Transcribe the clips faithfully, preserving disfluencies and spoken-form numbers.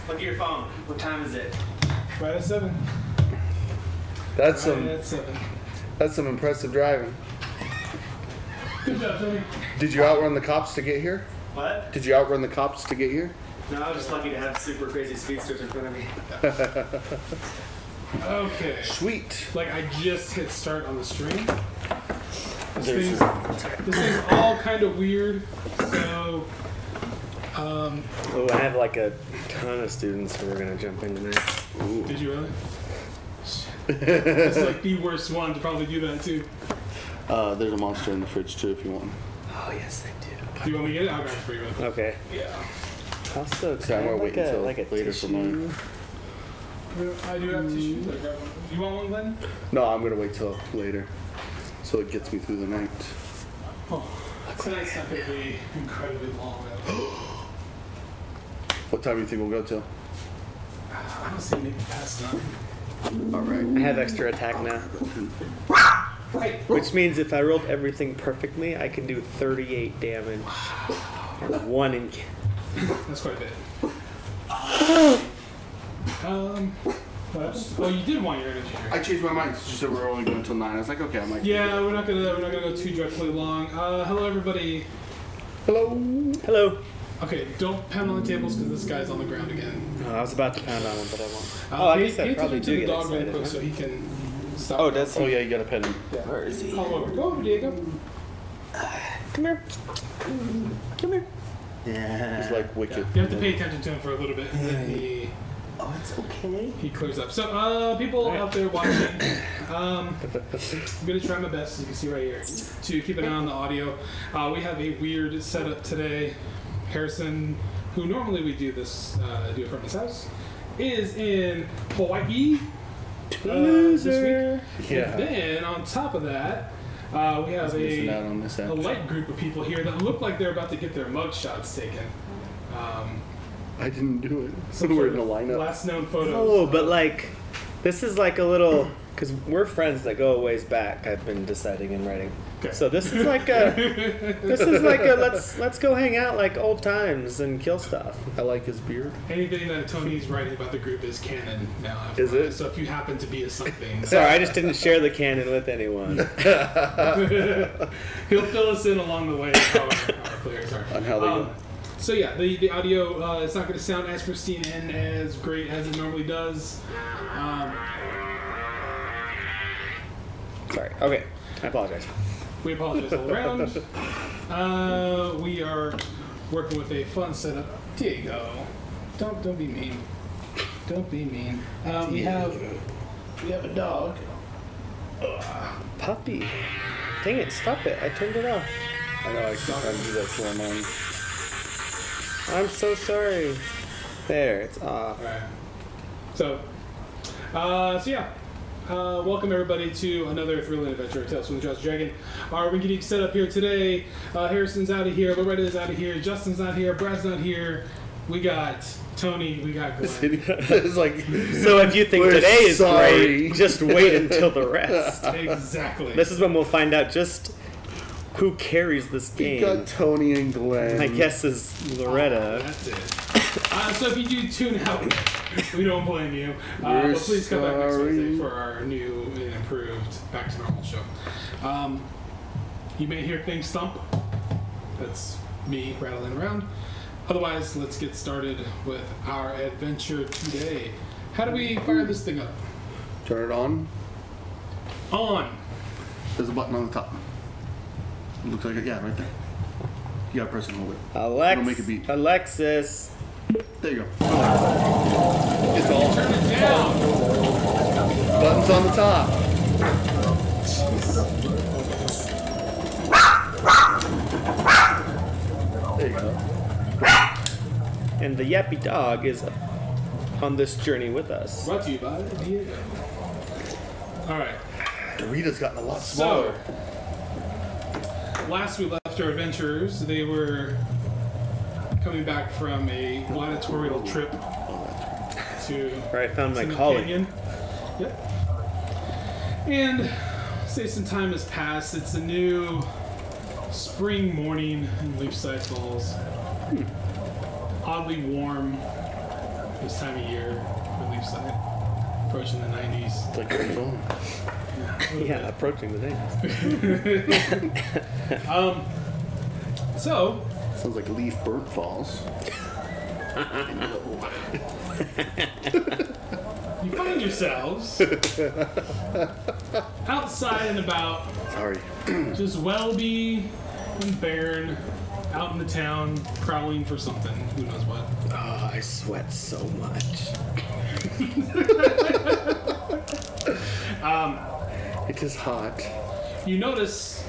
Look at your phone. What time is it? Right at seven. That's right some. at seven. That's some impressive driving. Good job, Tony. Did you outrun the cops to get here? What? Did you outrun the cops to get here? No, I was just lucky to have super crazy speedsters in front of me. Okay. Sweet. Like I just hit start on the stream. This There's thing's, this thing's all kind of weird. So, um, oh, I have like a ton of students who are gonna jump in tonight. Ooh. Did you really? It's like the worst one to probably do that too. Uh, there's a monster in the fridge too if you want. Oh yes, I do. Do you want me to get it? I'll grab it for you. Okay. Yeah. Also, So I'm gonna wait like until a, like a later for mine. I do have tissues. I'll grab one. You want one, Glenn? No, I'm gonna wait till later, so it gets me through the night. Oh, tonight's not going to be incredibly long. What time do you think we'll go till? I don't see maybe past nine. All right. I have extra attack now, Right. which means if I rolled everything perfectly, I can do thirty-eight damage. And one in. That's quite a bit. Um, what? Well, you did want your energy drink. I changed my mind. It's just that we're only going till nine. I was like, okay, I'm like. Yeah, we're not gonna we're not gonna go too dreadfully long. Uh, hello everybody. Hello. Hello. Okay, don't pound on the tables because this guy's on the ground again. Oh, I was about to pound on him, but I won't. Uh, Oh, I pay- guess I pay probably attention do to get the dog really excited, quick huh? so he can stop. Oh, does Oh he? yeah, you gotta pet him. Yeah. Where is he? Call over. Go over, Diego. Come here. Come here. Yeah. He's like wicked. You have to pay attention to him for a little bit. And then he Oh, it's okay. he clears up. So, uh, people out there watching, um, I'm gonna try my best, as you can see right here, to keep an eye on the audio. Uh, we have a weird setup today. Harrison, who normally we do this, uh, do it from his house, is in Hawaii uh, this week. Yeah. And then on top of that, uh, we have He's missing out a, on this a action. light group of people here that look like they're about to get their mug shots taken. Um, I didn't do it. So some we're sort in a of lineup. Last known photos. Oh, but like, this is like a little, because we're friends that go a ways back. I've been deciding and writing. Okay. So this is like a, this is like a let's let's go hang out like old times and kill stuff. I like his beard. Anything that Tony's writing about the group is canon now. Is it? So if you happen to be a something, Sorry, I just didn't share the canon with anyone. he'll fill us in along the way of how our, how our players are. On how they Um, go. So yeah, the, the audio uh, is not going to sound as pristine and as great as it normally does. Um, Sorry. Okay, I apologize. we apologize all around. Uh, we are working with a fun setup. Diego, don't don't be mean. Don't be mean. Um, we have we have a dog. Puppy. Dang it! Stop it! I turned it off. I know I keep trying to do that to him on. I'm so sorry. There, it's off. Alright. So, uh, so yeah. Uh, welcome everybody to another thrilling adventure of Tales from the Drowsy Dragon. Our Winky Deek setup here today. Uh, Harrison's out of here. Loretta's out of here. Justin's not here. Brad's not here. We got Tony. We got Glenn. It's like. So if you think We're today is sorry. great, just wait until the rest. Exactly. This is when we'll find out just who carries this We game. got Tony and Glenn. My guess is Oh, Loretta. that's it. Uh, so if you do tune out, we don't blame you. Uh, We're but please come back next sorry. Wednesday for our new and improved Back to Normal show. Um, you may hear things thump. That's me rattling around. Otherwise, let's get started with our adventure today. How do we fire this thing up? Turn it on. On. There's a button on the top. It looks like it. Yeah, right there. You gotta press and hold it. Alex- It'll make a beat. Alexis. There you go. It's all. Turn it down. Buttons on the top. There you go. And the yappy dog is on this journey with us. Brought to you by Diego. All right. Dorita's gotten a lot smaller. So, last we left our adventurers, they were coming back from a gladiatorial trip to Where I found my Cinnamon collie. Canyon. Yep. And say some time has passed. It's a new spring morning in Leafside Falls. Oddly warm. this time of year for Leafside. Approaching the nineties. It's like Arizona. Yeah, Yeah, approaching the days. um, so, Sounds like Leaf Burnt Falls. you find yourselves outside and about, Sorry. just Wellby and Bearn out in the town, prowling for something. Who knows what? Oh, I sweat so much. Um, It is hot. you notice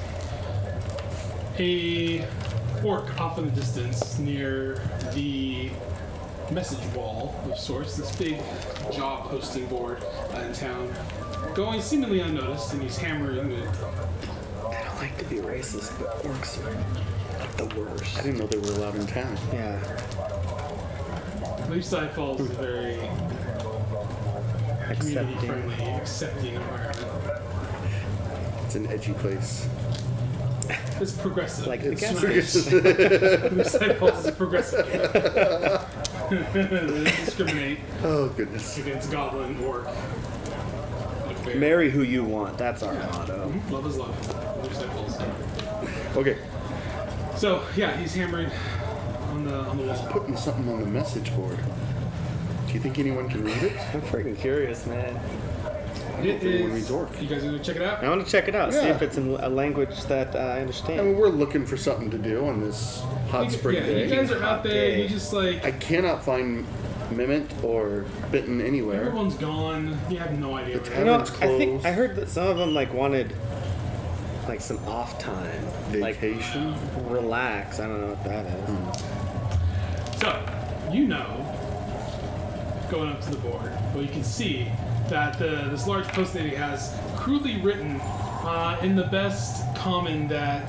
a orc off in the distance near the message wall of sorts, this big job posting board uh, in town, going seemingly unnoticed, and he's hammering it. I don't like to be racist, but orcs are like the worst. I didn't know they were allowed in town. Yeah. Leafside Falls is a very Accepting. community-friendly, accepting environment. It's an edgy place. It's progressive. Like the it's gas Leafside Falls is progressive. They don't discriminate Oh, goodness. against goblin, orc. like bear. Marry who you want. That's our motto. Love is love. Leafside Falls. Okay. So yeah, he's hammering on the on the wall. Putting something on the message board. Do you think anyone can read it? I'm freaking curious, man. It if anyone is. reads orc. You guys gonna check it out? I want to check it out. See Yeah. if it's in a language that uh, I I mean, understand. we're looking for something to do on this hot spring yeah, day. you guys are out there. day. You just like I cannot find Mimit or Bitten anywhere. everyone's gone. You have no idea. Where The they You know, are. Tavern's I think closed. I heard that some of them like wanted like some off time, Vacation. like relax. I don't know what that is. So, you know, going up to the board, well, you can see that the, this large post that he has crudely written uh, in the best common that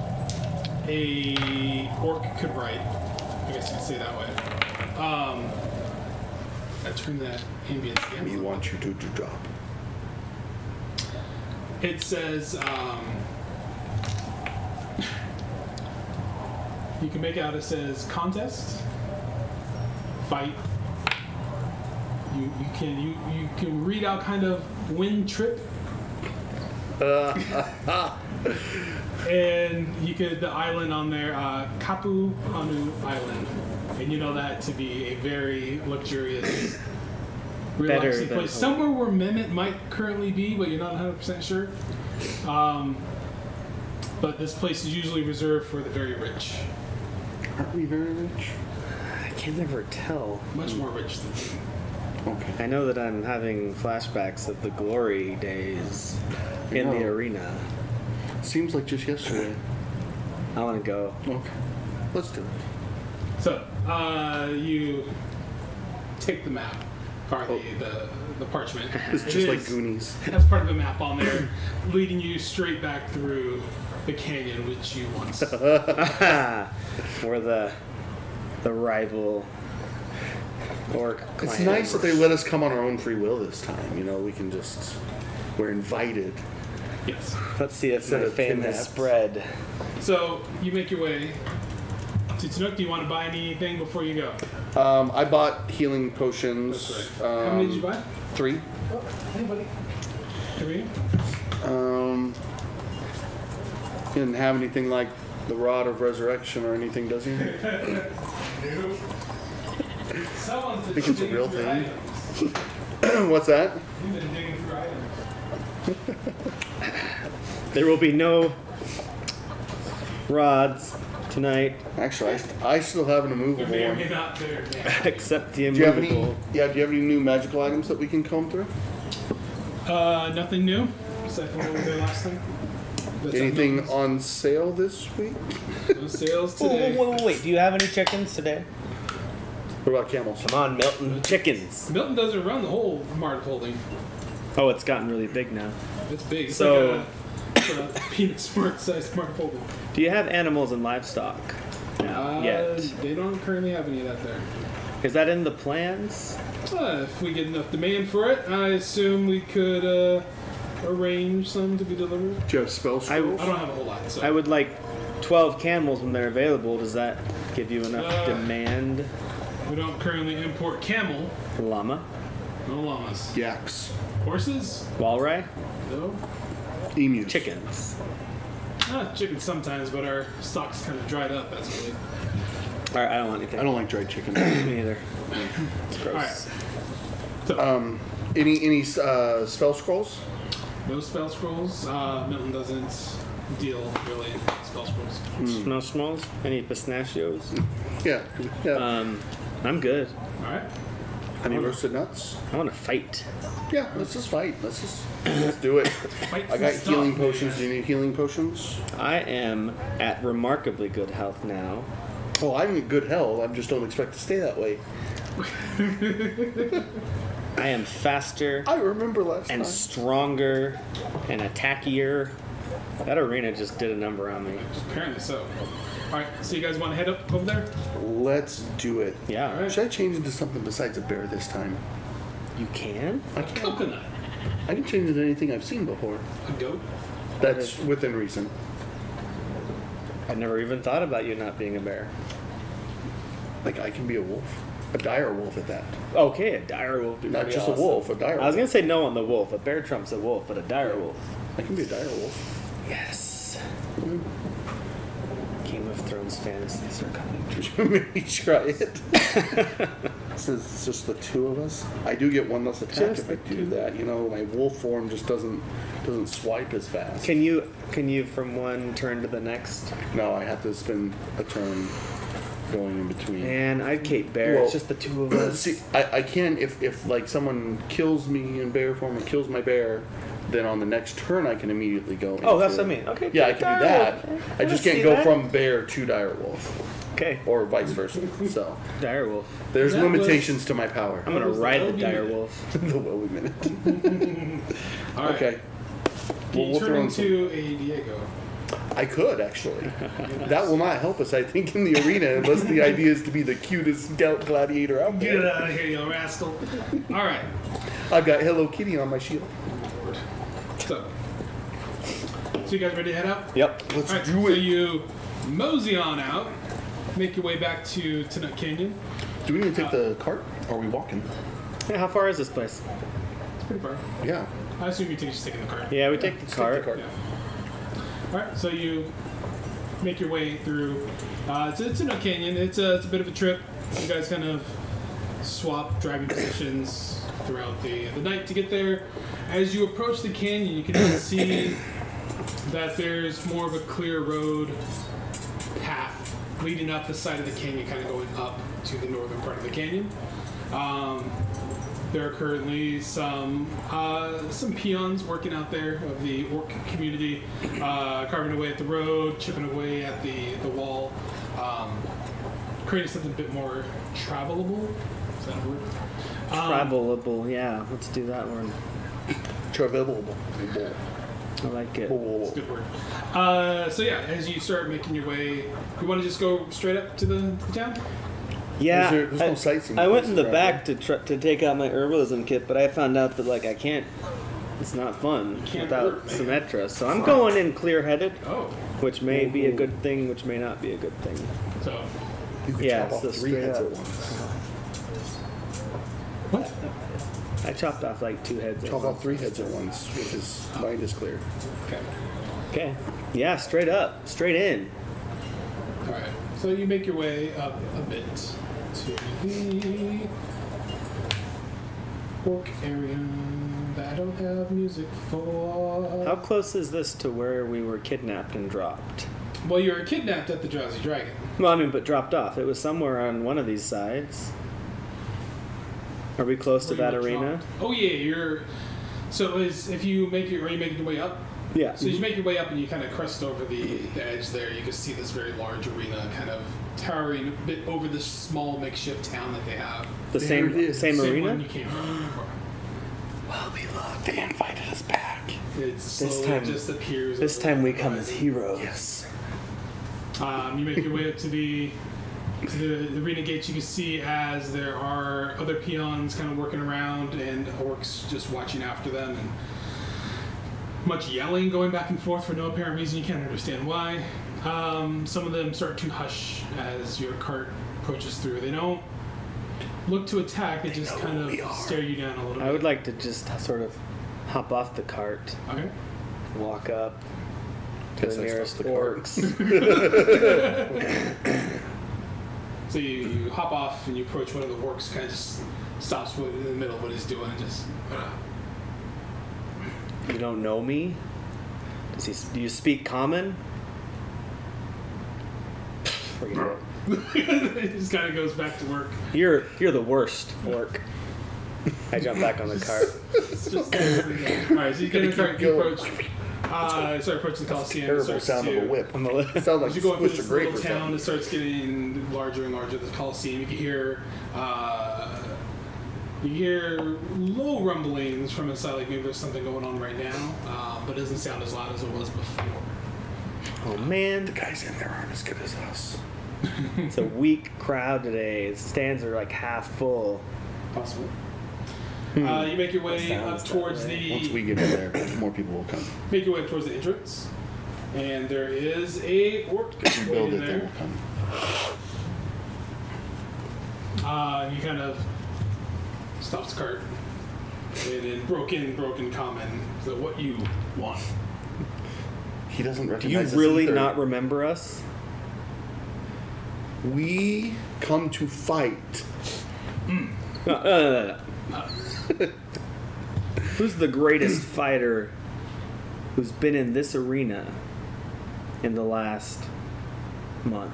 a orc could write. I guess you could say it that way. Um, I turned that ambience down. We want you to, to drop. It says, um, you can make out it says contest, fight. You you can you, you can read out kind of win trip. And you could the island on there, uh, Kapu Anu Island, and you know that to be a very luxurious, relaxing than place. home. Somewhere where Mehmet might currently be, but you're not one hundred percent sure. Um, but this place is usually reserved for the very rich, Aren't we very rich? I can never tell. much more rich than you. Okay. I know that I'm having flashbacks of the glory days in the Yeah. arena. Seems like just yesterday. I want to go. Okay. Let's do it. So uh, you take the map, or the, the the parchment. It's It just like is- Goonies. That's part of the map on there, leading you straight back through the canyon which you once. We're the the rival orc It's clan. nice that they let us come on our own free will this time. You know, we can just, we're invited. Yes. Let's see if Instead my of fame has kidnapped. spread. So you make your way to Tanook. Do you want to buy anything before you go? Um, I bought healing potions. That's Um, right. How many did you buy? Three. Oh, anybody? Three. Um, he didn't have anything like the Rod of Resurrection or anything, does he? Someone's Think it's a digging real through thing? items. What's that? You've been digging through items. There will be no rods tonight Actually, I, st- I still have an There immovable may or one. may not there. Yeah. except the Do you have any? immovable. Yeah. Do you have any new magical items that we can comb through? Uh, nothing new aside from what we did last time. That's Anything on on sale this week? no sales Oh, today. wait, wait, wait. Do you have any chickens today? What about camels? Come on, Milton. Chickens. Milton doesn't run the whole mart of holding. Oh, it's gotten really big now. It's big. It's So- like a, a peanut smart sized mart of holding. Do you have animals and livestock? No, Uh, yet. They don't currently have any of that there. Is that in the plans? Uh, if we get enough demand for it, I assume we could uh, arrange some to be delivered. Do you have spell I- scrolls? I don't have a whole lot, so. I would like twelve camels when they're available. Does that give you enough Uh, demand? We don't currently import camel. Llama. No llamas. Yaks. Horses? Walrus. No. Emus. Chickens. Ah, chickens sometimes, but our stock's kind of dried up as of late. All right, I don't want anything. I don't like dried chicken. Me either. It's gross. All right. So, Um, any any uh, spell scrolls? no spell scrolls. Uh, Milton doesn't deal really in spell scrolls. Smell smells? Any pistachios? Yeah. Yeah. Um, I'm good. All right. Any roasted nuts? I want to fight. Yeah. Let's just fight. Let's just let's do it. Fight I got some healing stuff, potions. Do man. you need healing potions? I am at remarkably good health now. Oh, I'm in good health. I just don't expect to stay that way. I am faster I remember last and time. stronger and attackier. That arena just did a number on me. Apparently so. All right. So you guys want to head up over there? Let's do it. Yeah. All right. Should I change into something besides a bear this time? You can? I can. Coconut. I can change into anything I've seen before. A goat. That's within reason. I never even thought about you not being a bear. Like I can be a wolf, a dire wolf at that. Okay, a dire wolf. would be Not pretty just a awesome. wolf, a dire I was wolf. gonna say no on the wolf. A bear trumps a wolf, but a dire wolf. I can be a dire wolf. Yes. Game of Thrones fantasies are coming true. Maybe try it. Since it's just the two of us, I do get one less attack Just if I the do two. that. You know, my wolf form just doesn't doesn't swipe as fast. Can you can you from one turn to the next? No, I have to spend a turn going in between. Man, I'd Kate Bear. Well, it's just the two of us. See, I, I can if if like someone kills me in bear form and kills my bear, then on the next turn I can immediately go. Oh, into- that's what I mean. Okay. Yeah, I can do dire that. wolf. I just wanna can't see go that. from bear to dire wolf, Okay. or vice versa. So Dire wolf. there's That limitations to my power. I'm gonna was the ride the Wellby dire minute. wolf. the Wellby minute. All right. Okay. Can Well, you we'll turn throw in some- into a Diego? I could actually. That will not help us, I think, in the arena unless the idea is to be the cutest gal- gladiator out Get there. out of here, you rascal. All right. I've got Hello Kitty on my shield. So, so you guys ready to head out? Yep. Let's All right, do so it. you mosey on out, make your way back to Tennant Canyon. Do we need to take the cart? Or are we walking? Hey, how far is this place? It's pretty far. Yeah. I assume you take just taking the cart. Yeah, we take the Let's cart. Take the cart. Yeah. All right, so you make your way through. Uh, it's, it's in a canyon. It's a, it's a bit of a trip. You guys kind of swap driving positions throughout the, the night to get there. As you approach the canyon, you can see that there's more of a clear road path leading up the side of the canyon, kind of going up to the northern part of the canyon. Um, There are currently some uh, some peons working out there of the orc community, uh, carving away at the road, chipping away at the, the wall, um, creating something a bit more travelable. Is that a word? Um, Travelable, yeah. Let's do that one. Travelable. I like it. It's a good word. Uh, so yeah, as you start making your way, you want to just go straight up to the, the town? Yeah, Is there- there's no I, sightseeing I went in the places around back to tr- to take out my herbalism kit, but I found out that like I can't. It's not fun Can't without herb, man. Symmetra, so I'm going in clear-headed, Oh, which may be a good thing, which may not be a good thing. so You could Yeah, chop off so three straight heads up. at once. what? I chopped off like two heads. at Chop once. off three heads at once, which his mind is clear. Okay. Okay. Yeah, straight up, straight in. All right. So you make your way up a bit to the orc area that I don't have music for. How close is this to where we were kidnapped and dropped? Well, you were kidnapped at the Drowsy Dragon. Well, I mean, but dropped off. It was somewhere on one of these sides. Are we close to Where that you were arena? dropped. Oh yeah, you're. So is if you make your, are you making your way up? Yeah. So as you make your way up and you kind of crest over the, the edge there, you can see this very large arena kind of towering a bit over this small makeshift town that they have. The There same it is. same Same arena. one you came from before. Wellby, look, they invited us back. It slowly time- just appears. This over time we the come as horizon. heroes. Yes. Um, you make your way up to the to the, the arena gates. You can see as there are other peons kind of working around and orcs just watching after them, and much yelling going back and forth for no apparent reason. You can't understand why. Um, some of them start to hush as your cart approaches through. They don't look to attack, they just know kind who we of are. stare you down a little bit. I would like to just sort of hop off the cart, Okay. walk up to Guess the I nearest stopped the cart. orcs. So you, you hop off and you approach one of the orcs, kind of just stops what- in the middle of what he's doing, and just. You don't know me? Does he? Do you speak common? Forget it. He just kind of goes back to work. You're you're the worst orc. I jump back on the cart. It's just, all right, so you get in the Gotta cart, keep you going. approach. Uh, start approaching the Coliseum. It Terrible starts sound to, of a whip. I'm a li- It sounds like As you go into Swish this a grape little or town, something. it starts getting larger and larger. The Coliseum, you can hear, uh, you hear low rumblings from inside, like maybe there's something going on right now, uh, but it doesn't sound as loud as it was before. Oh man, The guys in there aren't as good as us. it's a weak crowd today. The stands are like half full. Possible. Uh, you make your way That up sounds that towards way. the Once we get in there, more people will come. make your way up towards the entrance, and there is a orc If you build waiting it, they there. will come. Uh, you kind of stops the cart and in broken, broken common. So what you want? He doesn't Do recognize you us really either. not remember us? We come to fight. No, no, no, no, no. Who's the greatest fighter who's been in this arena in the last month?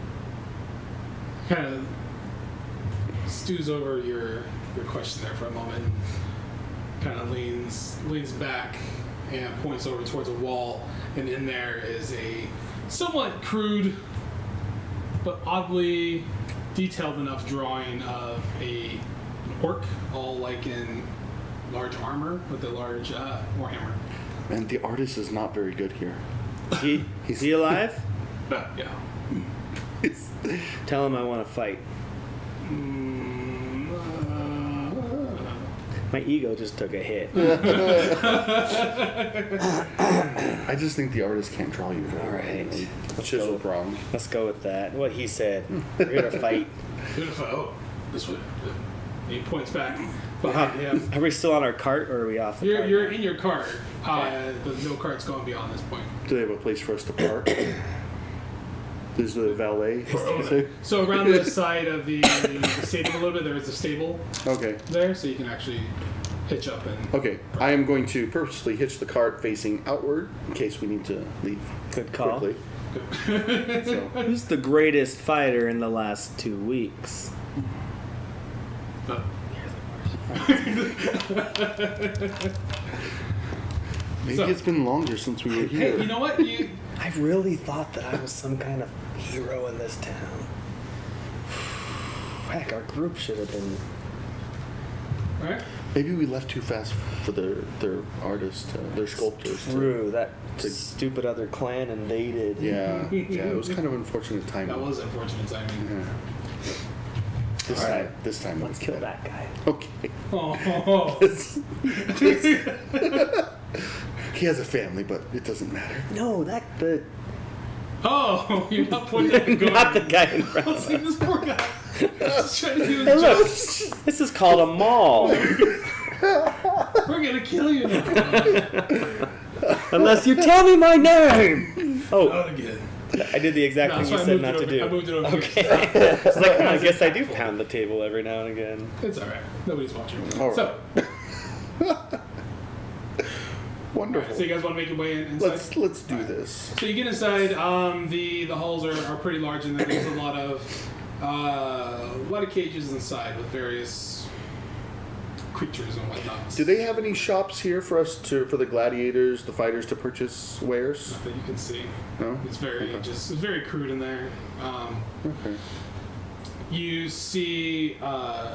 Kind of stews over your your question there for a moment. Kind of leans leans back and points over towards a wall, and in there is a somewhat crude but oddly detailed enough drawing of a orc, all like in large armor with a large uh, warhammer. And the artist is not very good here. He, is he alive? But yeah. It's- Tell him I want to fight. Mm, uh, My ego just took a hit. I just think the artist can't draw you. All right. Let's Chisel wrong. Let's go with that. What he said. We're gonna fight. Beautiful. Oh, this way. He points back How- behind him. Are we still on our cart or are we off the You're, cart? you're in your cart, uh, but no cart's going beyond this point. Do they have a place for us to park? There's the valet. So around the side of the, the stable a little bit, there is a stable Okay. there, so you can actually hitch up and. Okay. I am going to purposely hitch the cart facing outward in case we need to leave Good call. quickly. So, Who's the greatest fighter in the last two weeks? Uh, maybe So- it's been longer since we were hey, here. you know what? You I really thought that I was some kind of hero in this town. Heck, our group should have been. all right? Maybe we left too fast for their their artists, uh, their sculptors. to- True, that to- stupid other clan invaded. Yeah, yeah. It was kind of unfortunate timing. That was unfortunate timing. Yeah. This All time, right. this time. Let's kill that guy. Okay. Oh, He has a family, but it doesn't matter. No, that the oh, you're not pointing at the guard. not the guy in I front was of thinking us. this poor guy. Just trying to do Hey, his look, job. this is called a mall. We're gonna kill you now. Unless you tell me my name. Oh, Not again. I did the exact No, thing so you I said moved not it to over- I do. moved it over. Okay. It's like, I guess I do pound the table every now and again. It's all right. Nobody's watching. All right. So, Wonderful. so you guys want to make your way in, inside? Let's let's do this. So you get inside. Um, the the halls are, are pretty large, and there's a lot of uh, a lot of cages inside with various creatures and whatnot. Do they have any shops here for us to for the gladiators, the fighters to purchase wares? Not that you can see. No. It's very Okay. just it's very crude in there. Um, Okay. you see uh,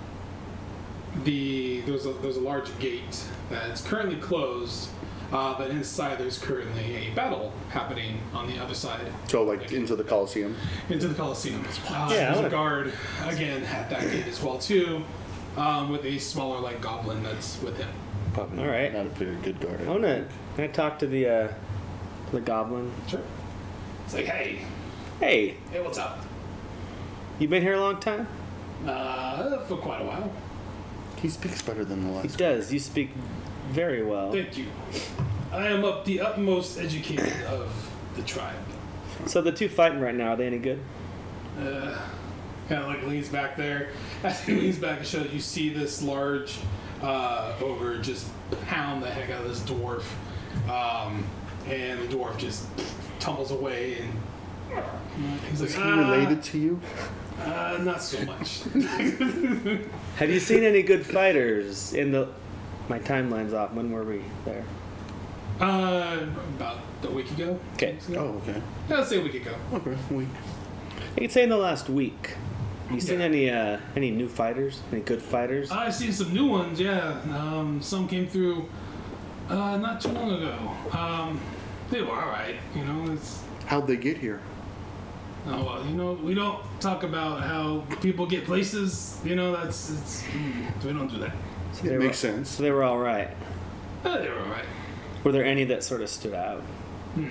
the there's a there's a large gate that's currently closed, uh, but inside there's currently a battle happening on the other side So like into the Coliseum. into the Coliseum. Uh, Yeah, I there's wanna- a guard again at that gate as well too, um, with a smaller like goblin that's with him. Probably All right. Not a very good guard. I wanna. Can I talk to the uh, the goblin? Sure. It's like, hey, Hey, hey, what's up? you been here a long time? Uh, for quite a while. He speaks better than the He last. does. You speak very well. Thank you. I am up the utmost educated of the tribe. So the two fighting right now, are they any good? Uh, kind of like leans back there. As he leans back and shows, you see this large uh, ogre just pound the heck out of this dwarf. Um, and the dwarf just tumbles away and he's Is like, he ah, related to you? Uh, not so much. Have you seen any good fighters in the... My timeline's off. When were we there? uh, about a week ago. Okay. two weeks ago? Oh, okay. Yeah, let's say a week ago. Okay. We, I could say in the last week. Have you seen Yeah. any uh, any new fighters? Any good fighters? I've seen some new ones, yeah. Um, some came through uh, not too long ago. Um, they were alright, you know. It's how'd they get here? oh well, you know, we don't talk about how people get places. You know, that's it's mm, we don't do that. So It they makes were, sense. So they were all right. Uh, they were alright. Were there any that sort of stood out? Hmm.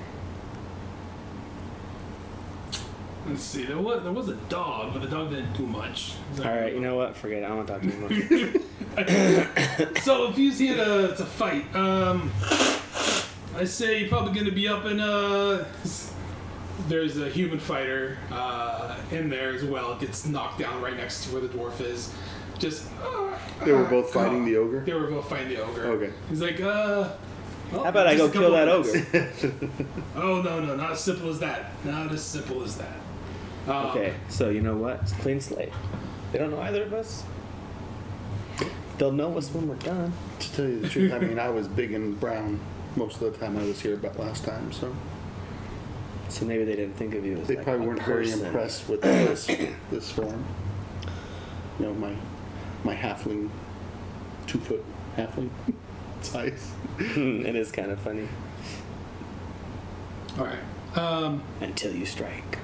Let's see. There was there was a dog, but the dog didn't do much. All right, you know what? Forget it. I don't want to talk to you anymore. So if you see to to fight, um, I say you're probably going to be up in uh. There's a human fighter uh, in there as well. Gets knocked down right next to where the dwarf is. Just. Uh, They were both fighting the ogre? They were both fighting the ogre. Okay. He's like, uh. Well, How about I just go a kill couple that minutes. ogre? Oh no no, not as simple as that. Not as simple as that. Um, Okay, so you know what? It's clean slate. They don't know either of us. They'll know us when we're done. To tell you the truth, I mean, I was big and brown most of the time I was here, but last time, so So maybe they didn't think of you as they like probably a weren't very person. impressed with this this form. You know, my my halfling, two foot halfling size. It is kind of funny. All right. Um, Until you strike.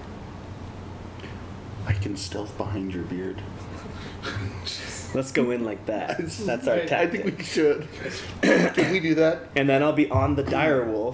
I can stealth behind your beard. Let's go in like that. That's our I tactic. think we should. Can we do that? And then I'll be on the dire wolf.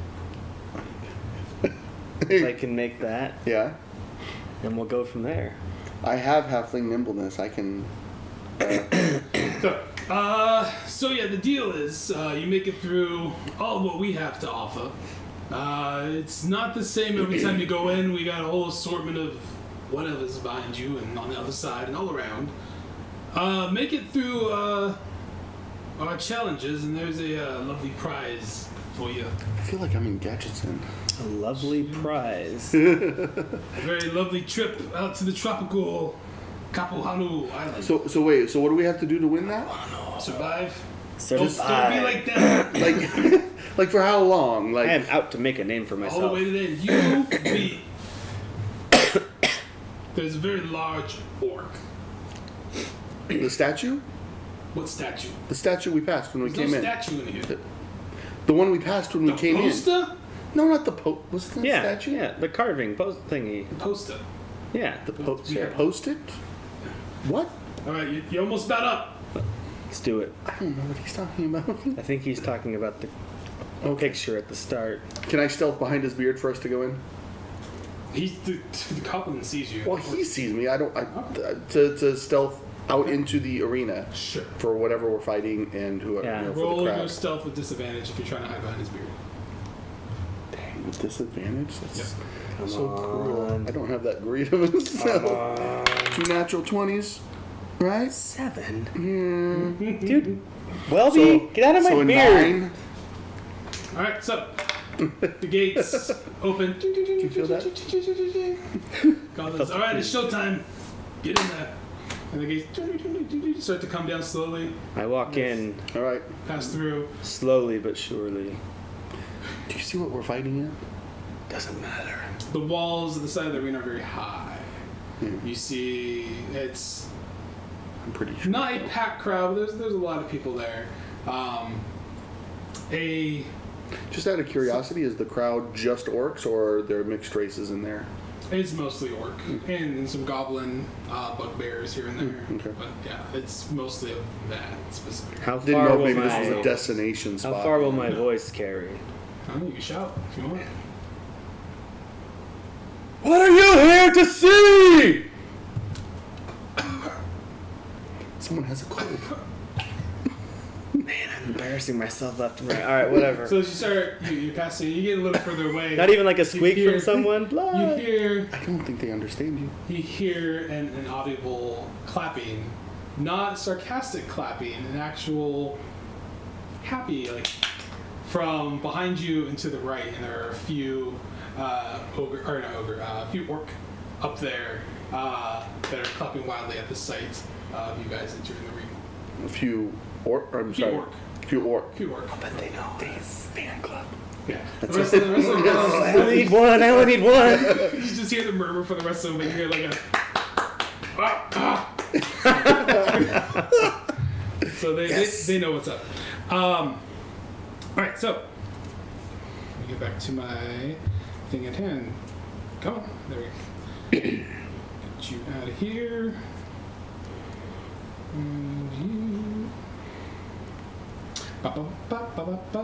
If I can make that, Yeah. and we'll go from there. I have halfling nimbleness. I can. Uh, so, uh, so yeah, the deal is uh, you make it through all of what we have to offer. Uh, it's not the same every time you go in. We got a whole assortment of whatever's behind you and on the other side and all around. Uh, make it through uh, our challenges, and there's a uh, lovely prize for you. I feel like I'm in Gadgetson. A lovely prize. A very lovely trip out to the tropical Kapuhanu Island. So, so wait. So, what do we have to do to win that? Survive. So Don't, just don't be like that. Like, like for how long? Like, I am out to make a name for All the myself. way to the end. You beat. There's a very large orc. the statue? What statue? The statue we passed when we There's came no in. statue in here. The one we passed when The we came poster? in. No, not the po. Was it the Yeah, statue? yeah, the carving post thingy. The poster. Yeah, The po- Yeah. post-it? What? All right, you, you're almost about up. let's do it. I don't know what he's talking about. I think he's talking about the picture at the start. Can I stealth behind his beard for us to go in? He's the, the goblin sees you. Well, he sees me. I don't. I, uh, to, to stealth out into the arena Sure. for whatever we're fighting and who Yeah. you know, for Roll the your crowd. stealth with disadvantage if you're trying to hide behind his beard. Dang, with disadvantage? That's Come so cruel. on. I don't have that greed of a Come stealth. on. Two natural twenties, right? Seven. Yeah. Dude, Wellby, get out of my so a beard. nine. All right, so the gates open. Do you feel that? Goblins. All right, it's showtime. Get in there. And the gates start to come down slowly. I walk in All right. Pass through. slowly but surely. Do you see what we're fighting at? Doesn't matter. The walls of the side of the arena are very high. Hmm. You see, it's I'm pretty sure. not a packed crowd, but there's there's a lot of people there. Um, a Just out of curiosity, is the crowd just orcs or are there mixed races in there? it's mostly orc and, and some goblin uh, bugbears here and there. Hmm, okay. But yeah, it's mostly of that specific. How Didn't far know if will maybe my this was a destination How spot. far will my voice carry? I don't know, you can shout if you want. What are you here to see? Someone has a cold. Man, I'm embarrassing myself left and right. All right, whatever. So as you start, you, you pass it, you get a little further away. Not even like a You squeak hear- from someone. You Blah. hear, I don't think they understand you. you hear an, an audible clapping, not sarcastic clapping, an actual happy, like from behind you and to the right, and there are a few uh, ogre, or not ogre, uh, a few orc up there uh, that are clapping wildly at the sight of you guys entering the ring. A few orc. I'm Few sorry. orc. A few orc. A few orc. But they know. They fan club. Yeah. The rest of the rest of the I only need one. I only need one. you just hear the murmur for the rest of them, and you hear like a. Ah, ah. So they, Yes. they they know what's up. Um, all right, so let me get back to my thing at hand. Come on, there we go. Get you out of here. And you. Ba, ba, ba, ba, ba, ba.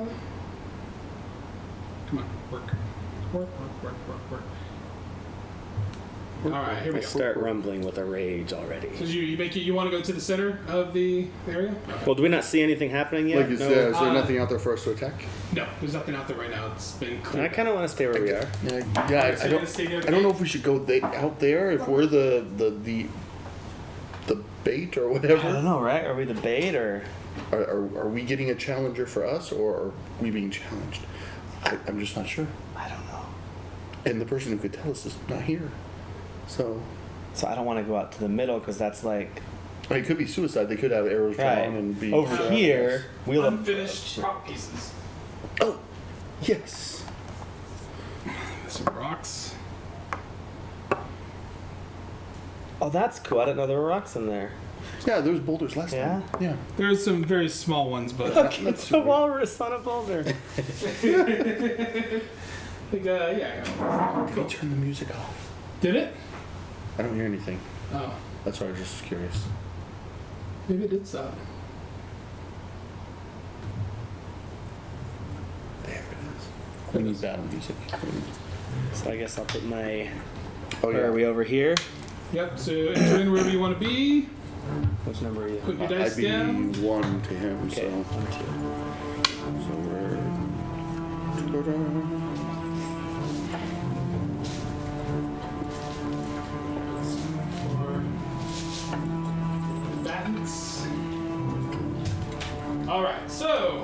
Come on, work. Work, work, work, work, work. All right, here we I go. start rumbling with a rage already. So you, you make it, you want to go to the center of the area? Well, do we not see anything happening yet? Like you No? said, is there Uh, nothing out there for us to attack? No, there's nothing out there right now. It's been clear. I kind of want to stay where we are. Yeah, yeah. I, So I you're gonna don't. stay near the I don't know gate? if we should go they, out there if we're the the the the bait or whatever. I don't know, right? Are we the bait or? Are, are, are we getting a challenger for us, or are we being challenged? I, I'm just not sure. I don't know. And the person who could tell us is not here. So, So I don't want to go out to the middle because that's like I mean, it could be suicide. They could have arrows right drawn and be over surrounding here. us. We'll Unfinished rock pieces. Oh, yes. Some rocks. Oh, that's cool. I didn't know there were rocks in there. Yeah, there was boulders last Yeah? time. Yeah. There's some very small ones, but Look, that's it's a right. walrus on a boulder. like, uh, yeah. Could we turn the music off? Did it? I don't hear anything. Oh, That's why I was just curious. maybe it did stop. There it is. We need battle music. So I guess I'll put my. Oh Where are we over here? Yep. So enter in wherever you want to be. Which number are you? Put your Uh, dice I'd be down. one to him, Okay, so one, two. so we're. Ta-da. Combatants. All right, so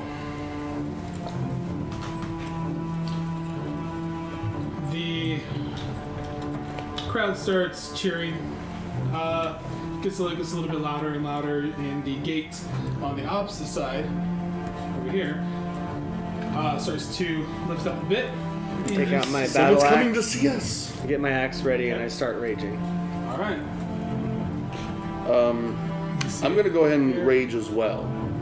the crowd starts cheering. Uh, gets a, little, gets a little bit louder and louder, and the gate on the opposite side, over here, uh, starts to lift up a bit. Take out my battle Someone's coming to axe. see us. I get my axe ready and I start raging. All right. Um, I'm gonna go ahead and rage as well.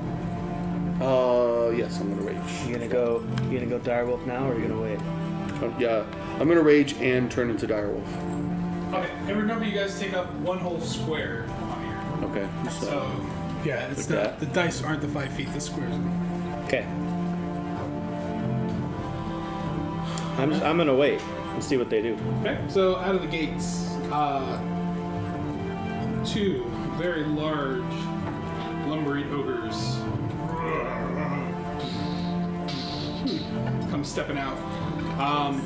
Uh, yes, I'm gonna rage. You gonna go? You gonna go direwolf now, or are you gonna wait? Uh, yeah, I'm gonna rage and turn into direwolf. Okay, and remember, you guys take up one whole square on here. Okay. So, So, yeah, it's Like the, that? the dice aren't the five feet, the squares are. Okay. I'm just, I'm gonna wait and see what they do. Okay, so out of the gates, uh, two very large lumbering ogres come stepping out. Um,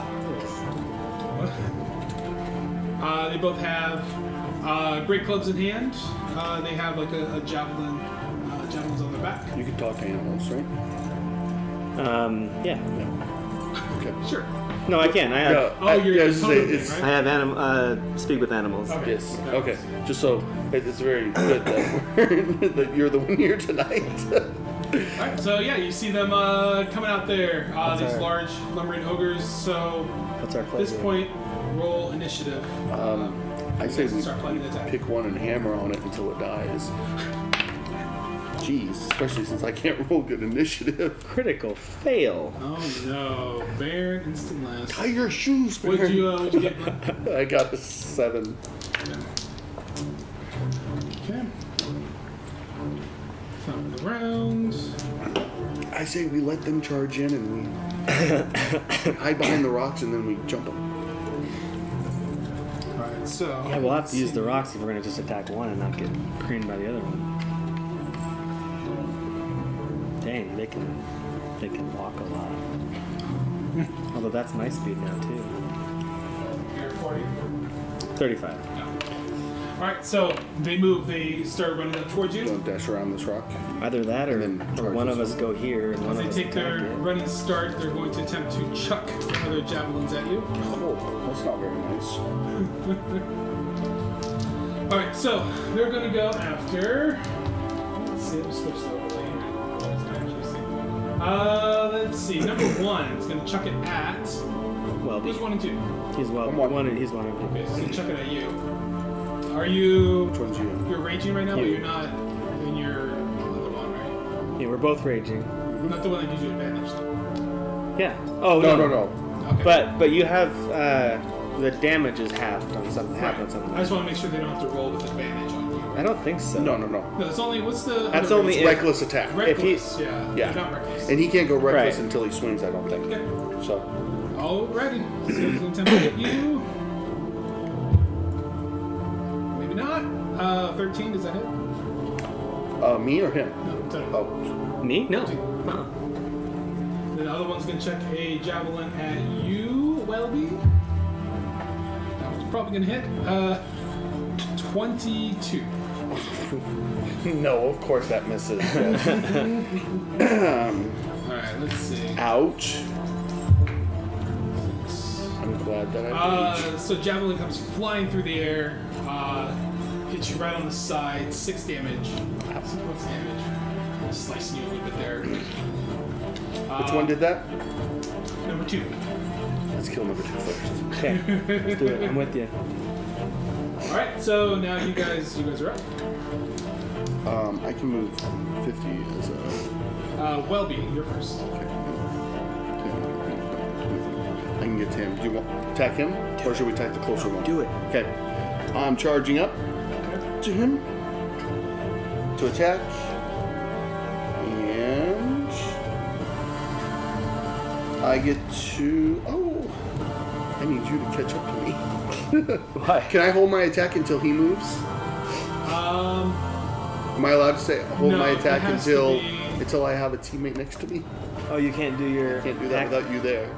uh, they both have uh, great clubs in hand. Uh, they have like a, a javelin, uh, javelins on their back. you can talk to animals, right? Um, yeah. Yeah. Okay. Sure. No, I can. I have. Yeah, Oh, I- you're yeah, I the was gonna say, totem it's, thing, I have anim- uh, speak with animals. Okay. Yes. Okay. Just so it- it's very good that, we're, that you're the one here tonight. Alright, so yeah, you see them uh, coming out there, uh, What's these our- large lumbering ogres. So What's our at play? this point, roll initiative. Um, I say we Start planning the attack. pick one and hammer on it until it dies. Jeez, especially since I can't roll good initiative. Critical fail. Oh no, Bearn instant last. Tie your shoes, What'd Bearn. you, uh, what'd you get? Glenn? I got a seven. Okay. Top of the round. I say we let them charge in and we hide behind the rocks and then we jump them. Alright, So Yeah, we'll have let's to use the see. rocks if we're gonna just attack one and not get creamed by the other one. Dang, they can they can walk a lot. Although that's my speed now too. You're forty. Thirty-five. All right, so they move. They start running up towards you. Don't dash around this rock. Either that or, And then or charge one of this us go here and one As they of us take attack their it. running start, they're going to attempt to chuck other javelins at you. Oh, that's not very nice. All right, so they're going to go after. Let's see. Let's switch the overlay here. Uh, let's see. Number one is going to chuck it at. Well, Who's one and two? he's well I'm one. one. He's one of Okay, so he's gonna chuck it at you. Are you? Which one's you? You're raging right now, but You. you're not in your other one, right? Yeah, we're both raging. Not the one that gives you advantage. Yeah. Oh No, no, no, no. Okay. But but you have uh, the damage is halved on something. right. Halved on something. I just want to make sure they don't have to roll with advantage on you. I don't think so. No, no, no. No, it's only what's the? That's other only rage? if- Reckless attack. reckless. yeah. Yeah. You're not reckless. And he can't go reckless Right. until he swings, I don't think. Okay. So, Alrighty. So he's gonna attempt to hit you. Maybe not. Uh, thirteen. Does that hit? uh, me or him? No. Tony. Oh, Me? No. Uh-uh. Then the other one's gonna check a javelin at you, Wellby. That one's probably gonna hit. Uh, twenty-two. no, of course that misses. All right, let's see. Ouch. I'm glad that I Uh, so javelin comes flying through the air, uh, hits you right on the side, six damage. Six points damage. Slicing you a little bit there. Which one did that? Number two. Let's kill number two first. Okay. Let's do it. I'm with you. All right, so now you guys, you guys are up. Um, I can move fifty as a. Uh, Wellby, you're first. I can get to him. Do you want attack him, or should we attack the closer one? Do it. Okay. I'm charging up to him to attack, and I get to. Oh, I need you to catch up to me. Why? Can I hold my attack until he moves? Um, Am I allowed to say hold No, my it attack has to until be- until I have a teammate next to me? Oh, you can't do your. I can't do that act- without you there.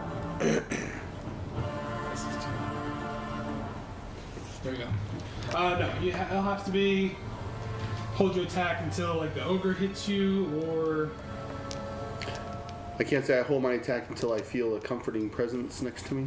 there we go. Uh, no, you ha- it'll have to be hold your attack until like the ogre hits you, or I can't say I hold my attack until I feel a comforting presence next to me.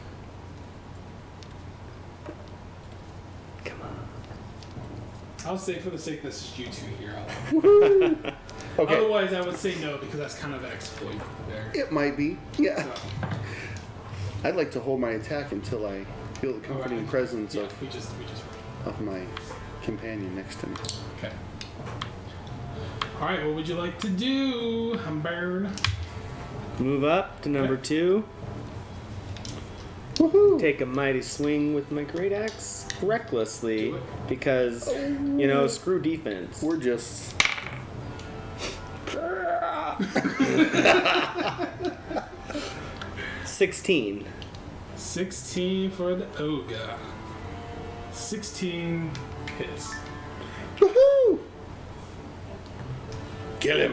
Come on. I'll say for the sake of this is you two here. I'll- Okay. Otherwise, I would say no because that's kind of an exploit there. It might be. Yeah. So, I'd like to hold my attack until I feel the comforting Alright. presence yeah, of, we just we just of my companion next to me. okay. All right, what would you like to do, Bearn? Move up to number Okay. two. Woohoo! Take a mighty swing with my great axe recklessly Do it. because you know screw defense. We're just. Sixteen. Sixteen for the ogre. Sixteen hits. Woohoo! Kill him.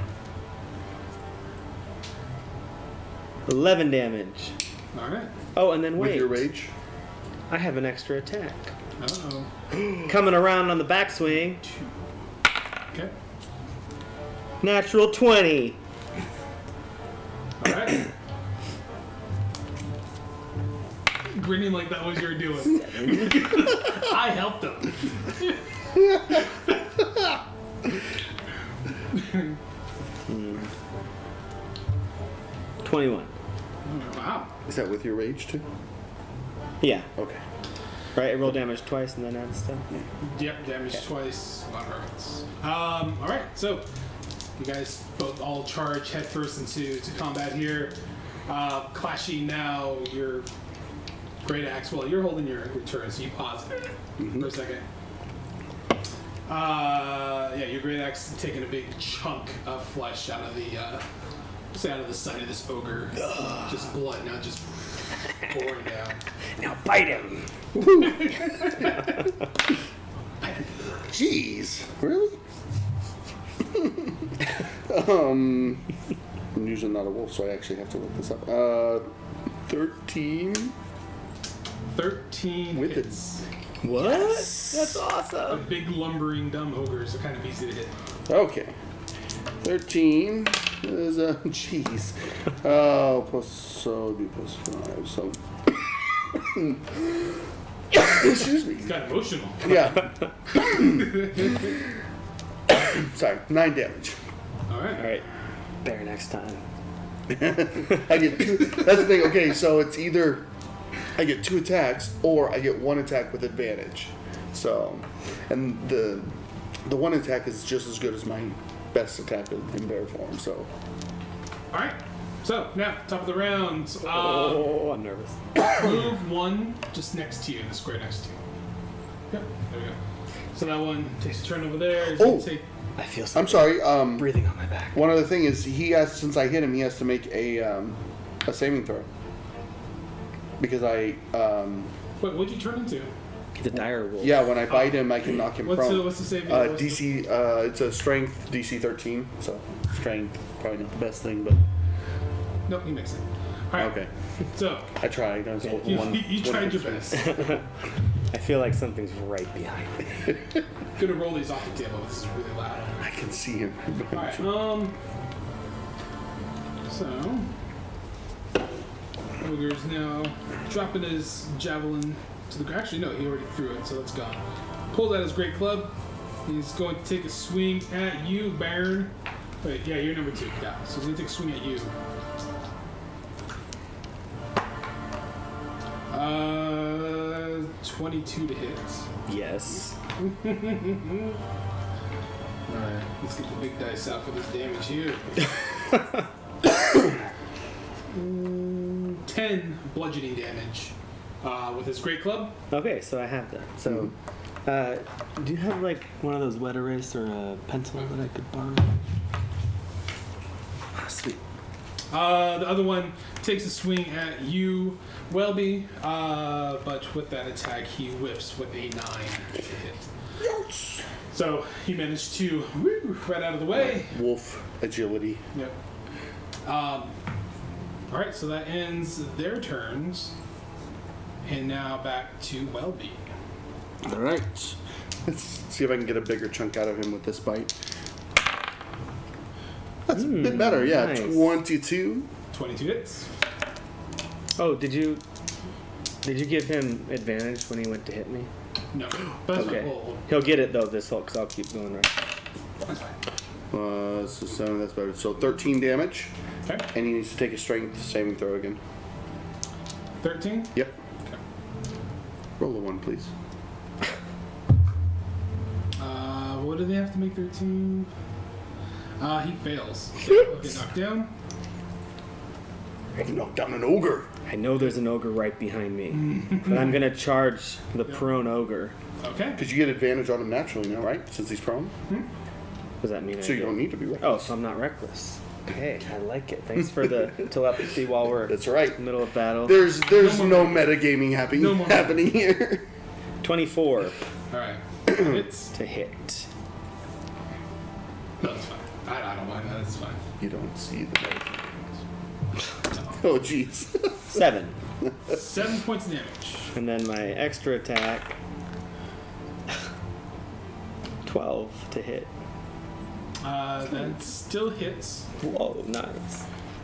Eleven damage. All right. Oh, and then wait. With your rage. I have an extra attack. Uh-oh. Coming around on the backswing. Okay. Natural twenty. All right. Grinning like that was your doing. I helped him. Twenty-one. Wow. Is that with your rage too? Yeah. Okay. Right. I roll damage twice and then add stuff. Yep, damage twice. One hurts. Um, all right, so you guys both all charge headfirst into to combat here. Uh, clashing now. Your great axe. Well, you're holding your, your turn, so you pause for a second. Uh, yeah, your great axe taking a big chunk of flesh out of the uh, just out of the side of this ogre. Just blood now, just pouring down. Now bite him. Jeez, really? um, I'm usually not a wolf, so I actually have to look this up. Uh, thirteen. Thirteen With it. hits. What? Yes. That's The awesome. big lumbering dumb ogres are kind of easy to hit. Okay. thirteen is a jeez. Oh, plus so do plus five. So. Excuse me. It's got emotional. Yeah. Sorry, nine damage. All right. All right. Bear next time. I get two. That's the thing. Okay, so it's either I get two attacks or I get one attack with advantage. So, and the the one attack is just as good as my best attack in, in bear form. So, All right. So now, top of the round. Uh, Oh, I'm nervous. move one just next to you, in the square next to you. Yep. There we go. So that one takes a turn over there. He's Oh. gonna take. I feel something I'm sorry. Um, breathing on my back. one other thing is he has since I hit him, he has to make a um, a saving throw because I um, Wait, what'd you turn into? He's a dire wolf. yeah when I bite him I can knock him What's prone. the what's the saving? Uh, what's the- D C, uh, it's a strength D C thirteen, so strength probably not the best thing, but Nope, he makes it. All right. okay. So I tried. I was you, one, you, you one tried your extra. best. I feel like something's right behind me. Gonna roll these off the table. This is really loud. I can see him. All right. Um. So, Ogre's now dropping his javelin to the ground. Actually, no, he already threw it, so that's gone. Pulls out his great club. He's going to take a swing at you, Bearn. Wait, yeah, you're number two. Yeah, so he's gonna take a swing at you. Uh, twenty-two to hit. Yes. Alright, let's get the big dice out for this damage here. Mm, ten bludgeoning damage uh, with his great club. Okay, so I have that. So, uh, do you have like one of those wet erase or a pencil that I could borrow? Ah, sweet. Uh, the other one takes a swing at you, Wellby, uh, but with that attack he whiffs with a nine to hit. So he managed to woo, right out of the way. Wolf agility. Yep. Um, all right, so that ends their turns, and now back to Wellby. All right. Let's see if I can get a bigger chunk out of him with this bite. That's Mm, a bit better, yeah. nice. twenty-two. twenty-two hits. Oh, did you did you give him advantage when he went to hit me? No, but that's Okay. fine. We'll- He'll get it though this whole, because I'll keep going right. that's fine. Uh, so seven, that's better. So thirteen damage, Okay, and he needs to take a strength saving throw again. thirteen. Yep. Okay. Roll a one, please. Uh, what do they have to make thirteen? Uh, he fails. So he'll get knocked down. I've knocked down an ogre. I know there's an ogre right behind me, but I'm gonna charge the Yep. prone ogre. Okay. Because you get advantage on him naturally now, right? Since he's prone. What does that mean? I So you get? don't need to be reckless. Oh, so I'm not reckless. Okay, I like it. Thanks for the telepathy while we're That's right. in the middle of battle. There's there's No no, more metagaming happening No more happening here. twenty-four All right. Hits. to hit. No, that's fine. I, I don't mind that. That's fine. You don't see the metagaming. No. Oh jeez. Seven. Seven points of damage. And then my extra attack. twelve to hit. Uh, that still hits. Whoa, nice.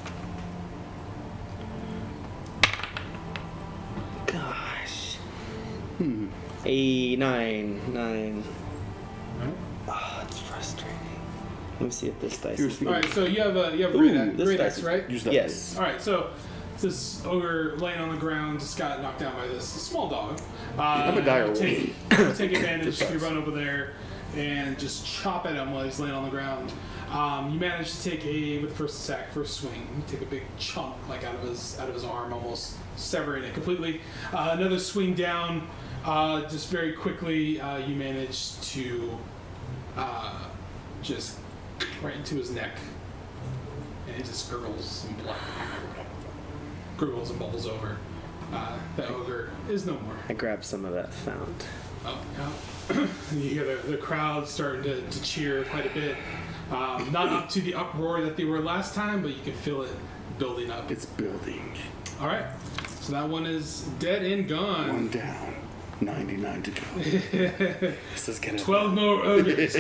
Gosh. Hmm. A nine. Nine. All right. Oh, it's frustrating. Let me see if this dice You're is speaking- All right. So you have a you have Ooh, great axe, this great dice axe, is- right? Use that. Yes. All right, so this ogre laying on the ground just got knocked down by this small dog. Uh, I'm a dire wolf. take, take advantage if you run over there and just chop at him while he's laying on the ground. Um, you manage to take a with the first attack, first swing. You take a big chunk like out of his out of his arm, almost severing it completely. Uh, another swing down, uh, just very quickly. Uh, you manage to uh, just right into his neck, and it just gurgles some blood. Gurgles and bubbles over. uh, the ogre is no more. I grabbed some of that found. Oh, yeah. You hear the, the crowd starting to, to cheer quite a bit. Um, not up to the uproar that they were last time, but you can feel it building up. It's building. All right. So that one is dead and gone. One down. ninety-nine to go. This is gonna twelve more ogres.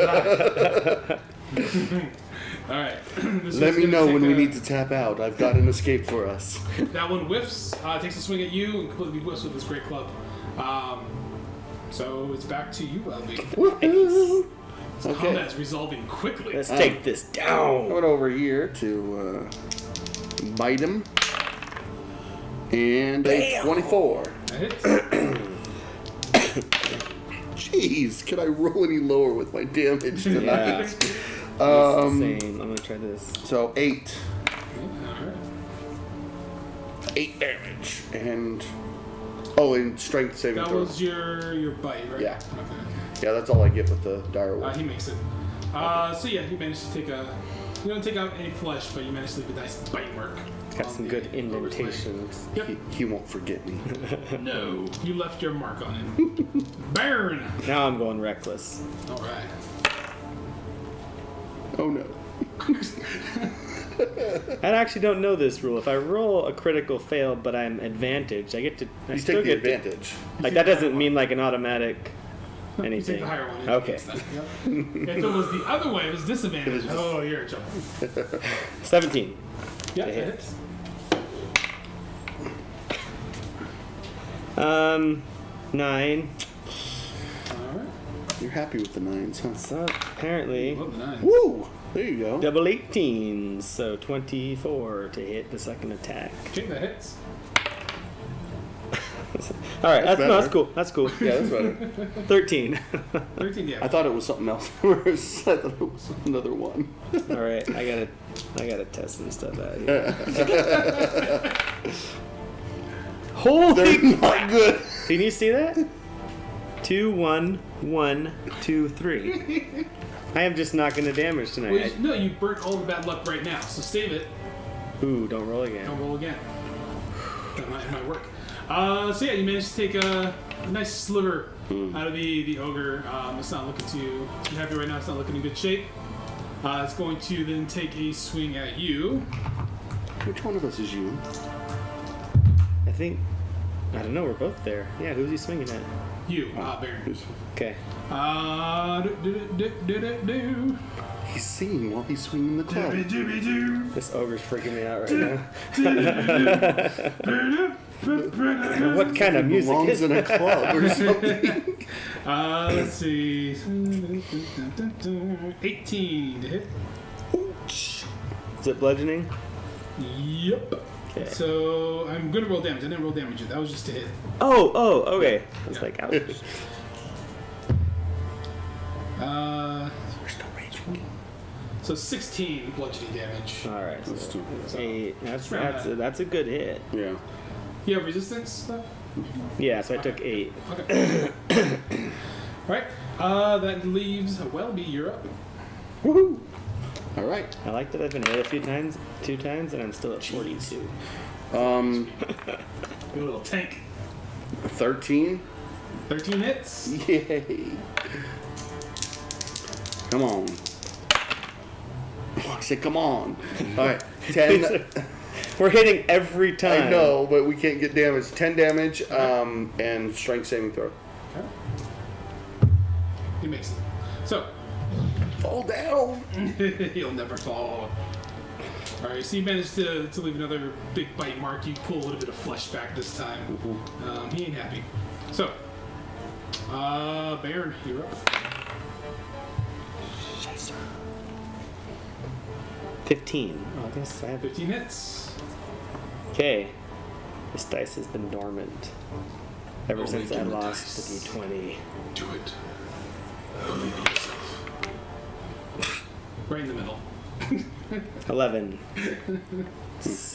All right. This Let one's me gonna know take when we a- need to tap out. I've got an escape for us. That one whiffs, uh, takes a swing at you, and completely whiffs with this great club. Um, so it's back to you, Wellby. Woohoo! Okay. Combat's resolving quickly. Let's Um, take this down. Going over here to uh, bite him. And a Bam! twenty-four. That hits. Jeez, can I roll any lower with my damage tonight? Yeah. It's Um, the same. I'm gonna try this. So eight. Alright. Eight damage. And oh, and strength saving That throw. was your your bite, right? Yeah. Okay. Yeah, that's all I get with the dire Uh, wolf. he makes it. Uh, so yeah, you managed to take a. You don't take out any flesh, but you managed to leave a nice bite mark. Got on some the good ogre's leg. indentations. Yep. He, he won't forget me. No, you left your mark on him. Bearn. Now I'm going reckless. All right. Oh no. I actually don't know this rule. If I roll a critical fail, but I'm advantaged, I get to. I You still take the get to- advantage. like that doesn't mean like an automatic You anything. take the higher one. and Okay. fix that, yep. If it was the other way, it was disadvantage. It was dis- Oh, you're a joke. Seventeen. Yeah, To it hit. hits. Um, nine. All right. You're happy with the nines, huh? So apparently Love the nines. Woo! There you go. double eighteens, so twenty-four to hit the second attack. Okay, that hits. All right, that's, That's no, that's better. cool. That's cool. Yeah, that's better. Thirteen. thirteen damage. I thought it was something else. I thought it was another one. All right, I gotta, I gotta test some stuff out here. Holy! They're not good. Can you see that? Two, one, one, two, three. I am just not gonna damage Well, tonight. you, no, you burnt all the bad luck right now, so save it. I, ooh, don't roll Don't again. roll again. That might, might work. Uh, so yeah, you managed to take a, a nice sliver out of the, the ogre. Um, it's not looking too, too happy right now. It's not looking in good shape. Uh, it's going to then take a swing at you. Which one of us is you? I think, I don't know. We're both there. Yeah, who's he swinging at? You, uh, Bearn. Who's- Okay. Uh, do, do, do, do, do, do. He's singing while he's swinging the club. Dooby dooby doo. This ogre's freaking me out right now. What kind of He music belongs is in a that? club or something. Uh, let's see. eighteen to hit. Is it bludgeoning? Yep. Okay. So I'm gonna roll damage. I didn't roll damage yet. That was just a hit. Oh, oh, okay. I was Yeah. like, ouch. Uh, We're still raging. so sixteen bludgeoning damage. All right. Let's So do it. eight. That's round that's that. a, that's a good hit. Yeah. You have resistance though? Yeah. So I took eight. Okay. Alright. Uh, that leaves Wellby. You're up. Woohoo! All right. I like that I've been hit a few times, two times, and I'm still at forty-two. Um, Your little tank. thirteen. thirteen hits. Yay! Come on. I said, come on. All right. ten. We're hitting every time. I know, but we can't get damage. ten damage um, and strength saving throw. Okay. He makes it. So, Fall down. he'll never fall. Alright, so you managed to, to leave another big bite mark. You pull a little bit of flesh back this time. Um, he ain't happy. So, uh, Bearn, you're up. Fifteen. Oh, I guess I have. fifteen hits. Okay. This dice has been dormant ever since I Awaken the lost dice. the D twenty. Do it. Believe in yourself. Right in the middle. Eleven. Sucks.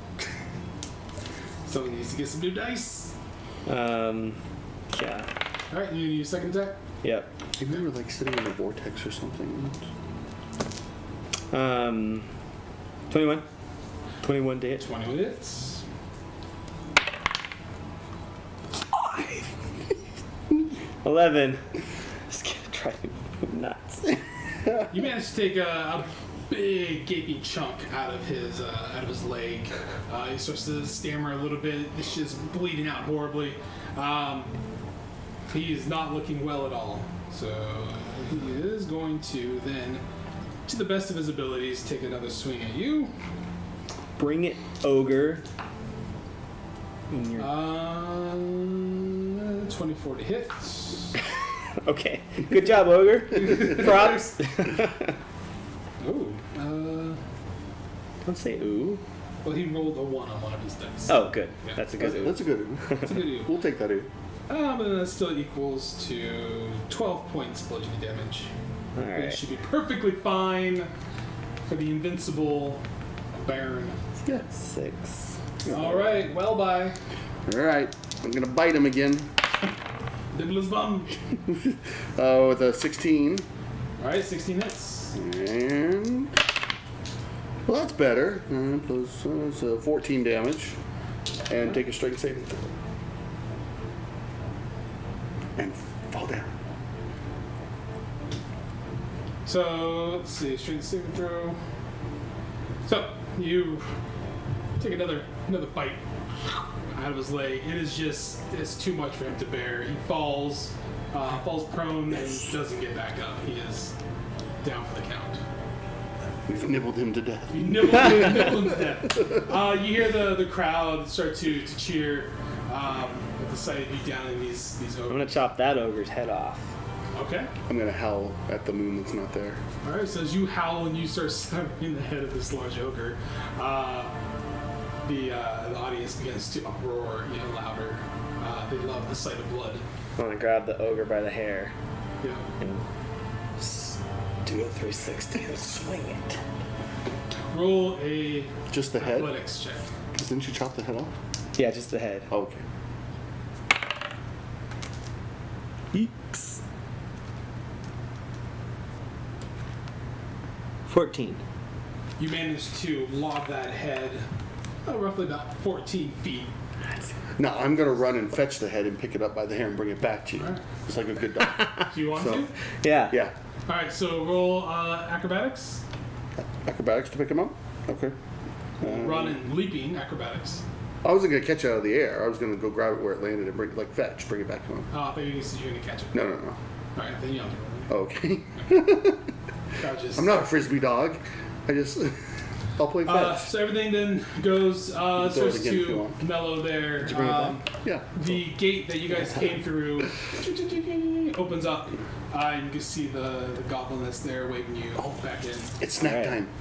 Someone needs to get some new dice. Um. Yeah. Alright, you need your second attack? Yep. Maybe we were like sitting in a vortex or something. Um. Twenty-one. Twenty-one to hit. twenty hits. eleven. It's gonna drive me nuts. You managed to take a, a big gaping chunk out of his uh, out of his leg. Uh, he starts to stammer a little bit. It's just bleeding out horribly. Um, he is not looking well at all. So he is going to then, to the best of his abilities, take another swing at you. Bring it, ogre. Um, twenty-four to hit. Okay. Good job, ogre. Props. Ooh. Uh, Don't say ooh. well, he rolled a one on one of his dice. Oh, good. Yeah. That's a good ooh. That's a good. That's a good ooh. We'll take that. Ooh. Um, and that still equals to twelve points bludgeoning damage. All It right. should be perfectly fine for the invincible Bearn. Yeah. Six. All right, Wellby. All right. I'm gonna bite him again. Dibble his bum. Uh, with a sixteen. All right, sixteen hits. And well, that's better. Uh, plus uh, it's, uh, fourteen damage, and take a strength saving throw, and fall down. So let's see, strength saving throw. So you take another another bite out of his leg. It is just it's too much for him to bear. He falls, uh, falls prone and doesn't get back up. He is down for the count. We've nibbled him to death. You nibble, nibble him to death. Uh, you hear the, the crowd start to, to cheer um, at the sight of you down in these these I'm ogres. gonna chop that ogre's head off. Okay. I'm gonna howl at the moon that's not there. All right. So as you howl and you start severing the head of this large ogre, uh, the uh, the audience begins to uproar even louder. Uh, they love the sight of blood. I'm gonna grab the ogre by the hair Yeah. and s- do a three sixty and swing it. Roll a Just the head? athletics check. Because didn't you chop the head off? Yeah, just the head. Oh, okay. Yeeks. fourteen. You manage to lob that head uh, roughly about fourteen feet. Now I'm gonna run and fetch the head and pick it up by the hair and bring it back to you. Alright. Just like a good dog. Do you want So- to? Yeah. Yeah. All right. So roll uh, acrobatics. Acrobatics to pick him up? Okay. Um, Run and leaping acrobatics. I wasn't gonna catch it out of the air. I was gonna go grab it where it landed and bring like fetch, bring it back to him. Oh, I thought you said you were going to catch it. No, no, no. All right, then you don't have to Okay. roll. Crowd just- I'm not a frisbee dog. I just I'll play fetch. Uh, so everything then goes, uh, You can throw it starts again if you to want. mellow there. Did you bring Um, it back? Yeah. The gate that you guys came through opens up. Uh, and you can see the, the goblin that's there waving you back in. It's snack Alright. time.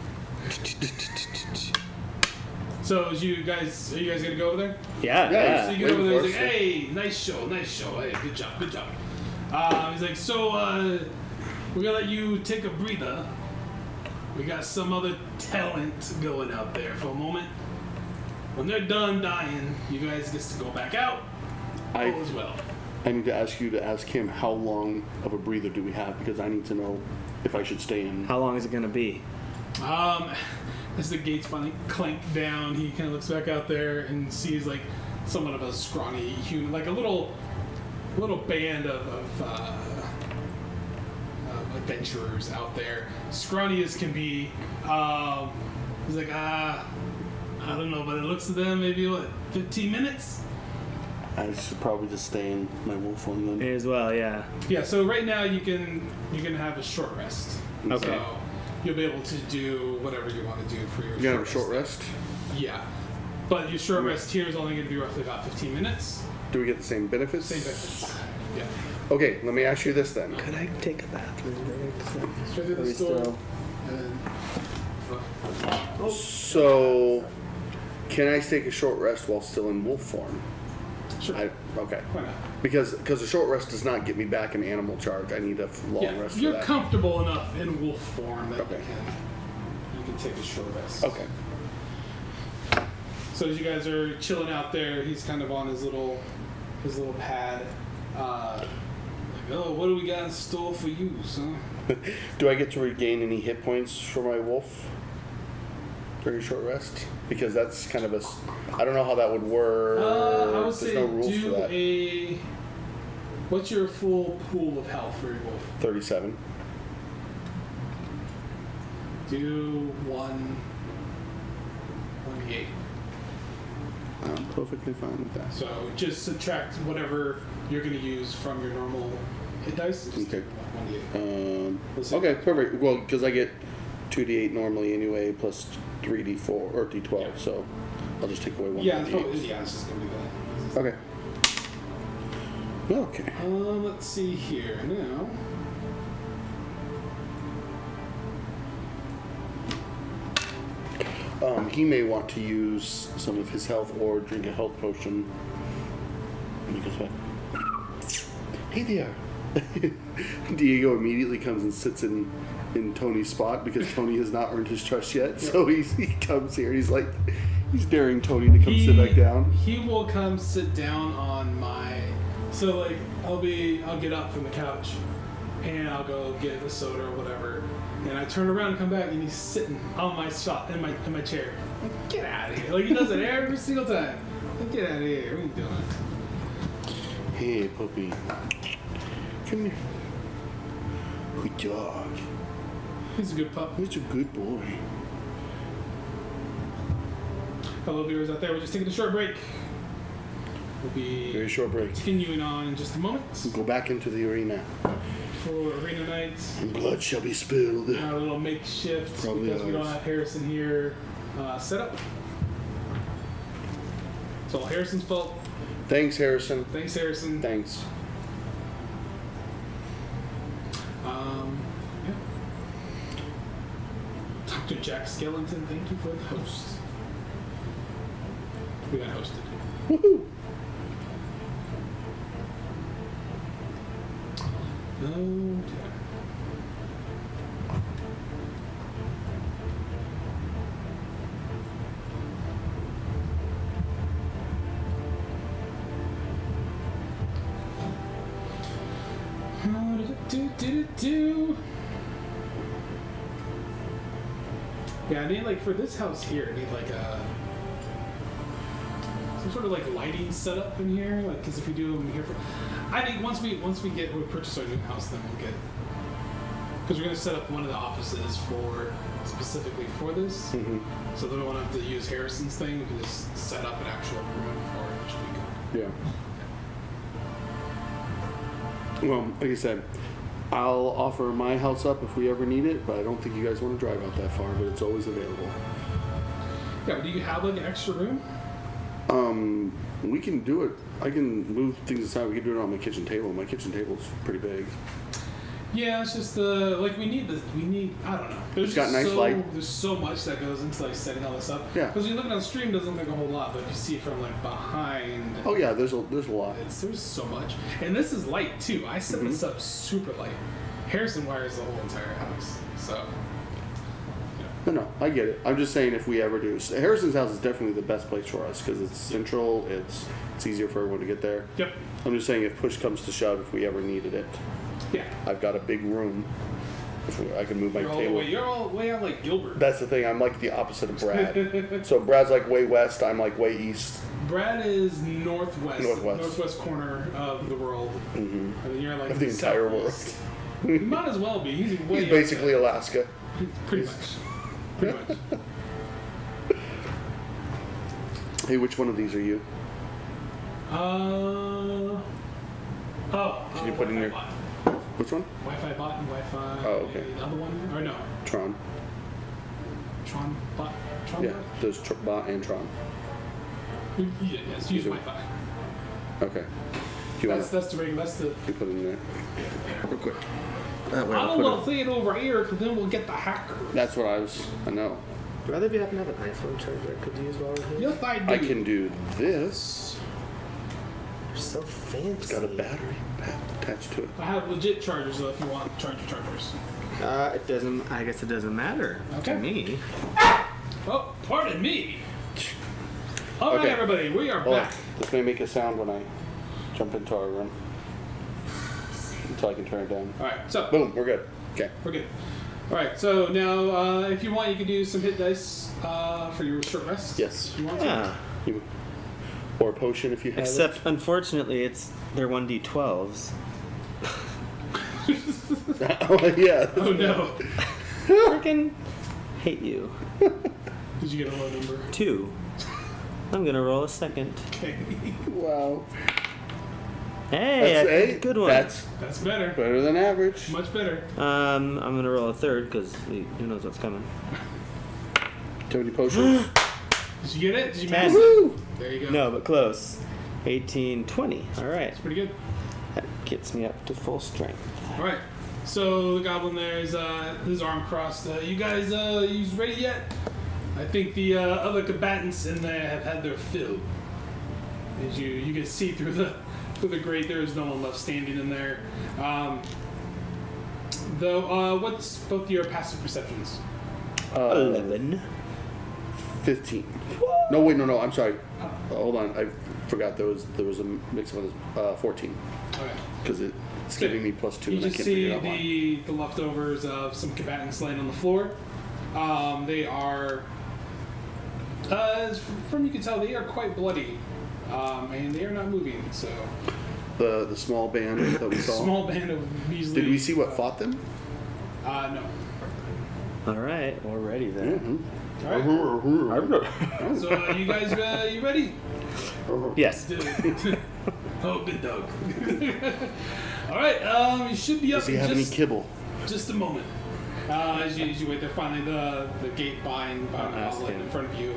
So as you guys, are you guys gonna go over there? Yeah. Yeah, Yeah. So you get over there. waiting He's for like, us, "Hey, nice show, nice show. Hey, good job, good job." Uh, he's like, "So uh, we're gonna let you take a breather. We got some other talent going out there for a moment. When they're done dying, you guys get to go back out. I- All as well." I need to ask you to ask him how long of a breather do we have because I need to know if I should stay in. How long is it gonna be? Um, as the gates finally clank down, he kind of looks back out there and sees like somewhat of a scrawny human, like a little, little band of, of, uh, of adventurers out there, scrawny as can be. Um, he's like, ah, I don't know, but it looks to them maybe what, fifteen minutes. I should probably just stay in my wolf one then. Me as well. Yeah. Yeah. So right now you can you can have a short rest. Okay. So you'll be able to do whatever you want to do for your. You gonna have a short short rest? Yeah. But your short rest here is only going to be roughly about fifteen minutes. Do we get the same benefits? Same benefits. Yeah. Okay, let me ask you this then. Could I take a bathroom break? Straight to Are the we store. still- And So, can I take a short rest while still in wolf form? sure. I, okay. Why not? Because because a short rest does not get me back in animal charge. I need a long Yeah. rest for You're that. comfortable enough in wolf form that Okay. you can you can take a short rest. Okay. So as you guys are chilling out there, he's kind of on his little his little pad. Uh, like, oh, what do we got in store for you, son? Do I get to regain any hit points for my wolf during a short rest? Because that's kind of a. s- I don't know how that would work. Uh, I would There's say no rules for do that. a What's your full pool of health for your wolf? thirty-seven. Do one, one d eight. I'm perfectly fine with that. So just subtract whatever you're going to use from your normal hit dice. Just Okay. one d eight. Um, We'll see. okay, perfect. Well, because I get two d eight normally anyway, plus three d four or d twelve, Yeah. so I'll just take away one. Yeah, d it's eight. probably, yeah, it's just going to be that. Okay. Okay. Um, let's see here now. Um, he may want to use some of his health or drink a health potion. And he goes back. Hey there. Diego immediately comes and sits in, in Tony's spot because Tony has not earned his trust yet. So he's, he comes here. He's like, he's daring Tony to come He, sit back down. he will come sit down on my. So like I'll be, I'll get up from the couch, and I'll go get a soda or whatever, and I turn around and come back, and he's sitting on my spot in my in my chair. Like, get out of here! Like he does it every single time. Like, get out of here! What are you doing? Hey, puppy. Come here. Good dog. He's a good pup. He's a good boy. Hello, viewers out there. We're just taking a short break. We'll be Very short break. continuing on in just a moment Go back into the arena. for arena night. And blood shall be spilled. Our little makeshift Probably because we don't ours. have Harrison here uh, set up. It's all Harrison's fault. Thanks, Harrison. Thanks, Harrison. Thanks. Um, yeah. Doctor Jack Skellington, thank you for the host. We got hosted. Woohoo! Oh, dear. Do, do, do, do. Yeah, I need like for this house here, I need like a some sort of like lighting setup in here, like because if we do them here for, I think once we once we get we purchase our new house, then we'll get because we're gonna set up one of the offices for specifically for this, Mm-hmm. so then we won't have to use Harrison's thing. We can just set up an actual room for it, which would be good. Yeah. Well, like I said, I'll offer my house up if we ever need it, but I don't think you guys want to drive out that far, but it's always available. Yeah, but do you have like an extra room? Um, we can do it. I can move things aside. We can do it on my kitchen table. My kitchen table's pretty big. Yeah, it's just uh, like we need this. We need. I don't know. There's It's got just nice so, light. There's so much that goes into like setting all this up. Yeah. Because when you look on stream, it doesn't look like a whole lot, but if you see it from like behind, Oh yeah, there's a there's a lot. it's there's so much. And this is light too. I set Mm-hmm. this up super light. Harrison wires the whole entire house, so. No, no, I get it. I'm just saying if we ever do. So Harrison's house is definitely the best place for us because it's central. It's it's easier for everyone to get there. Yep. I'm just saying if push comes to shove, if we ever needed it, Yeah. I've got a big room. If we, I can move my You're all, the table. way, you're all way out like Gilbert. That's the thing. I'm like the opposite of Brad. So Brad's like way west. I'm like way east. Brad is northwest, Northwest. northwest corner of the world. Mm-hmm. I mean, you're like Of the entire world. southeast. He might as well be. He's way He's up basically there. Alaska. Pretty much. Pretty much. Hey, which one of these are you? Uh. Oh. Can you uh, put in Wi-Fi your- bot. Which one? Wi-Fi bot and Wi-Fi. Oh, okay. The other one, or no? Tron. Tron bot. Tron Yeah, bot. there's tr- bot and Tron. Yeah, yes. Use Either- Wi-Fi. Okay. Do you want That's to that's the regular. That's the. put it in there? Real quick. That way I I'll don't put want it- to say it over here, because then we'll get the hacker. That's what I was. I know. Do either of you happen to have an iPhone charger I could use while we're here? Yes, I do. I can do this. You're so fancy. It's got a battery pack attached to it. I have legit chargers, though, if you want to charge your chargers. Uh, it doesn't. I guess it doesn't matter Okay. to me. Oh, pardon me. All right, Okay. everybody, we are Hold on. back. This may make a sound when I jump into our room. Until I can turn it down. All right, so Boom, we're good. Okay. we're good. All right, so now uh, if you want, you can do some hit dice uh, for your short rest. Yes. If you want to. Yeah. You, Or a potion if you have Except, it. unfortunately, it's they're one d twelves. Oh, yeah. Oh no. Freaking hate you. Did you get a low number? Two. I'm gonna roll a second. Okay. Wow. Hey, That's I- eight. good one. That's That's better. better than average. Much better. Um, I'm gonna roll a third because who knows what's coming. Do you have any potions? Did you get it? Did you Ten. manage it? Woo! There you go. No, but close. eighteen, twenty. All right. It's pretty good. That gets me up to full strength. All right. So the goblin there is uh, his arm crossed. Uh, you guys, uh, you ready yet? I think the uh, other combatants in there have had their fill. As you you can see through the through the grate, there is no one left standing in there. Um, though, uh, what's both your passive perceptions? Uh, Eleven. fifteen. No, wait, no, no. I'm sorry. Uh, hold on. I forgot there was there was a mix of uh, fourteen Okay. because it, it's Okay. giving me plus two. You and I just can't see figure it out why. the, the leftovers of some combatants laying on the floor. Um, they are, uh, as from you can tell, they are quite bloody, um, and they are not moving. So, The the small band that we saw. small band of measly. Did we see what fought them? Uh, no. All right, we're ready then. All right. Mm-hmm. So, uh, you guys, uh, you ready? Yes. Oh, good dog. All right. Um, you should be up Does he in have any just, kibble? just a moment. Uh, as you, as you wait there, finally the, the gate behind, behind the I'll ask goblet him. in front of you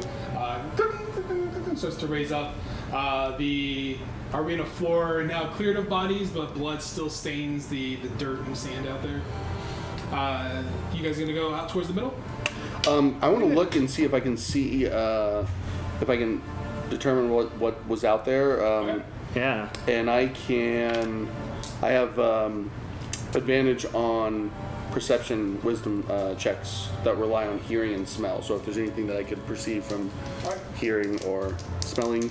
uh, starts to raise up. Uh, the arena floor now cleared of bodies, but blood still stains the, the dirt and sand out there. Uh, you guys gonna go out towards the middle? Um, I want to look and see if I can see uh, if I can determine what, what was out there. Um, Okay. Yeah. And I can. I have um, advantage on perception wisdom uh, checks that rely on hearing and smell. So if there's anything that I could perceive from Alright. hearing or smelling.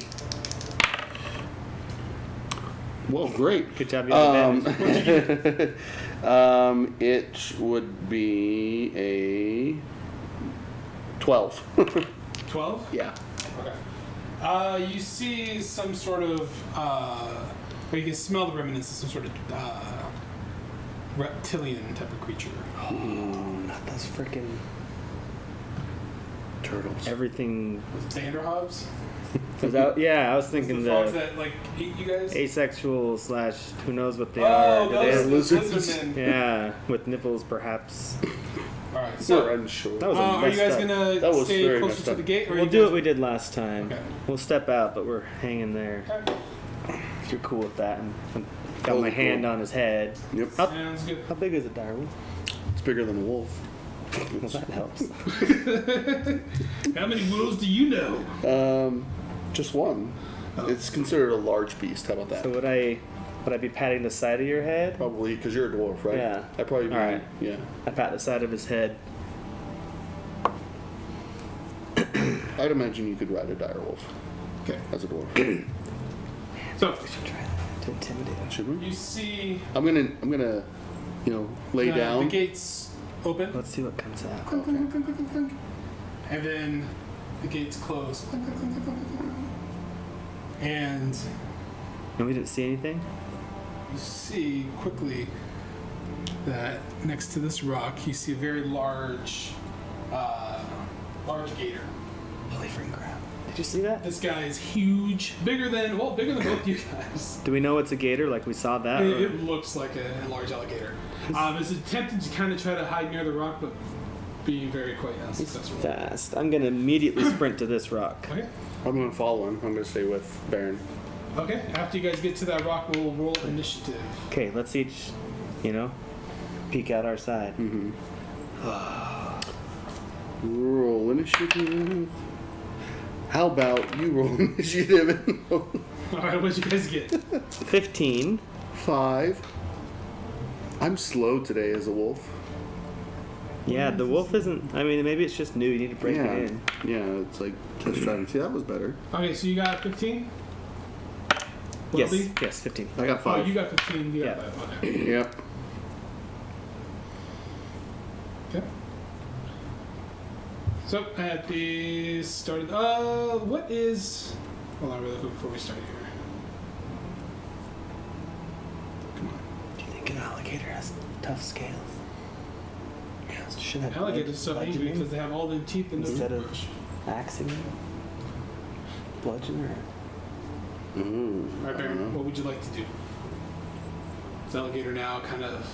Well, great. Good job. You have advantage. Um, um, it would be a twelve. Twelve. Yeah. Okay. Uh, you see some sort of, uh, or you can smell the remnants of some sort of uh, reptilian type of creature. Not those freaking Turtles. everything. Was it Vanderhoofs? Was that, yeah, I was The thinking frogs the that like eat you guys? asexual slash who knows what they Oh, are. Do they those have- lizards? lizardmen. yeah, with nipples perhaps. All right. We're So, unsure. That was uh, a are you messed guys up. gonna That was stay very closer messed to up. the gate, or We'll you do guys... what we did last time. Okay. We'll step out, but we're hanging there. Okay. If you're cool with that. And and got Totally my hand cool. on his head. Yep. How, Sounds good. how big is a direwolf? It's bigger than a wolf. Well, that helps. How many wolves do you know? Um, just one. It's considered a large beast. How about that? So would I would I be patting the side of your head? Probably because you're a dwarf, right? Yeah. I probably. Be, All right. Yeah. I pat the side of his head. I'd imagine you could ride a direwolf Okay. as a dwarf. So We should try that to intimidate him. Should we? you see I'm gonna. I'm gonna. You know, lay uh, down. the gates open. Let's see what comes out. Clunk, clunk, clunk, clunk, clunk, clunk. And then the gates close. Clunk, clunk, clunk, clunk, clunk, clunk. And And we didn't see anything? you see quickly that next to this rock, you see a very large, uh, large gator. Holy freaking crap. Did you see that? This guy is huge, bigger than, well, bigger than both you guys. Do we know it's a gator? Like we saw that? It, or- it looks like a, a large alligator. Um, it's attempting to kind of try to hide near the rock, but being very quite He's unsuccessful. fast. I'm gonna immediately sprint to this rock. Okay. I'm gonna follow him. I'm gonna stay with Bearn. Okay. After you guys get to that rock, we'll roll initiative. Okay, let's each, you know, peek out our side. Mm-hmm. Roll initiative. How about you roll initiative? All right. What'd you guys get? fifteen. Five. I'm slow today as a wolf. Yeah, the wolf isn't. I mean, maybe it's just new. You need to break yeah. it in. Yeah, it's like test driving. See, that was better. Okay. So you got fifteen. Yes, Wellby? yes, fifteen. I got Oh, five. you got fifteen. You got Yeah. five. Okay. Yep. Okay. So at the start of uh, what is Hold on really quick before we start here. Come on. Do you think an alligator has tough scales? Yes. Should have Alligators so angry because they have all the teeth in their instead of axing him, bludgeon her. Mm, Alright, Bearn, what would you like to do? This alligator now kind of.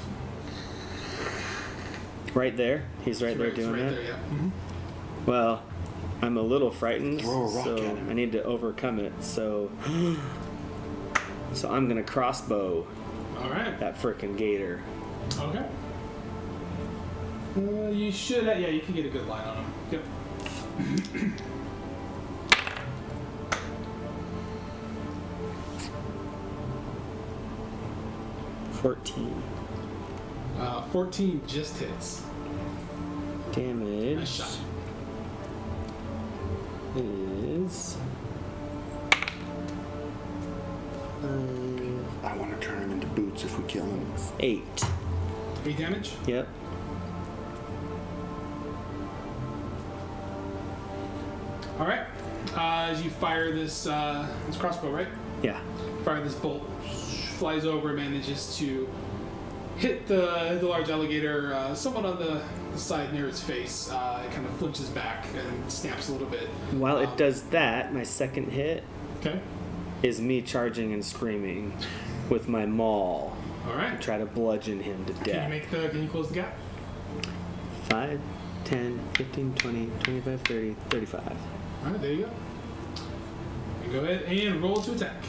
Right there. He's right, He's there right, doing right that. there, yeah. Mm-hmm. Well, I'm a little frightened, Throw a rock so at him. I need to overcome it. So, so I'm gonna crossbow Alright. that frickin' gator. Okay. Uh, you should, uh, yeah, you can get a good line on him. Yep. Fourteen Uh, fourteen just hits. damage Nice shot. is. Um, I want to turn him into boots if we kill him. eight. Eight damage. Yep. All right. Uh, as you fire this, uh, this crossbow, right? Yeah. Fire this bolt, flies over, manages to hit the the large alligator uh, somewhat on the, the side near its face. Uh, it kind of flinches back and snaps a little bit. While Um, it does that, my second hit Okay. is me charging and screaming with my maul All to right. try to bludgeon him to Can death. you make the? Can you close the gap? five, ten, fifteen, twenty, twenty-five, thirty, thirty-five. All right. There you go. And go ahead and roll to attack.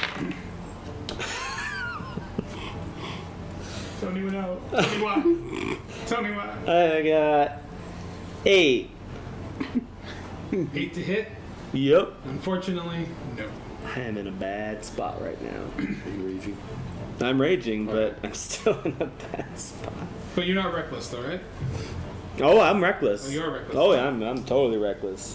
Tell me what out. Tell me why. Tell me why. I got eight. Eight to hit. Yep. Unfortunately, no. I am in a bad spot right now. Are you raging? I'm raging, but I'm still in a bad spot. But you're not reckless, though, right? Oh, I'm reckless. Oh, you are reckless. Oh, yeah, I'm, I'm totally reckless.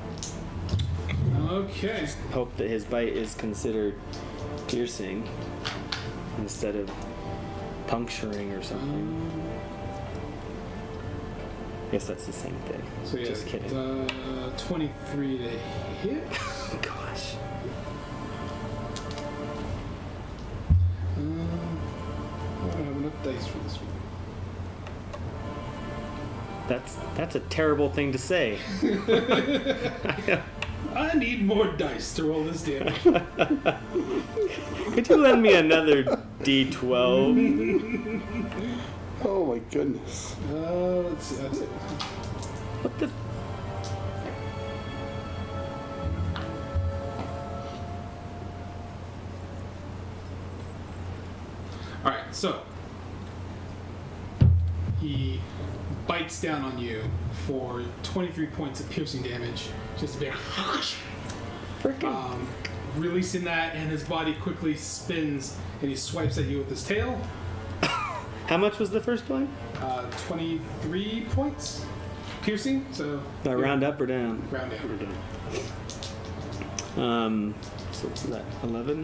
Okay. Hope that his bite is considered piercing instead of puncturing or something. Guess that's the same thing. So yeah, Just kidding. Uh, twenty-three to hit. Gosh. Um, I don't have enough dice for this one. That's that's a terrible thing to say. I need more dice to roll this damage. Could you lend me another D twelve? Oh my goodness. Uh, let's see. That's it. What the? All right. So he bites down on you for twenty-three points of piercing damage. Just a bit. Freaking. Um, releasing that, and his body quickly spins, and he swipes at you with his tail. How much was the first one? Uh, twenty-three points piercing. So Do I round up or down? round down. Um, so what's that? Eleven.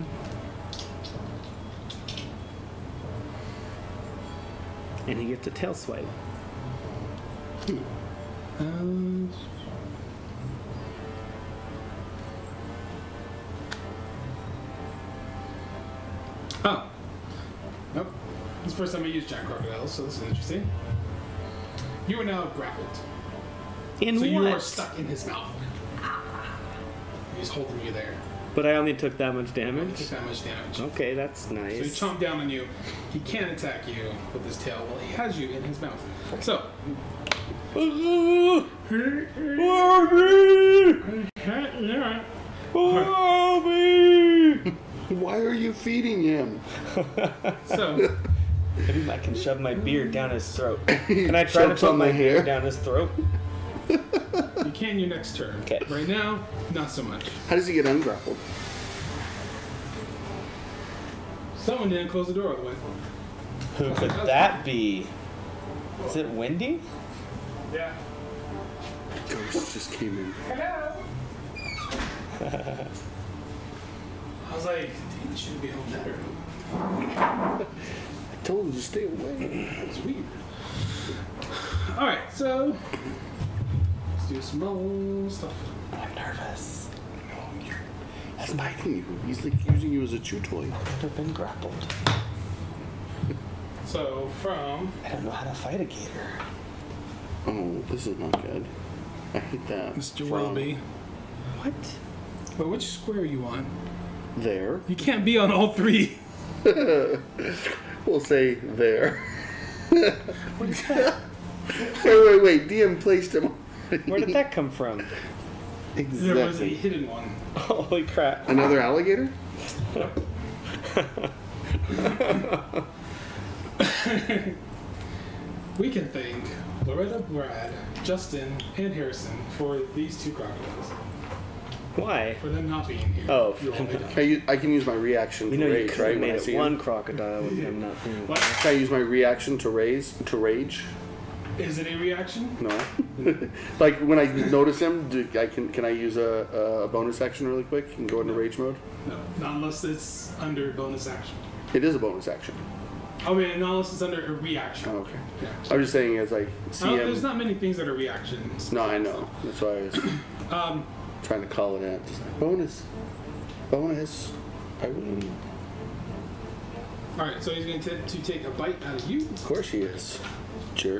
And he gets a tail swipe. Um, oh. Nope. This is the first time I used giant crocodiles, so this is interesting. You are now grappled. In so what? you are stuck in his mouth. He's holding you there. But I only took that much You damage. take that much damage. Okay, that's So he nice. chomped down on you. He can't attack you with his tail. Well, he has you in his mouth. So. Why are you feeding him? So. Maybe I can shove my beard down his throat. Can I try to Chokes put on my the hair. beard down his throat? You can your next turn. Okay. Right now, not so much. How does he get ungrappled? Someone didn't close the door all the way. Who could that be? Is it Wendy? Yeah. Ghost just came in. Hello. I was like, you shouldn't be home better. I told him to stay away. It's weird. Alright, so let's do some roll stuff. I'm nervous. No, you're, That's biting you. He's like using you as a chew toy. I've never been grappled. So from I don't know how to fight a gator. Oh, this is not good. I hate that. Mister From Wellby. What? Wait, which square are you on? There. You can't be on all three. We'll say there. What is that? Wait, wait, wait. D M placed him. Where did that come from? Exactly. There was a hidden one. Holy crap. Another alligator? We can thank Loretta, Brad, Justin, and Harrison for these two crocodiles. Why? For them not being here. Oh, You all made it. Can I, use, I can use my reaction You to know you rage, could right? have when made I it see one him? crocodile with them not being. What? Can I use my reaction to raise to rage? Is it a reaction? No. Like when I notice him, do, I can can I use a, a bonus action really quick and go into rage mode? No, not unless it's under bonus action. It is a bonus action. I mean, not unless it's under a reaction. Oh, okay. Yeah. I'm just saying as I see Uh, him. there's not many things that are reactions. No, I know. That's why I was Um, trying to call it in. Just like, bonus. Bonus. I win. all right, so he's going to to take a bite out of you. Of course he is. Jerk.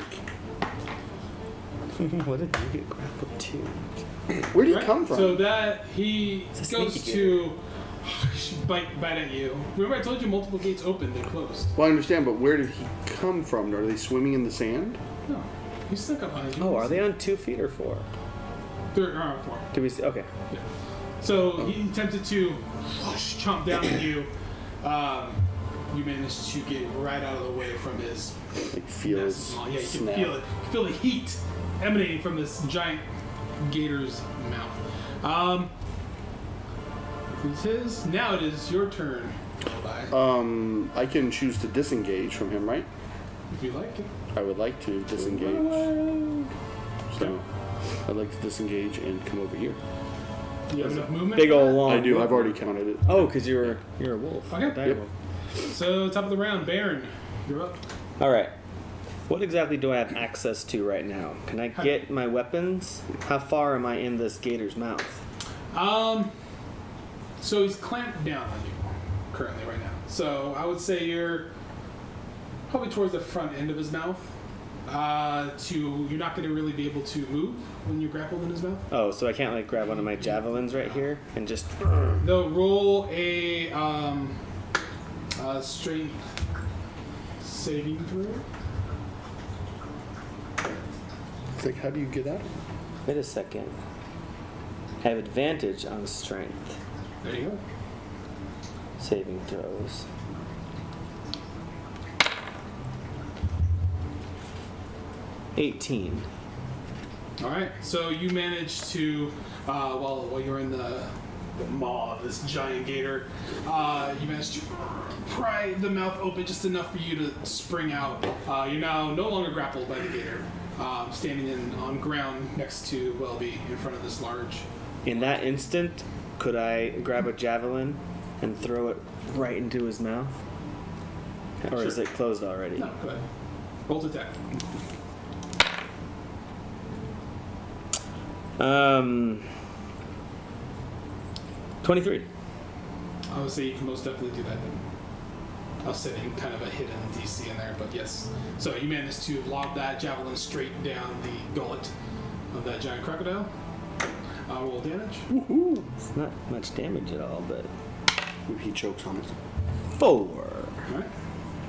What did you get grappled to? Where did he Right? come from? So that he It's a goes sneaky to bite bite at you. Remember, I told you multiple gates opened and closed. Well, I understand, but where did he come from? Are they swimming in the sand? No, he snuck up on you. Oh, are they on two feet or four? They're uh, four. Did we see? Okay. Yeah. So he attempted to whoosh, chomp down at you. Um, you managed to get right out of the way from his Like feels massive maw. Yeah, you can snap. feel it. You feel the heat emanating from this giant gator's mouth. Um, it's his. Now it is your turn. Wellby, Um, I can choose to disengage from him, right? if you like it. I would like to disengage. So, I'd like to disengage and come over here. You have enough movement? Big for old that? long. I do. I've already counted it. Oh, because you're you're a wolf. Okay. Dire Yep. wolf. So top of the round, Bearn, you're up. All right. What exactly do I have access to right now? Can I get my weapons? How far am I in this gator's mouth? Um, so he's clamped down on you currently right now. So I would say you're probably towards the front end of his mouth. Uh, to you're not going to really be able to move when you're grappled in his mouth. Oh, so I can't like grab one of my javelins right here and just. They'll roll a um, uh, strength saving throw. It's like, how do you get out? Wait a second. I have advantage on strength There you go. saving throws. eighteen. All right. So you managed to, uh, while while you're in the, the maw of this giant gator, uh, you managed to pry the mouth open just enough for you to spring out. Uh, you're now no longer grappled by the gator, um, standing in on ground next to Wellby in front of this large. In that instant, could I grab a javelin and throw it right into his mouth? Or is Sure. it closed already? No, go ahead. Roll to attack. Um, twenty-three. I would say you can most definitely do that. I was setting kind of a hidden D C in there, but yes. So you managed to lob that javelin straight down the gullet of that giant crocodile. Uh, roll damage. Woohoo! It's not much damage at all, but He chokes on it. four. All right.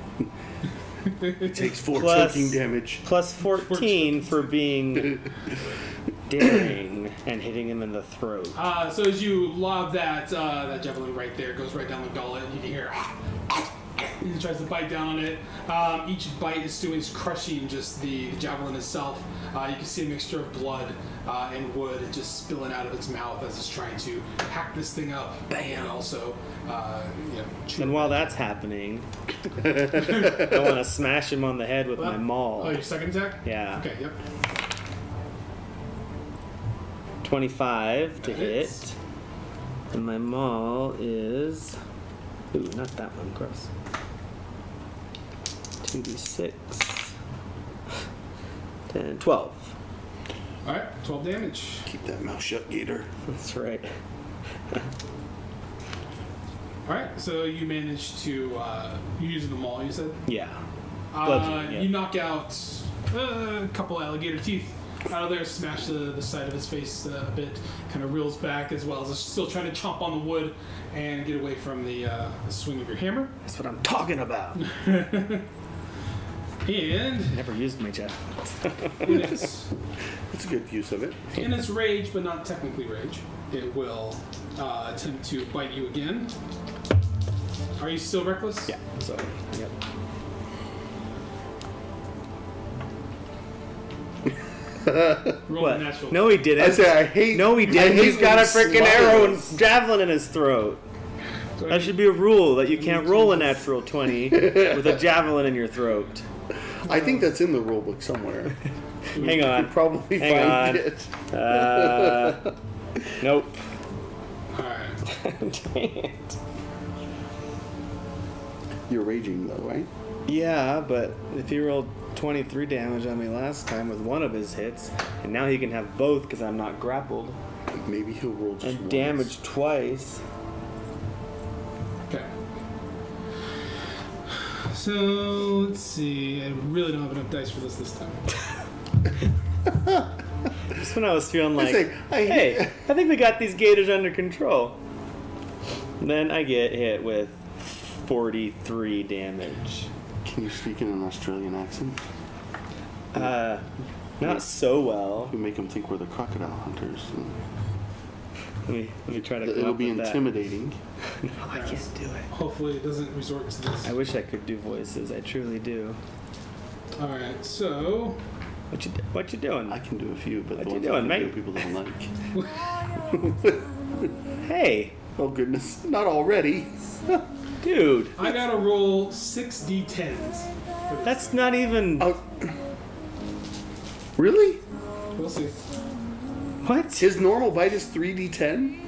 It takes four Plus- choking damage. Plus fourteen for being daring and hitting him in the throat. Uh, so as you lob that uh, that javelin right there, it goes right down the gullet. You can hear. He tries to bite down on it. Um, each bite is doing is crushing just the javelin itself. Uh, you can see a mixture of blood uh, and wood just spilling out of its mouth as it's trying to hack this thing up. Bam! And also, uh, you know, chew And it. while that's happening, I want to smash him on the head with my maul. Oh, your second attack? Yeah. Okay. Yep. twenty-five to That hit. hits. And my maul is... Ooh, not that one. Gross. two d six. ten, twelve. All right. Twelve damage. Keep that mouth shut, Gator. That's right. Alright, so you manage to, uh, you're using them all, you said? Yeah. Uh, Bludgeoning, yeah. You knock out uh, a couple alligator teeth out of there, smash the, the side of his face uh, a bit, kind of reels back as well as still trying to chomp on the wood and get away from the, uh, the swing of your hammer. That's what I'm talking about. And Never used my javelin. in its, It's a good use of it. in its rage, but not technically rage, it will uh, attempt to bite you again. Are you still reckless? Yeah. So, yep. Roll What? a natural. No, he didn't. I say I hate. No, he I didn't. hate He's got a when freaking arrow and slides. javelin in his throat. So That should be a rule that you can't roll a natural twenty with a javelin in your throat. I think that's in the rule book somewhere. Hang You on. could probably Hang find on. it. Uh, nope. Alright. Dang it. You're raging though, right? Yeah, but if he rolled twenty-three damage on me last time with one of his hits, and now he can have both because I'm not grappled, Maybe he'll roll just and once. damage twice. Okay. So let's see. I really don't have enough dice for this this time. Just when I was feeling like, say, I- hey, I think we got these gators under control. And then I get hit with forty-three damage. Can you speak in an Australian accent? Uh, not so well. You make them think we're the crocodile hunters. Let me let me try to. Come It'll up be with intimidating. That. No, I can't do it. Hopefully it doesn't resort to this. I wish I could do voices. I truly do. Alright, so What you What you doing? I can do a few, but What the you ones doing, I can mate? do, people don't like. Hey, Oh goodness, not already. dude, I gotta roll six d tens. that's not even. Oh, really? We'll see. What? His normal bite is three d ten?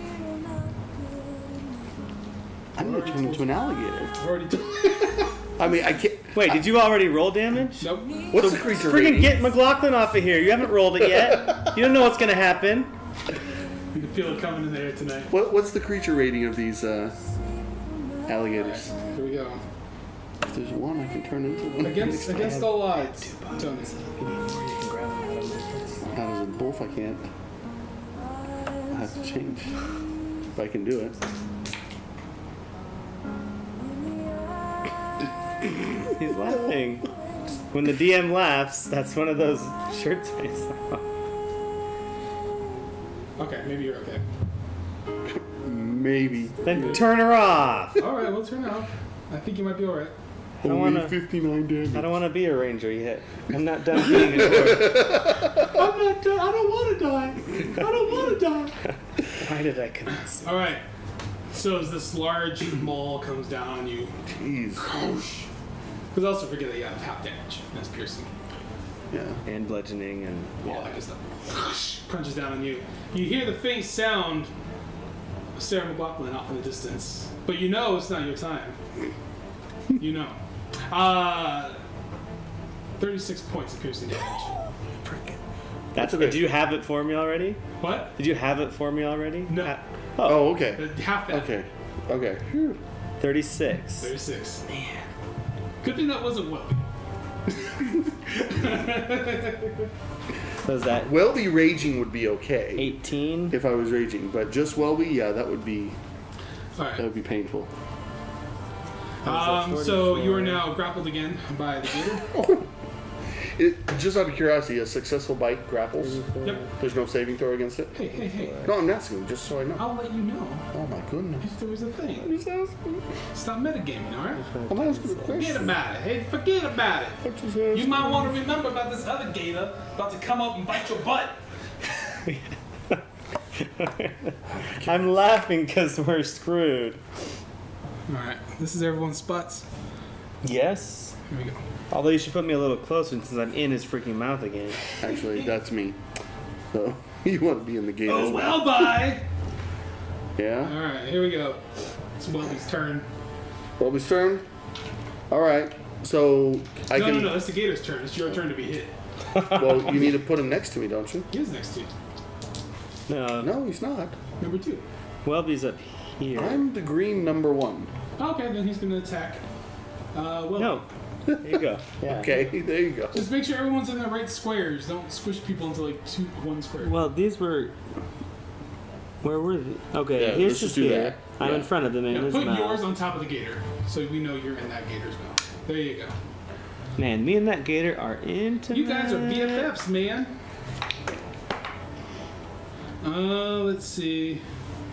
I'm gonna turn into an alligator. I've already done. I mean, I can't. Wait, did you already roll damage? Nope. What's the creature Freaking rating? get McLaughlin off of here. You haven't rolled it yet. You don't know what's gonna happen. You can feel it coming in there tonight. What, what's the creature rating of these uh, alligators? Here we go. If there's one, I can turn into one. Against against all odds, Tony. How does it both? I can't. I have to change. If I can do it. He's laughing. When the D M laughs, that's one of those shirts I saw. Okay, maybe you're okay. Maybe. Then turn her off. Alright, we'll turn it off. I think you might be alright. I don't Only wanna- fifty-nine damage. I don't want to be a ranger yet. I'm not done being a dwarf. I'm not done. I don't want to die. I don't want to die. Why did I commence? Alright. So as this large maul comes down on you, Jeez. because also forget that you have half damage. That's piercing. Yeah. And bludgeoning and All that good stuff. Crunches down on you. You hear the faint sound of Sarah McLaughlin off in the distance. But you know it's not your time. You know. Uh, thirty-six points of piercing damage. that's okay. Did you have it for me already? What? Did you have it for me already? No. Ha- Oh, okay. Uh, Half that. Okay. Okay. Phew. thirty-six. thirty-six. Man. Good thing that wasn't Wellby. So is that Wellby raging would be okay eighteen? if I was raging, but just Wellby, yeah, that would be that Alright. would be painful. Um, so you are now grappled again by the gator. Oh. It, just out of curiosity, a successful bite grapples. Yep. There's no saving throw against it. Hey, hey, hey. No, I'm asking just so I know. I'll let you know Oh my goodness. if there was a thing. Just asking. Stop metagaming, alright? I'm asking a Forget question. about it. Hey, forget about it. I'm just asking. You might want to remember about this other gator about to come up and bite your butt. I'm laughing because we're screwed. Alright, this is everyone's spots. Yes. Here we go. Although you should put me a little closer since I'm in his freaking mouth again. Actually, that's me. So you want to be in the game Oh, as well? well, bye. Yeah. Alright, here we go. It's Wellby's turn. Wellby's turn. All right. So I no, can. no, no, it's the gator's turn. It's your turn to be hit. Well, you need to put him next to me, don't you? He is next to you. No. No, he's not. Number two. Wellby's up here. I'm the green number one. Okay, then he's going to attack. Uh, well, No. There you go. Yeah. Okay, there you go. just make sure everyone's in the right squares. Don't squish people into like two, one square. Well, these were. Where were they? Okay, Yeah, here's let's just just do here. that. I'm Yeah. in front of them in yeah, his put mouth. yours on top of the gator, so we know you're in that gator's mouth. There you go. Man, me and that gator are intimate. You guys are B F Fs, man. Uh, let's see.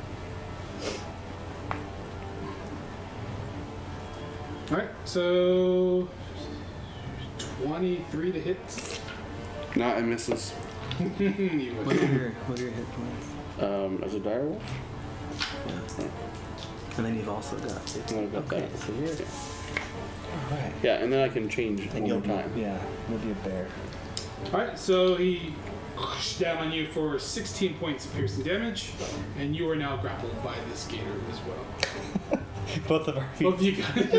All right, so twenty-three to hit. Nah, it misses. You What are your, what are your hit points? Um, as a direwolf. Yeah. And then you've also got. And I've got Okay, that. so you're. Alright. Yeah, and then I can change And one you'll more be, time. yeah, you'll be a bear. All right, so he down on you for sixteen points of piercing damage, and you are now grappled by this gator as well. Both of our Both of you guys.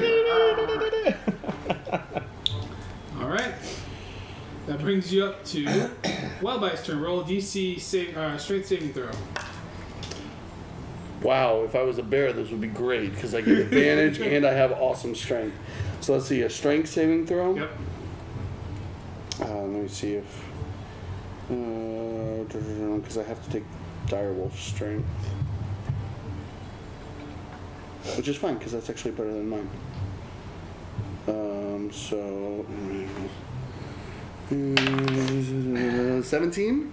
All right. That brings you up to Wellby's turn. Roll a D C save, uh, strength saving throw. Wow, if I was a bear, this would be great because I get advantage and I have awesome strength. So let's see, a strength saving throw. Yep. Uh, let me see if. Because I have to take direwolf strength. Which is fine because that's actually better than mine. Um, so. Uh, seventeen?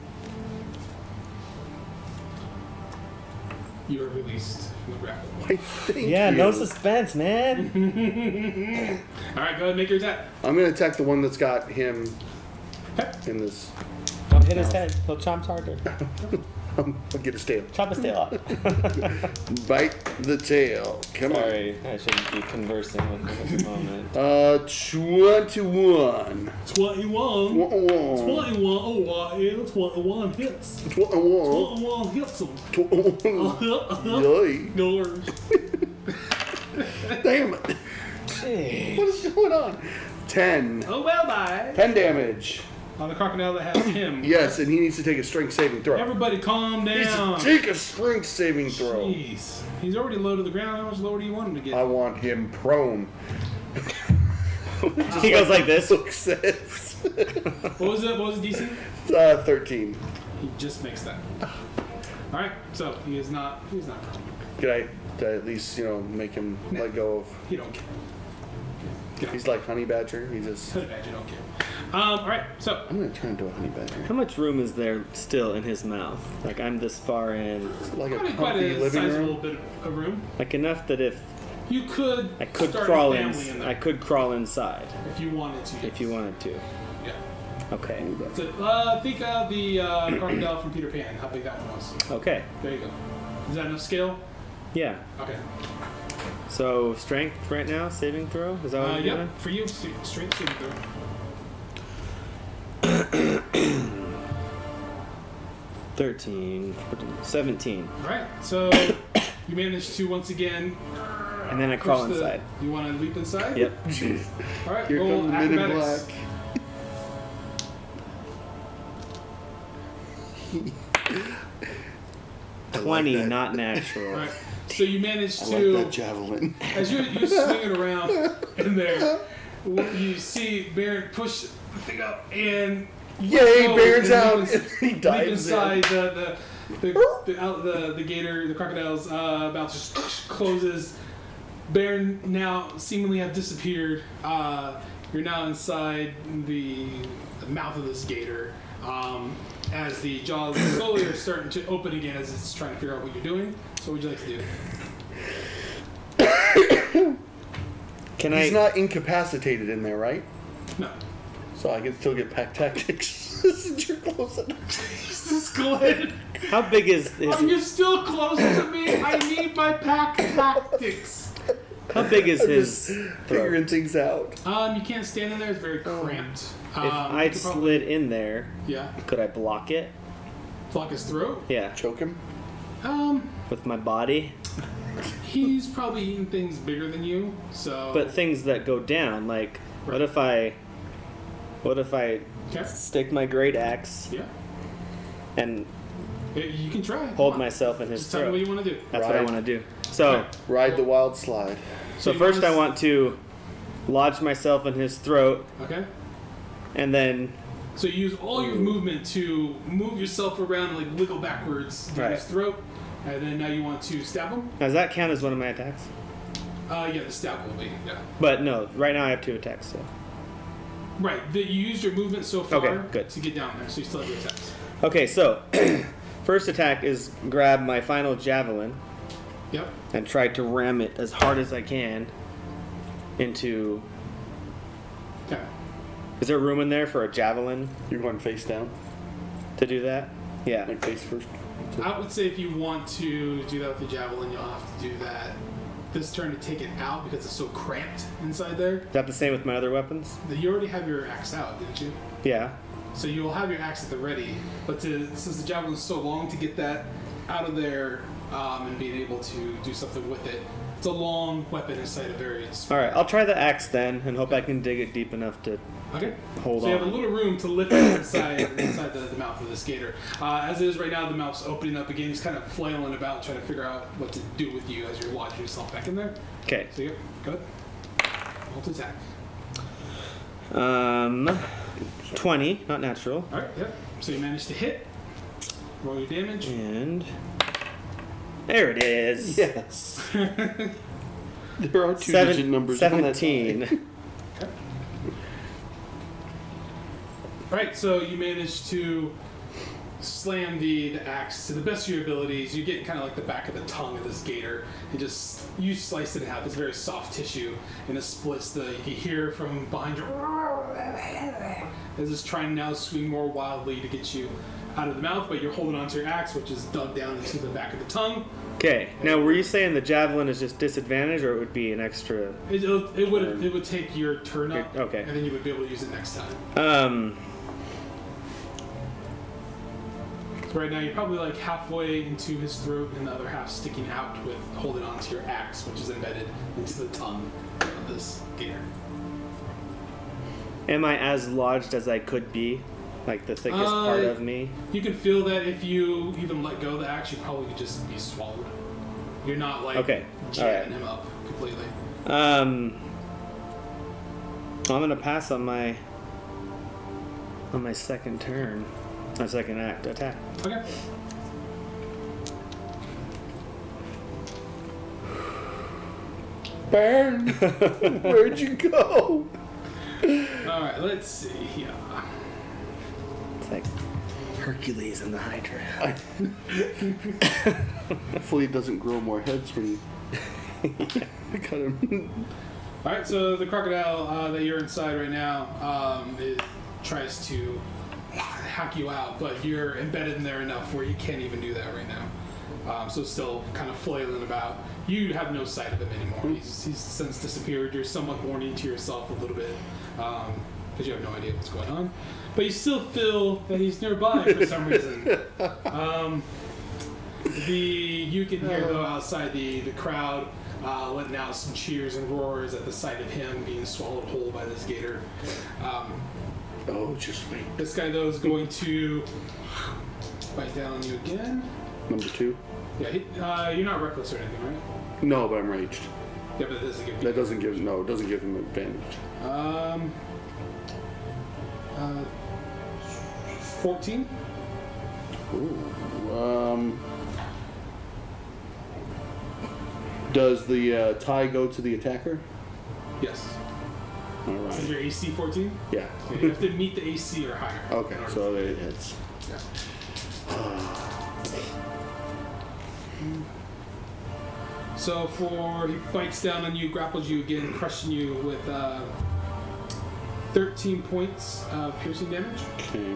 You are released from the grapple. Why, thank Yeah, you. no suspense, man. All right, go ahead and make your attack. I'm going to attack the one that's got him in this. Don't hit his head. He'll chomp harder. I'll get his tail. Chop his tail off. Bite the tail. Come Sorry, I shouldn't be conversing with him at the moment. on. Uh, twenty-one. twenty-one. twenty-one. twenty-one. Oh, wow, yeah, twenty-one hits. twenty-one. twenty-one hits him. twenty-one. Uh-huh, Yay. Doors. Damn it. Hey. What is going on? ten. Oh, well, bye. ten damage. On the crocodile that has him. Yes, and he needs to take a strength saving throw. Everybody calm He needs down. to take a strength saving throw. Jeez. He's already low to the ground. How much lower do you want him to get? I want him prone. He goes like this. Success. What was it? What was the D C? uh, thirteen. He just makes that. All right. So he is not. He's not. Could I, could I at least, you know, make him No. let go of... He don't care. He's like Honey Badger. He just... Honey Badger don't care. Um. All right. So I'm going to turn into a Honey Badger. How much room is there still in his mouth? Like, I'm this far in. Like a probably quite comfy a living sizable room. bit of room. Like, enough that if You could. I could start crawl a in, family in there I could crawl inside if you wanted to. if you wanted to. Yeah. Okay. So uh, think of the uh, crocodile from Peter Pan. How big that one was. Okay. There you go. Is that enough scale? Yeah. Okay. So strength right now, saving throw. Is that what Uh, I'm yep. doing? For you, st- straight saving throw. Thirteen, fourteen, seventeen, All right. So you managed to once again. and then I push crawl the- inside. You want to leap inside? Yep. All right. Here roll comes the Men in acrobatics. Black. I like Twenty, that. not natural. All right. So you managed I to. like that javelin. As you're, you're swinging around in there, you see Bearn push the thing up and Yay, go Bearn's and out. leap ins- He leap dives inside in. the the the, the, out, the the gator, the crocodile's uh, mouth just closes. Bearn now seemingly have disappeared. Uh, you're now inside the, the mouth of this gator. Um, as the jaws slowly are starting to open again as it's trying to figure out what you're doing. So what would you like to do? Can He's I? not incapacitated in there, right? No. So I can still get pack tactics since you're close enough. Jesus, Glenn. How big is Oh, his? you're still close to me. I need my pack tactics. How big is I'm his just throat? figuring things out. Um, you can't stand in there. It's very cramped. If um, I you could probably- slid in there, yeah, could I block it? block his throat. Yeah, Choke him? Um, with my body. he's probably eating things bigger than you. So, But things that go down, like what if I, what if I okay. stick my great axe Yeah. and You can try. hold myself in his Just tell me throat. what you want to do. That's Right. what I want to do. So, Okay. Ride the wild slide. so you first wanna I s- want to lodge myself in his throat, Okay. and then So you use all your movement to move yourself around and like wiggle backwards down Right. his throat, and then now you want to stab him. does that count as one of my attacks? Uh, yeah, the stab will be. Yeah. But no, right now I have two attacks. So Right. The, you used your movement so far Okay, good. to get down there, so you still have your attacks. okay, so first attack is grab my final javelin Yep. and try to ram it as hard as I can into. Okay. Is there room in there for a javelin You're going face down, to do that? Yeah. like face first. I would say if you want to do that with the javelin, you'll have to do that this turn to take it out because it's so cramped inside there. Is that the same with my other weapons? You already have your axe out, didn't you? Yeah. So you'll have your axe at the ready, but to, since the javelin is so long, to get that out of there um, and being able to do something with it, it's a long weapon inside a very small. All right, I'll try the axe then, and hope I can dig it deep enough to. Okay. Hold so you on. have a little room to lift it inside inside the, the mouth of the skater. Uh, as it is right now, the mouth's opening up again. He's kind of flailing about, trying to figure out what to do with you as you're lodging yourself back in there. Okay. So you go ahead. Roll to attack. Um, twenty, not natural, All right. Yep. So you managed to hit. Roll your damage. and there it is. Yes. There are two Seven, digit numbers on that Seventeen. Okay. All right, so you managed to slam the, the axe to the best of your abilities. You get kind of like the back of the tongue of this gator, and just you slice it in half. It's very soft tissue, and it splits. The you can hear from behind you as it's trying to now swing more wildly to get you out of the mouth, but you're holding onto your axe, which is dug down into the back of the tongue. Okay, now were you saying the javelin is just disadvantage, or it would be an extra? It, it would it would take your turn up, Okay. and then you would be able to use it next time. Um, So right now you're probably like halfway into his throat and the other half sticking out with holding onto your axe, which is embedded into the tongue of this gator. am I as lodged as I could be? Like the thickest Uh, part of me? You can feel that if you even let go of the axe, you probably could just be swallowed. You're not like Okay, jamming alright. him up completely. Um, I'm gonna pass on my on my second turn, my second act attack. Okay. Bearn, where'd you go? All right. Let's see here. It's like Hercules and the Hydra. Hopefully it doesn't grow more heads when you cut him. All right. So the crocodile uh, that you're inside right now, um, it tries to hack you out, but you're embedded in there enough where you can't even do that right now. Um, so it's still kind of flailing about. You have no sight of him anymore. He's, he's since disappeared. You're somewhat mourning to yourself a little bit because um, you have no idea what's going on. But you still feel that he's nearby for some reason. Um, the you can hear though outside the the crowd uh, letting out some cheers and roars at the sight of him being swallowed whole by this gator. Um, Oh, just wait. this guy though is going to bite down on you again. Number two? Yeah, he, uh, you're not reckless or anything, right? No, but I'm raged. Yeah, but it doesn't give That doesn't give no, it doesn't give him advantage. Um, uh, fourteen. Ooh. Um. Does the uh, tie go to the attacker? Yes. All Is right. your A C fourteen? Yeah. Okay, you have to meet the A C or higher. Okay, in order so to- it hits. yeah. So for he bites down on you, grapples you again, crushing you with uh, thirteen points of piercing damage. Okay.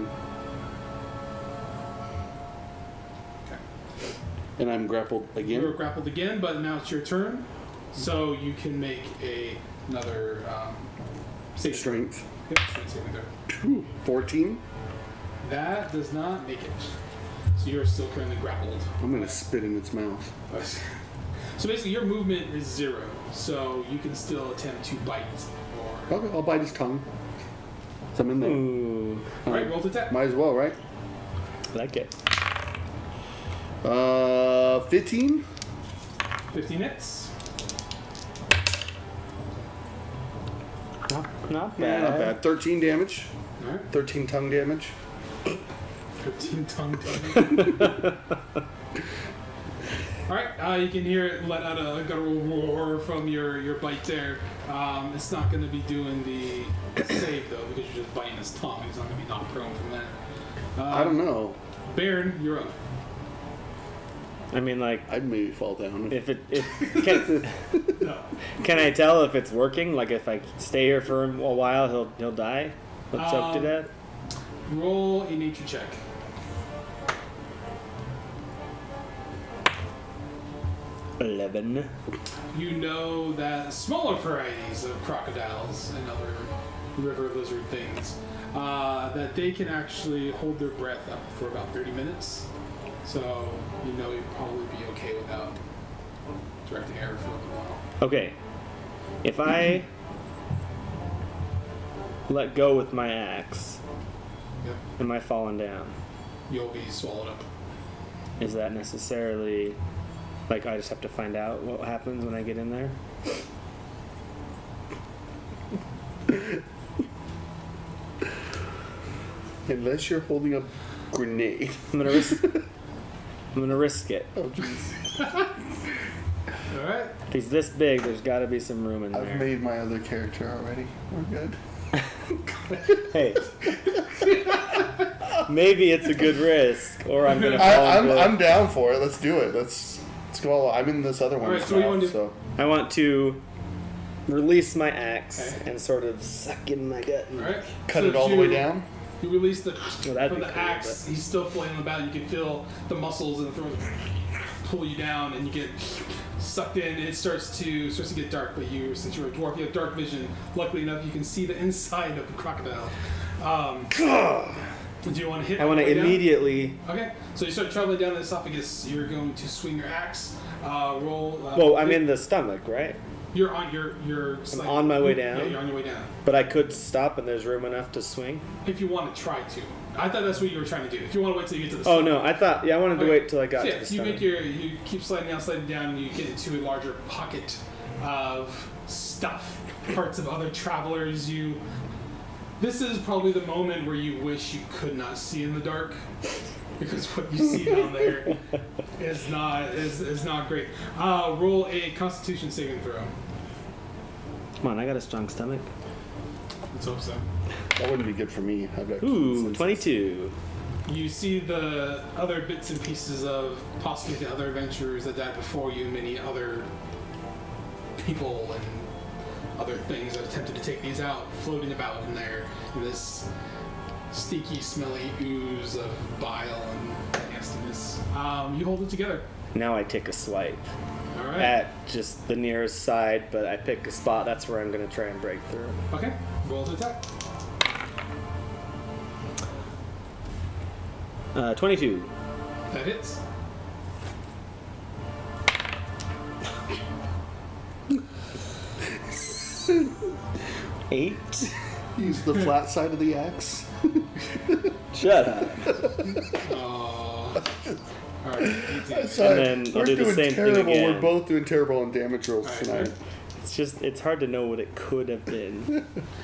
Okay. And I'm grappled You again. were grappled again, but now it's your turn, so you can make a another um, save. Strength. Yep, strength saving throw. Ooh, fourteen. That does not make it. So you're still currently grappled. I'm gonna spit in its mouth. So basically, your movement is zero, so you can still attempt to bite or. Okay, I'll bite his tongue. So I'm Hmm. in there. Ooh, All right, roll to attack. Might as well, right? like it. Uh, fifteen. fifteen hits. Not, not Yeah, bad. not bad. thirteen damage. All right. thirteen tongue damage. thirteen tongue damage. All right. Uh, you can hear it let out a guttural roar from your, your bite there. Um, it's not going to be doing the save, though, because you're just biting his tongue. He's not going to be knocked prone from that. Um, I don't know. Bearn, you're up. I mean, like, I'd maybe fall down. if it, if can, No. can I tell if it's working? Like, if I stay here for a while, he'll he'll die, he'll choke to Um, death. Roll a nature check. Eleven. You know that smaller varieties of crocodiles and other river lizard things, uh, that they can actually hold their breath up for about thirty minutes. So you know you'd probably be okay without directing air for a little while. Okay. If I let go with my axe, Yep. am I falling down? You'll be swallowed up. Is that necessarily like I just have to find out what happens when I get in there? Unless you're holding a grenade. I'm gonna risk. I'm gonna risk it. Oh, jeez. All right. If he's this big, there's got to be some room in I've there. made my other character already. We're good. Hey. Maybe it's a good risk, or I'm gonna fall I, I'm, into it. I'm down for it. Let's do it. Let's let's go. I'm in this other one. Alright, so what do you wanna do? So I want to release my axe Okay. and sort of suck in my gut. All right. cut So it all the you- way down. You release the Well, that'd from be the cool, axe. but- He's still flailing about. You can feel the muscles and the throat pull you down, and you get sucked in. It starts to starts to get dark, but you, since you're a dwarf, you have dark vision. Luckily enough, you can see the inside of the crocodile. Um, do you want to hit? I want all to the way down? immediately. Okay, so you start traveling down the esophagus. You're going to swing your axe. Uh, roll. Uh, Well, I'm hit- in the stomach, right? You're on your your. I'm on my way down. Yeah, you're on your way down. But I could stop, and there's room enough to swing. If you want to try to, I thought that's what you were trying to do. If you want to wait till you get to the. Oh stomach. no, I thought. Yeah, I wanted to Okay. wait till I got So, yeah, to the so you stomach. make your you keep sliding down, sliding down, and you get into a larger pocket of stuff, parts of other travelers. You. This is probably the moment where you wish you could not see in the dark, because what you see down there is not is, is not great. Uh, roll a Constitution saving throw. Come on, I got a strong stomach. Let's hope so. That wouldn't be good for me. I've got Ooh, consensus. twenty-two. You see the other bits and pieces of possibly the other adventurers that died before you, many other people and other things that attempted to take these out, floating about in there in this sticky, smelly ooze of bile and nastiness. Um, you hold it together. Now I take a swipe All right. at just the nearest side, but I pick a spot. That's where I'm gonna try and break through. Okay. Roll to attack. Uh, twenty-two. That hits. Eight. Use the flat side of the axe. Shut up. Uh, all right. eighteen. Sorry, And then I'll we're do the doing same thing terrible. again. We're both doing terrible on damage rolls All right, tonight. right. It's just, it's hard to know what it could have been.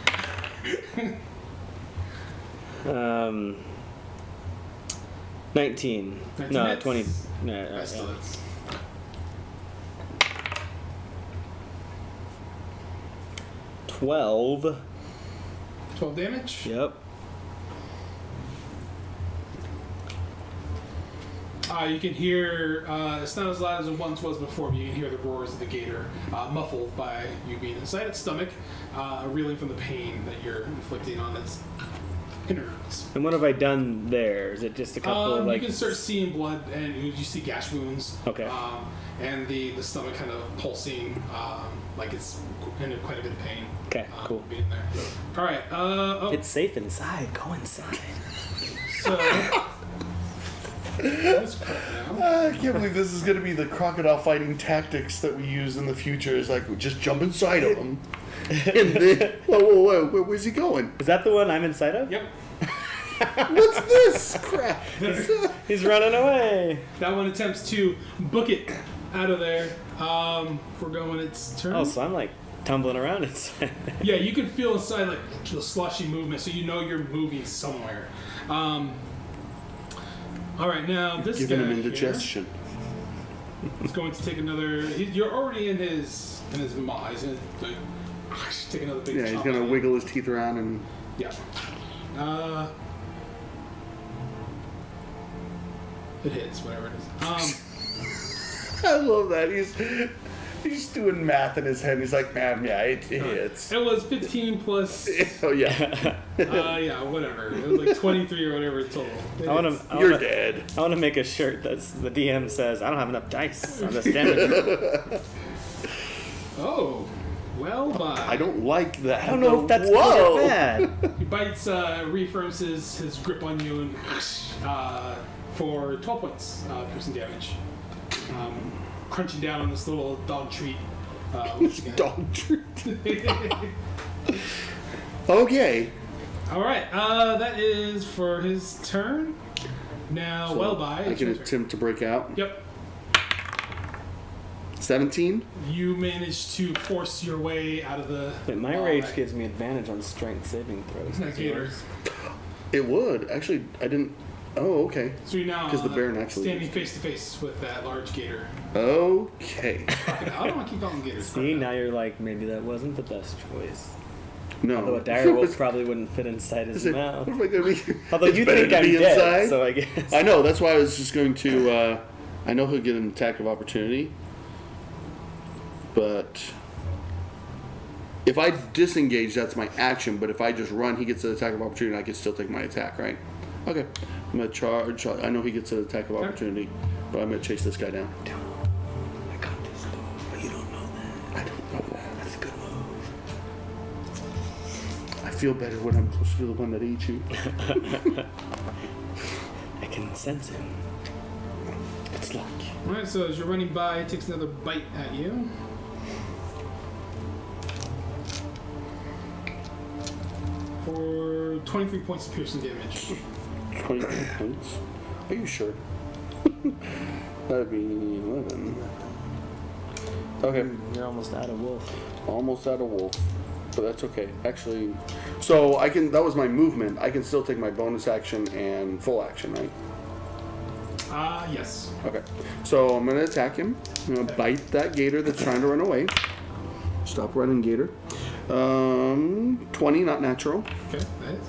um, nineteen. nineteen No, hits. twenty. No, uh, That still yeah. hits. Twelve. twelve damage. Yep. Uh, you can hear, uh, it's not as loud as it once was before, but you can hear the roars of the gator, uh, muffled by you being inside its stomach, uh, reeling from the pain that you're inflicting on its innards. And what have I done there? Is it just a couple Um, of like? you can start seeing blood, and you you see gash wounds. Okay. Um, and the, the stomach kind of pulsing, um, like it's in quite a bit of pain. Okay, um, cool. Being there. All right. Uh, oh, It's safe inside. Go inside. so. Let's cut now. I can't believe this is going to be the crocodile fighting tactics that we use in the future. Is like we just jump inside of them, and then whoa, whoa, whoa, where, where's he going? Is that the one I'm inside of? Yep. What's this crap? He's running away. That one attempts to book it out of there. Um, we're going its turn. Oh, so I'm like tumbling around inside. Yeah, you can feel inside like the slushy movement, so you know you're moving somewhere. Um, all right, now this Giving guy him here indigestion. is going to take another. He, you're already in his in his maw. He's gonna like, take another big. Yeah, he's chomp gonna at you. wiggle his teeth around and. Yeah. Uh, it hits, whatever it is. Um, I love that. He's he's doing math in his head. He's like, man, yeah, it, it hits. it was fifteen plus. Oh yeah. uh, yeah, whatever. It was like twenty-three or whatever total. It I want hits. to. You're wanna, dead. I want to make a shirt that's the D M says I don't have enough dice on this damage. Oh, well, by. I don't like that. I don't know if that's Whoa. good or bad. He bites, uh, reaffirms his, his grip on you, and uh, for twelve points uh, piercing damage. Um, crunching down on this little dog treat. Uh, which again- Dog treat. Okay. All right, uh, that is for his turn. Now, So Wellby. I it's can your turn. attempt to break out. Yep. seventeen. You managed to force your way out of the. But my uh, rage that- gives me advantage on strength saving throws. that gator. It would actually. I didn't. Oh, okay. So you're now 'Cause the uh, Bearn actually standing is- face to face with that large gator. Okay. Crocodile. I don't want to keep calling them gators. See, crocodile. now you're like, maybe that wasn't the best choice. No. Although a dire wolf probably wouldn't fit inside his Is it- mouth. what am I gonna be? Although It's you better think to I'm be dead, inside? so I guess. I know. That's why I was just going to. Uh, I know he'll get an attack of opportunity, but if I disengage, that's my action. But if I just run, he gets an attack of opportunity. I can still take my attack, right? Okay. I'm gonna charge. I know he gets an attack of opportunity, but I'm gonna chase this guy down. I got this though, but you don't know that. I don't know that. That's a good move. I feel better when I'm close to the one that ate you. I can sense him. It's luck. All right, so as you're running by, it takes another bite at you. For twenty-three points of piercing damage. twenty points. Are you sure? That'd be eleven. Okay. You're almost out of wolf. Almost out of wolf, but that's okay. Actually, so I can. That was my movement. I can still take my bonus action and full action, right? Ah, uh, yes. Okay. So I'm gonna attack him. I'm gonna bite that gator that's trying to run away. Stop running, gator. Um, twenty, not natural. Okay, that is.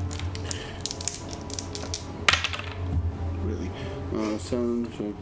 Really. Uh, seven. So,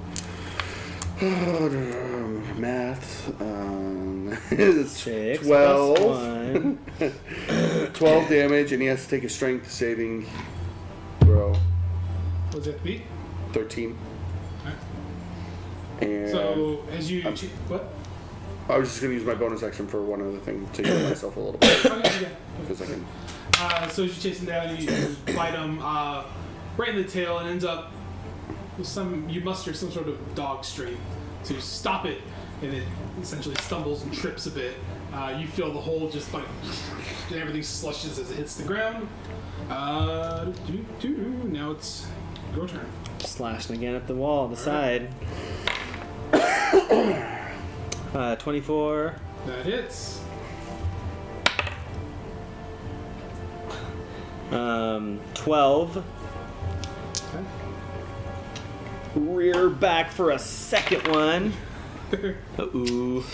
math. Um, it's Six twelve. plus one. twelve damage, and he has to take a strength saving throw. Was it beat? thirteen. Alright. And So as you I'm- che- what? I was just going to use my bonus action for one other thing to heal myself a little bit. Okay, yeah. Because I can. Uh, so as you chase him down, you bite him uh, right in the tail, and ends up with some. You muster some sort of dog strength to stop it, and it essentially stumbles and trips a bit. Uh, you feel the hole just like and everything slushes as it hits the ground. Uh, doo, doo, doo. Now it's your turn. Slashing again at the wall, the side. Uh, twenty-four. That hits. Um, twelve. Okay. Rear back for a second one. Uh-ooh.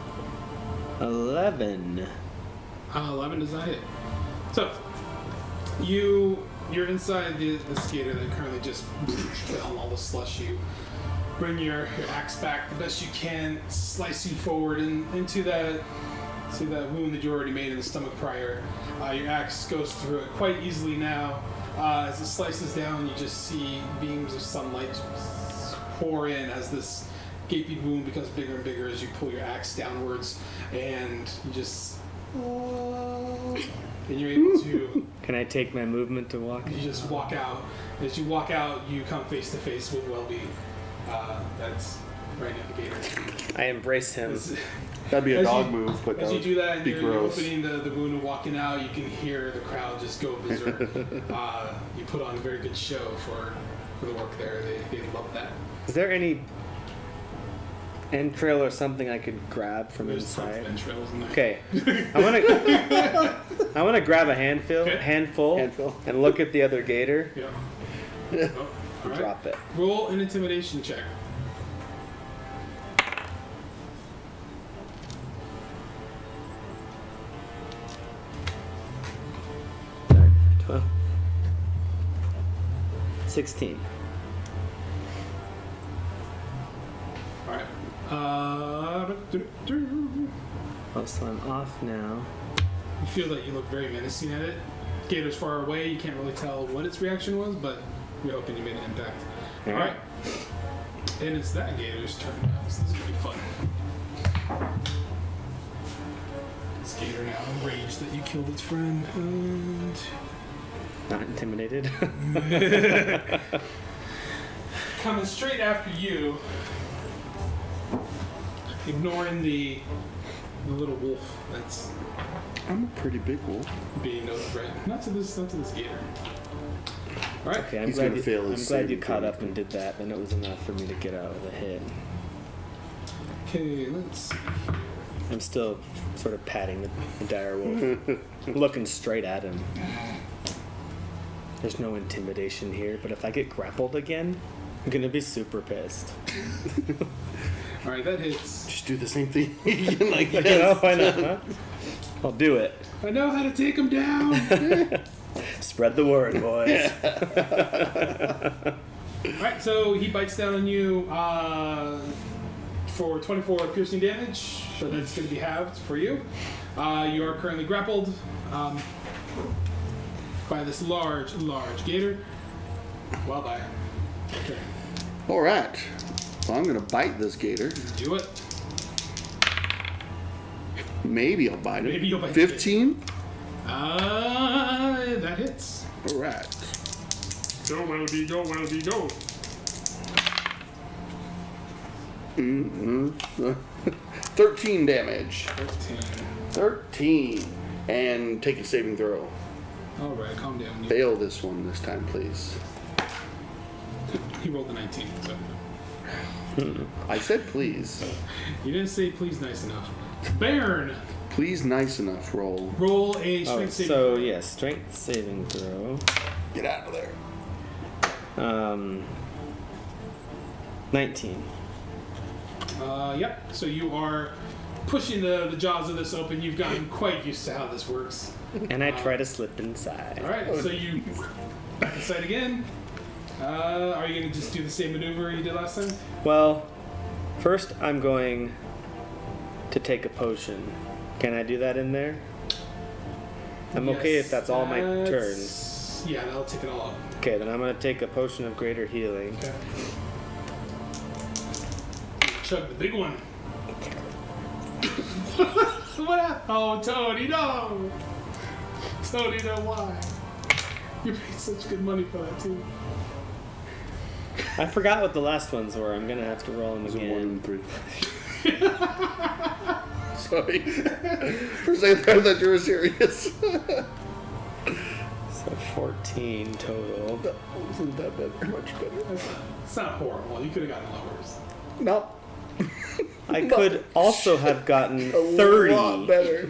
eleven. Uh, eleven does not hit. So, you, you're inside the, the skater that currently just fell in all the slush. You bring your, your axe back the best you can, slice you forward in, into that to that wound that you already made in the stomach prior. Uh, your axe goes through it quite easily now. Uh, as it slices down, you just see beams of sunlight pour in as this gaping wound becomes bigger and bigger as you pull your axe downwards, and you just and you're able to Can I take my movement to walk? you just walk out. As you walk out, you come face to face with Wellby. Uh, that's right now, Gator. I embrace him. As, That'd be a as dog you, move, but as that you do that, and be you're, you're gross. opening the, the wound and walking out, you can hear the crowd just go berserk. uh, you put on a very good show for for the work there. They they love that. Is there any entrail or something I could grab from There's tons of inside? entrails in there. Okay, I want to. I want to grab a handful, Okay. handful, Handful. and look at the other gator. Yeah. Oh, all right. Drop it. Roll an intimidation check. twelve. sixteen. All right. Uh, do, do, do. Oh, so I'm off now. You feel that you look very menacing at it. Gator's far away. You can't really tell what its reaction was, but you're hoping you made an impact. All right. And it's that Gator's turn now, so this is gonna be fun. This Gator now enraged that you killed its friend. And Not intimidated. coming straight after you, ignoring the the little wolf that's I'm a pretty big wolf. being noticed, right? Not to this, not to this Gator. All right. Okay, I'm He's glad gonna you, fail I'm his glad you saving caught throw. up and did that. Then it was enough for me to get out with a hit. Okay, let's see. I'm still sort of patting the, the dire wolf, looking straight at him. There's no intimidation here, but if I get grappled again, I'm gonna be super pissed. All right, that hits. Just do the same thing again, like You know, that. why not? Huh? I'll do it. I know how to take him down. Spread the word, boys. All right, so he bites down on you uh, for twenty-four piercing damage, so that's going to be halved for you. Uh, you are currently grappled um, by this large, large gator. Wellby. Okay, All right. Well, I'm gonna bite this gator. do it. Maybe I'll bite it. Maybe you'll bite the Fifteen. Uh, that hits. All right. Go, Wellby, go, Wellby, go. Mm-hmm. Thirteen damage. fifteen. Thirteen. And take a saving throw. All right, calm down. You- Fail this one this time, please. He rolled a nineteen, so. I said please. You didn't say please nice enough. Bearn, Please nice enough roll. roll a Oh, strength saving so throw. yeah, strength saving throw. Get out of there. Um, nineteen. Uh, yep. So you are pushing the, the jaws of this open. You've gotten quite used to how this works. And I try to slip inside. All right. So you back inside again. Uh, are you going to just do the same maneuver you did last time? Well, first I'm going to take a potion. Can I do that in there? I'm okay Yes, if that's all my that's- turns. Yeah, that'll take it all up. Okay, then I'm going to take a potion of greater healing. Okay. Chug the big one. What happened? Oh, Tony, no! Tony, no, why? You paid such good money for that, too. I forgot what the last ones were. I'm going to have to roll them It's a one again. and three. Sorry. For a second there, I thought you were serious. So fourteen total. That wasn't that bad. Much better. That's not, it's not horrible. You could have gotten lowers. No. I could also have gotten A thirty. lot better.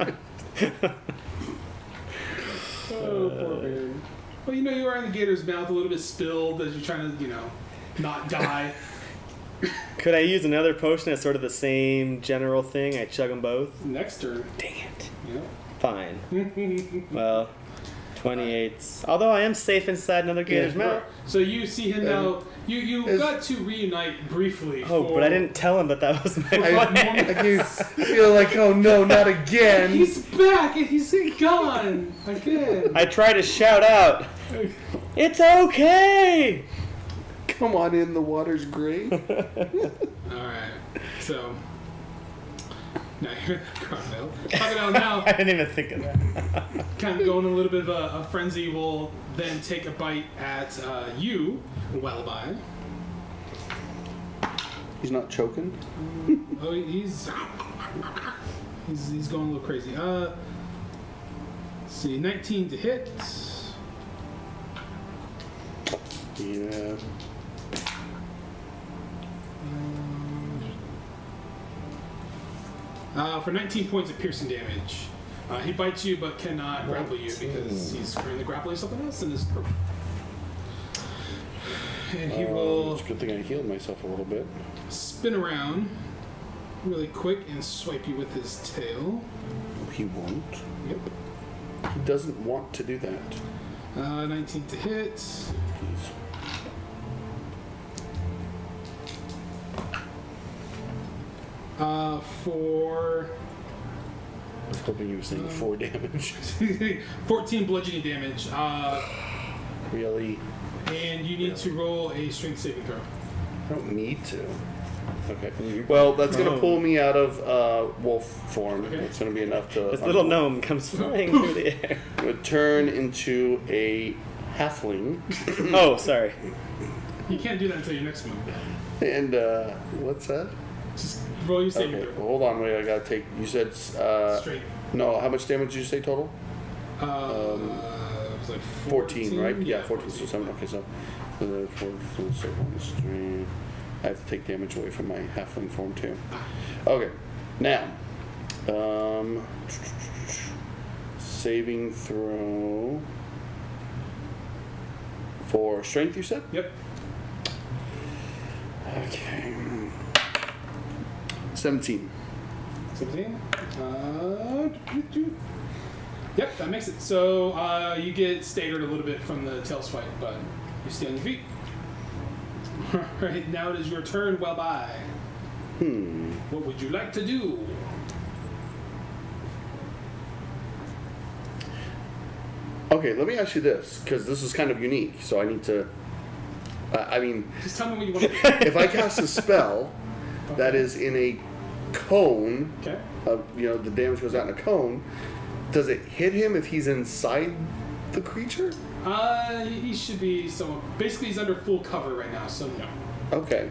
Oh, poor Bearn. Well, you know, you are in the gator's mouth, a little bit spilled as you're trying to, you know, not die. Could I use another potion as sort of the same general thing? I chug them both? Next turn. Dang it. Yep. Fine. Well, twenty-eight. Although I am safe inside another gator's mouth. So you see him now. You you Is- got to reunite briefly. Oh, for, but I didn't tell him that that was my I, plan. I can feel like, oh no, not again. He's back and he's gone again. I try to shout out, "It's okay!" Come on in, the water's great. All right. So now you're the crocodile. Crocodile now, I didn't even think of that. kind of going a little bit of a, a frenzy, will then take a bite at uh, you, Wellby. He's not choking? Oh, he's, he's he's going a little crazy. Uh, let's see, nineteen to hit. Yeah. Uh, for nineteen points of piercing damage. Uh, he bites you but cannot grapple you because he's currently grappling something else in his throat. And he Uh, will it's a good thing I healed myself a little bit. spin around really quick and swipe you with his tail. He won't. Yep. He doesn't want to do that. Uh, nineteen to hit. Please. Uh, for I was hoping you were saying four damage. fourteen bludgeoning damage. Uh, Really? and you need to roll a strength saving throw. I don't need to. Okay. Well, that's going to Oh. pull me out of uh, wolf form. Okay. It's going to be enough to... This little gnome comes flying through the air. It would turn into a halfling. Oh, sorry. You can't do that until your next move. And, uh, what's that? Just roll your saving Okay, throw. well, hold on, wait, I gotta take... You said... Uh, Straight. no, how much damage did you say total? Uh, it was like fourteen, fourteen, right? Yeah, fourteen, so seven. Okay, so... So, there's four, so, so one is three... I have to take damage away from my halfling form, too. Okay, now... Um... Saving throw... For strength, you said? Yep. Okay. seventeen. seventeen. Uh, yep, that makes it. So uh, you get staggered a little bit from the tail swipe, but you stay on your feet. Alright, now it is your turn, Wellby. Hmm. What would you like to do? Okay, let me ask you this, because this is kind of unique, so I need to... Uh, I mean, Just tell me what you want to do. if I cast a spell that is in a cone, Okay. of, you know, the damage goes out in a cone, does it hit him if he's inside the creature? Uh, he should be, so basically he's under full cover right now, so no. Okay.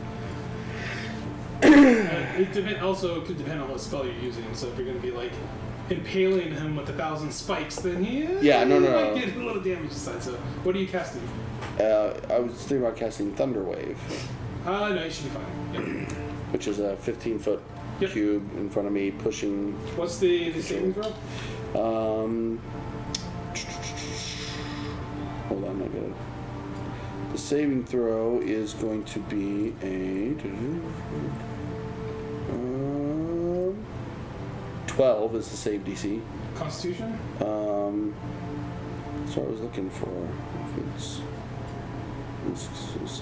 Uh, it depend, also could depend on what spell you're using, so if you're going to be like impaling him with a thousand spikes, then he, Yeah, no, he no, might no. get a little damage aside. So what are you casting? Uh, I was thinking about casting Thunder Wave, Uh, no, you should be fine. Yep. which is a fifteen-foot Yep. cube in front of me, pushing... What's the, the saving throw? Um, hold on, I got it. The saving throw is going to be a um, twelve is the save D C. Constitution? Um, that's what I was looking for. If it's, it's, it's, uh,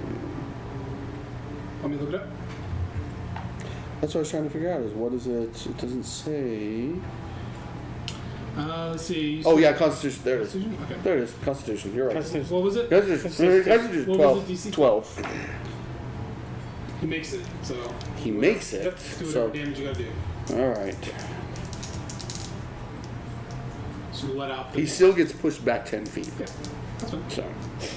Let me look it up. that's what I was trying to figure out. Is what is it? It doesn't say. Uh, let's see. you Oh said- yeah, Constitution. There it is. Constitution? Okay. There it is. Constitution. You're right. Constitution. What was it? Constitution. Constitution. What was twelve. it, D C? twelve. He makes it, so. He makes it. Yep, do whatever So damage you gotta do. all right. So you let out the. He still gets pushed back ten feet. Yeah, that's fine. So.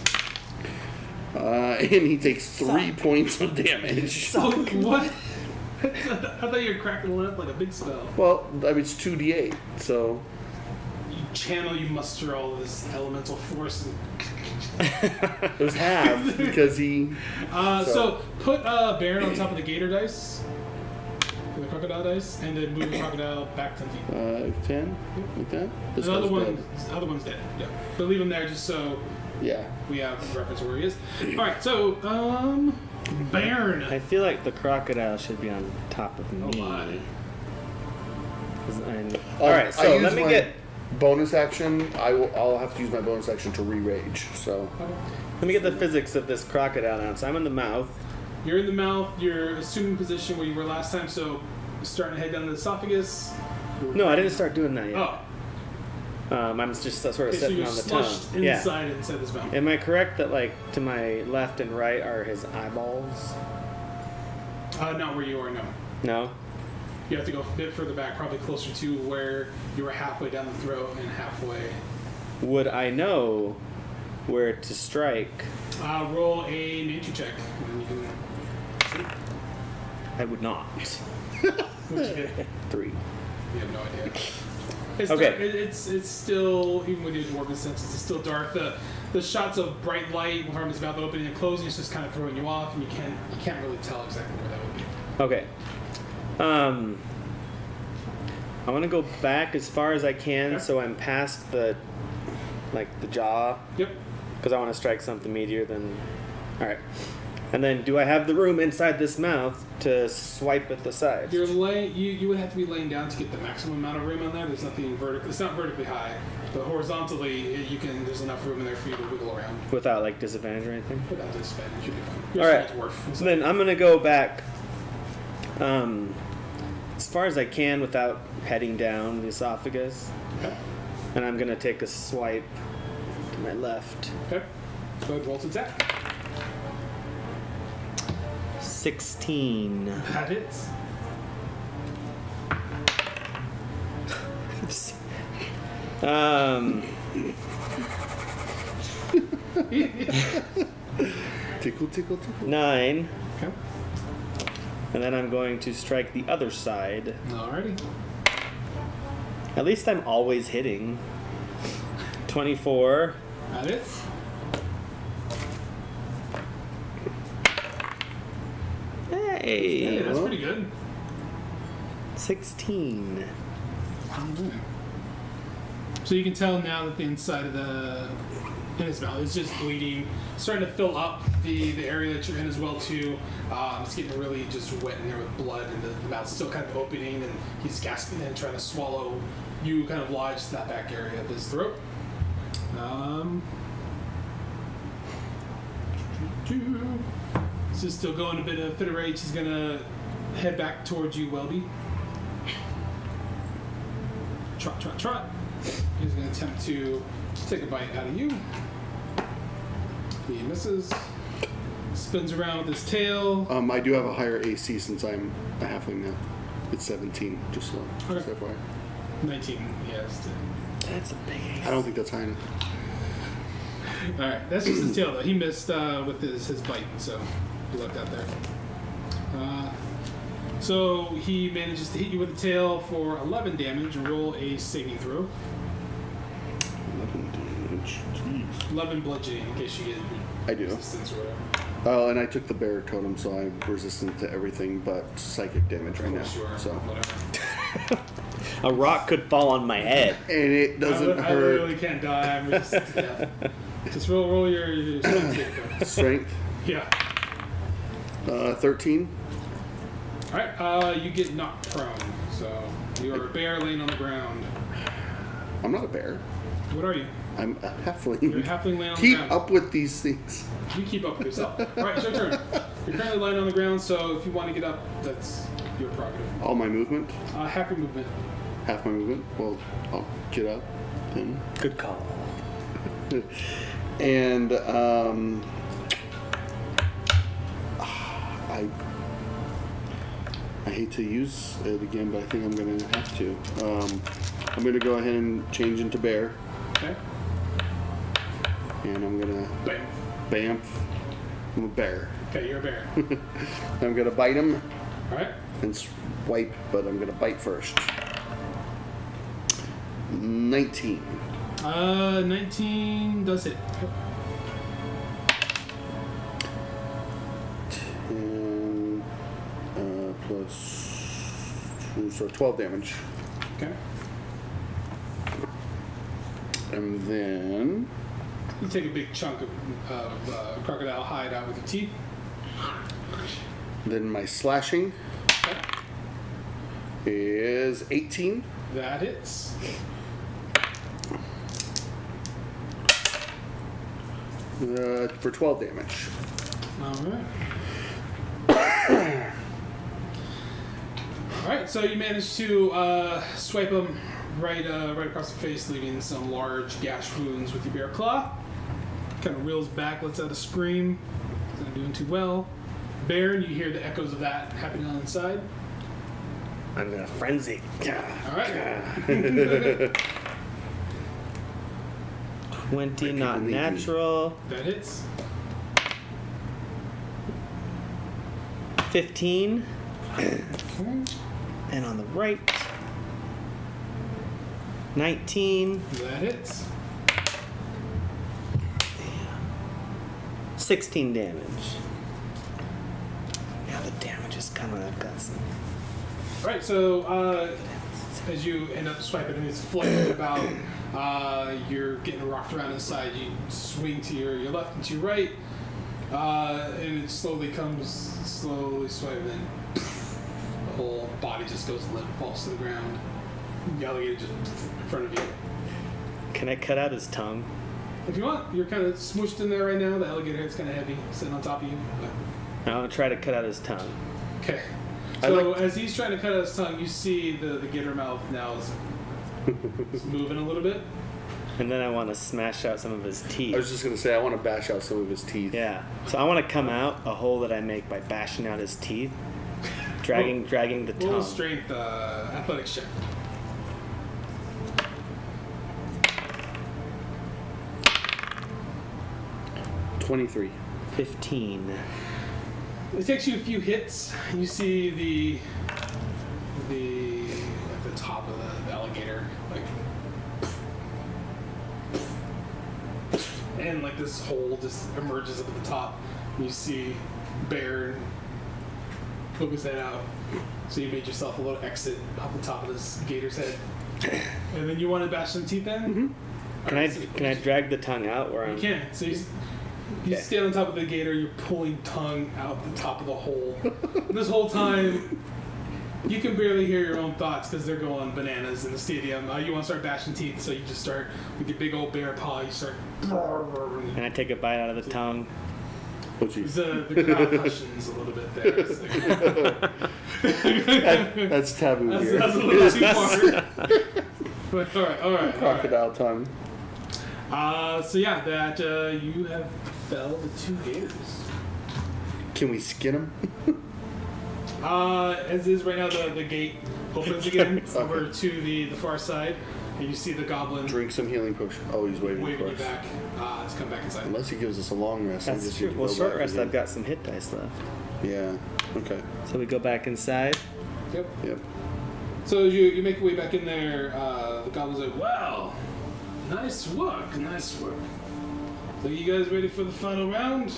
Uh, and he takes three points of damage. So, what? I thought you were cracking it up like a big spell. Well, I mean, it's two d eight, so. You channel, you muster all this elemental force. And, It was half because he. uh, so. So- put uh, Bearn on top of the gator dice. The crocodile dice, and then move the crocodile back ten feet. Uh, ten? Like that? This The other guy's one, dead. the other one's dead. Yeah, but leave him there just so Yeah. we have reference where he is. All right, so um, Bearn. I feel like the crocodile should be on top of me. Oh my. 'Cause I'm- Um, All right, I so use let me my get bonus action. I will. I'll have to use my bonus action to re-rage. So. let me get the physics of this crocodile now. So I'm in the mouth. You're in the mouth. You're assuming position where you were last time. So starting to head down the esophagus. No, I didn't start doing that yet. Oh, Um, I'm just sort of okay, so sitting you're on the tongue. slushed Yeah. inside inside this mouth. Am I correct that like to my left and right are his eyeballs? Uh, not where you are. No. No. You have to go a bit further back, probably closer to where you were halfway down the throat and halfway. Would I know where to strike? Uh, roll a nature check. And you can I would not. What'd you get? Three. You have no idea. It's Okay. dark. It, it's it's still, even with your dwarven senses, it's still dark. The the shots of bright light from his mouth opening and closing is just kind of throwing you off, and you can't you can't really tell exactly where that would be. Okay. Um, I'm gonna go back as far as I can, Okay. so I'm past the, like the jaw, Yep. because I want to strike something meatier than. All right. And then, do I have the room inside this mouth to swipe at the sides? You're lay, you you would have to be laying down to get the maximum amount of room on there. There's nothing vertical. It's not vertically high, but horizontally you can. There's enough room in there for you to wiggle around Without like disadvantage or anything. without disadvantage. You should be fine. You're All a right. small dwarf. So then I'm gonna go back, um, as far as I can without heading down the esophagus, Okay. and I'm gonna take a swipe to my left. Okay. Go ahead, roll to attack. Sixteen. That hits. um. Tickle, tickle, tickle. Nine. Okay. And then I'm going to strike the other side. Alrighty. At least I'm always hitting. Twenty-four. That hits. Hey. Hey, that's pretty good. Sixteen. So you can tell now that the inside of the in his mouth is just bleeding, starting to fill up the, the area that you're in as well too. Um, it's getting really just wet in there with blood, and the, the mouth's still kind of opening, and he's gasping and trying to swallow. You kind of lodge that back area of his throat. Um, this is still going a bit of fit of rage. He's gonna head back towards you, Wellby. Trot, trot, trot. He's going to attempt to take a bite out of you. He misses. Spins around with his tail. Um, I do have a higher A C since I'm a halfling now. It's seventeen, just so. Okay. Just F Y I. nineteen, yes. That's a big. I don't think that's high enough. Alright, that's just his tail though. He missed uh, with his, his bite, so he lucked out there. Uh, so he manages to hit you with the tail for eleven damage and roll a saving throw. eleven damage. Jeez. eleven bludgeoning in case you get I do. resistance or whatever. Oh, and I took the bear totem, so I'm resistant to everything but psychic damage right Of now. course you are. So, Whatever. A rock could fall on my head. and it doesn't I, I hurt. literally can't die. I'm resistant to death. Just roll, roll your, your strength save throw. Strength, Yeah. uh, thirteen. Alright, uh, you get knocked prone. So you're a bear laying on the ground. I'm not a bear. What are you? I'm a halfling. You're a halfling laying on the Keep ground. up with these things. You keep up with yourself. Alright, it's your turn. You're currently lying on the ground, so if you want to get up, that's your prerogative. All my movement, Uh, half your movement. half my movement. Well, I'll get up then. Good call. And um, I I hate to use it again, but I think I'm gonna have to. Um, I'm gonna go ahead and change into bear, Okay? and I'm gonna Bam. bamf. I'm a bear. Okay, you're a bear. I'm gonna bite him Alright? and swipe, but I'm gonna bite first. nineteen. Uh, nineteen does hit. ten uh, plus two, so twelve damage. Okay. And then You take a big chunk of, of uh, crocodile hide out with your teeth. then my slashing Okay. is eighteen. That hits. Uh, for twelve damage. Alright. Alright, so you manage to uh, swipe him right uh, right across the face, leaving some large gash wounds with your bear claw. Kind of reels back, lets out a scream. He's not doing too well. Bearn, you hear the echoes of that happening on the inside. I'm in a frenzy. Alright. Twenty, not believe you. natural. That hits. Fifteen. And on the right, nineteen. That hits. sixteen damage. Now the damage is coming. I've got some. Alright, so uh, as you end up swiping and it's flipping about, uh, you're getting rocked around inside. You swing to your, your left and to your right, uh, and it slowly comes, slowly swiping, and the whole body just goes limp, falls to the ground. The alligator just in front of you. Can I cut out his tongue? If you want, you're kind of smooshed in there right now. The alligator head's kind of heavy, sitting on top of you. But... I'll try to cut out his tongue. Okay. I So like- as he's trying to cut out his tongue, you see the, the gator mouth now is, is moving a little bit. And then I want to smash out some of his teeth. I was just gonna say I want to bash out some of his teeth. Yeah. So I want to come out a hole that I make by bashing out his teeth, dragging, dragging the Roll tongue. strength uh, athletics check. Twenty-three. Fifteen. It takes you a few hits. You see the the like the top of the, the alligator like, and like this hole just emerges up at the top. And you see Bearn poke his head out. So you made yourself a little exit off the top of this gator's head. And then you want to bash some teeth in? Mm-hmm. Can I can I drag the tongue out where You I'm? can. So you, you Okay. stand on top of the gator, you're pulling tongue out the top of the hole. This whole time, you can barely hear your own thoughts because they're going bananas in the stadium. Uh, you want to start bashing teeth, so you just start with your big old bear paw, you start... Can I take a bite out of the tongue? Oh jeez. The, the crowd hushens a little bit there. It's like- That's taboo that's, here. that's a little too far. But, all right, all right. All right. Crocodile tongue. Uh, so yeah, that uh, you have felled the two gators. Can we skin him? Uh, as is right now, the, the gate opens again Okay. over to the, the far side, and you see the goblin Drink some healing potion. Oh, he's waving waving for you us. back uh, to come back inside. Unless he gives us a long rest. I That's just true. need to Well, go short back rest, again. I've got some hit dice left. Yeah. Okay. So we go back inside. Yep. Yep. So as you, you make your way back in there, uh, the goblin's like, wow, nice work, nice work. So you guys ready for the final round?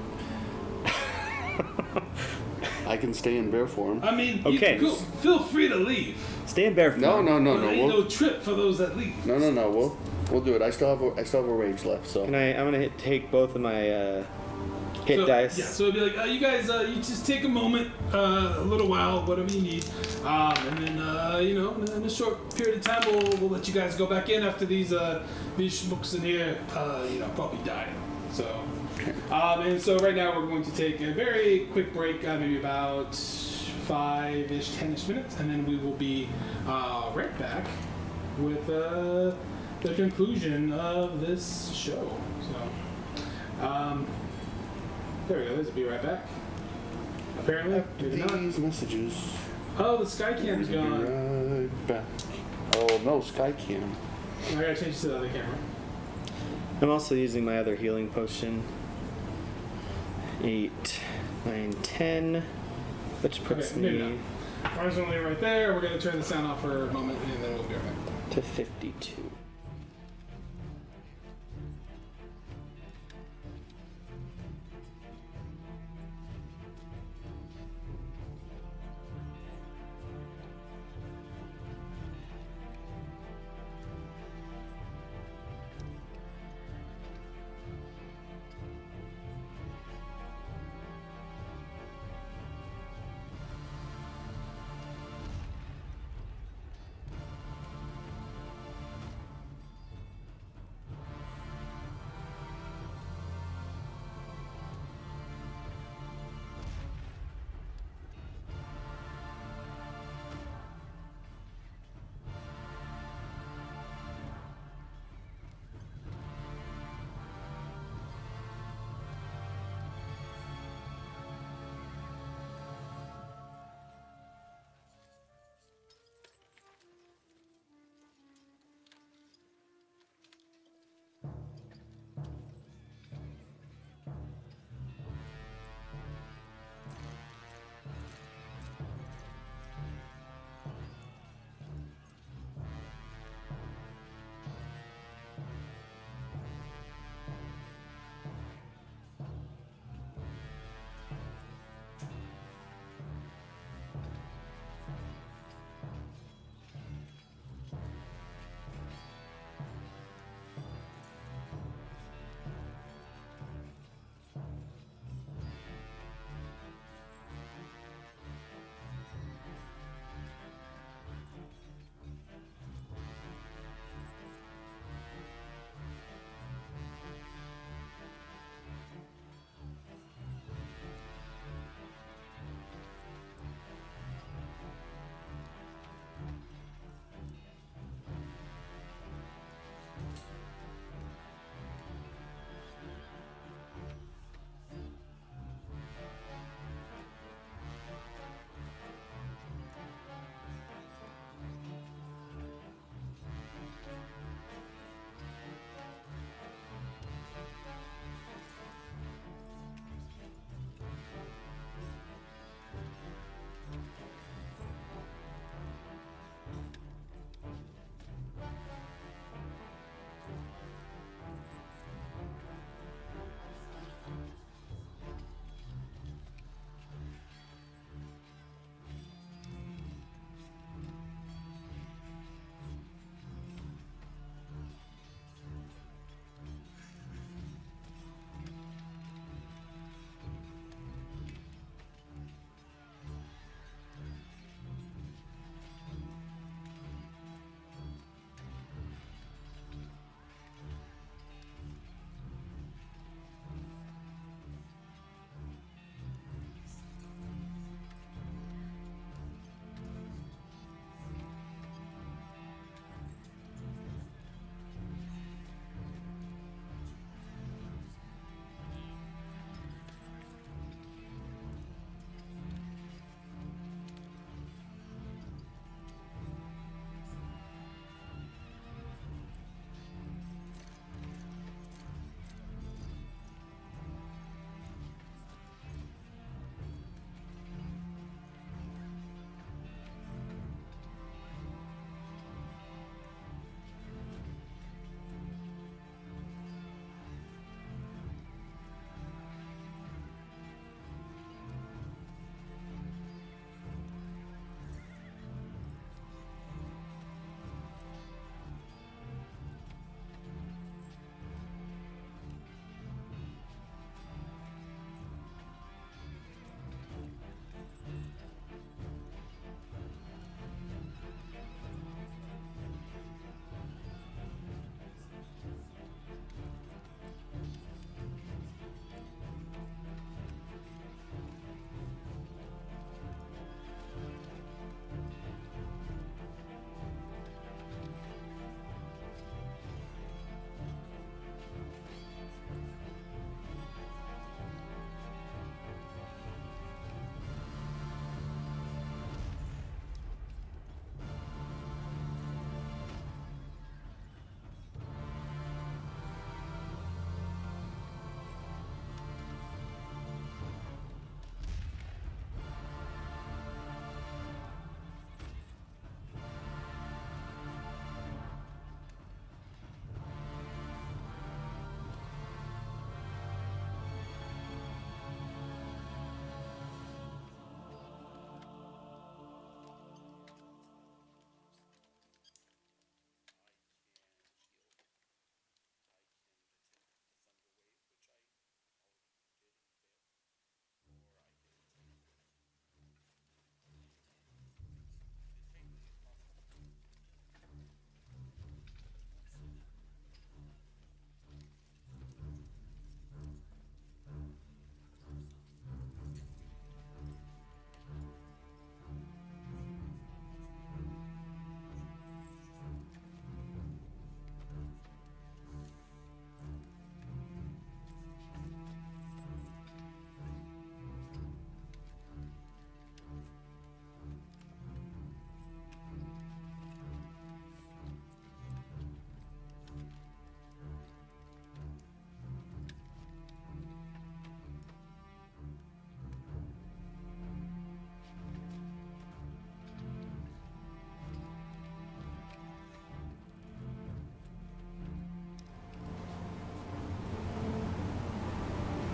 I can stay in bear form. I mean, Okay. you can go, feel free to leave. Stay in bear form. No, no, no, But no. ain't We'll, no trip for those that leave. no, no, no. We'll we'll do it. I still have a, I still have a rage left. So Can I? I'm gonna hit, take both of my uh, hit so, dice. Yeah, so it'd be like, uh, you guys, uh, you just take a moment, uh, a little while, whatever you need, um, and then, uh, you know, in a short period of time, we'll, we'll let you guys go back in after these uh, these schmucks in here, uh, you know, probably die. So, um, and so right now we're going to take a very quick break, uh, maybe about five-ish, ten-ish minutes, and then we will be uh, right back with uh, the conclusion of this show. So. Um, there we go. Let's be right back. Apparently, maybe not. these messages. Oh, the sky cam's Be gone. right back. Oh no, Skycam. I gotta change to the other camera. I'm also using my other healing potion. Eight, nine, ten, which puts Okay, maybe me Ours only right there. We're gonna turn the sound off for a moment, and then we'll be right back. to fifty-two.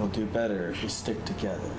We'll do better if we stick together.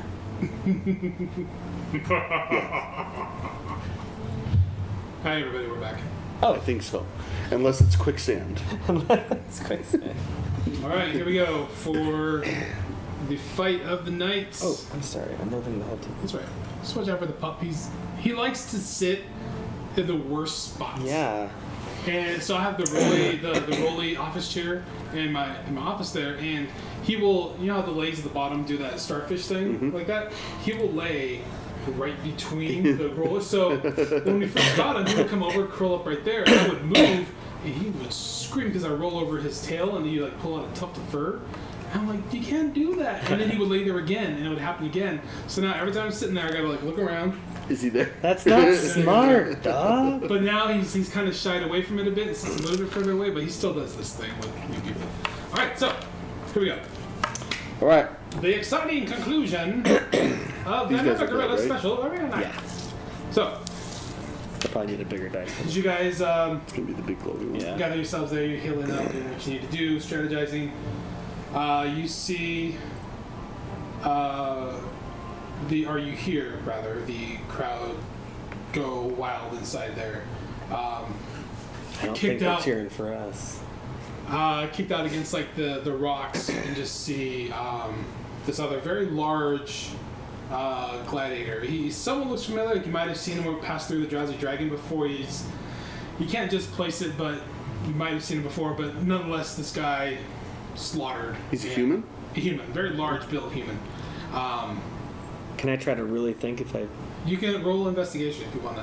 Hi everybody, we're back. Oh, I think so. Unless it's quicksand. It's quicksand. Alright, here we go for the fight of the night. Oh, I'm sorry. I'm moving the whole team. That's right. Just watch out for the pup. He's, he likes to sit in the worst spots. Yeah. And so I have the rolly, the, the rolly office chair in my in my office there, and he will, you know how the legs at the bottom do that starfish thing Mm-hmm. like that? He will lay right between the rollers. So when we first got him, he would come over, curl up right there, and I would move, and he would scream because I roll over his tail, and he like pull out a tuft of fur. And I'm like, you can't do that. And then he would lay there again, and it would happen again. So now every time I'm sitting there, I gotta like look around. Is he there? That's not smart, dog. But now he's he's kind of shied away from it a bit. It's a little bit further away, but he still does this thing with new people. All right, so here we go. All right. The exciting conclusion of the These guys are Gorilla good, right? Special Arena Night. Yeah. So, I probably need a bigger dice. did you guys um, It's gonna be the big glowy one. Yeah. gather yourselves there? You're healing up, doing what you need to do, strategizing. Uh, you see uh, the, or you hear rather, the crowd go wild inside there. Um, I don't kicked think they're out. cheering for us. Uh, kicked out against like the, the rocks, you can just see um, this other very large uh, gladiator. He someone looks familiar. Like you might have seen him pass through the Drowsy Dragon before. He's you can't just place it, but you might have seen him before. But nonetheless, this guy slaughtered. He's a and- human? A human, very large built human. Um, Can I try to really think if I... you can roll investigation if you want to.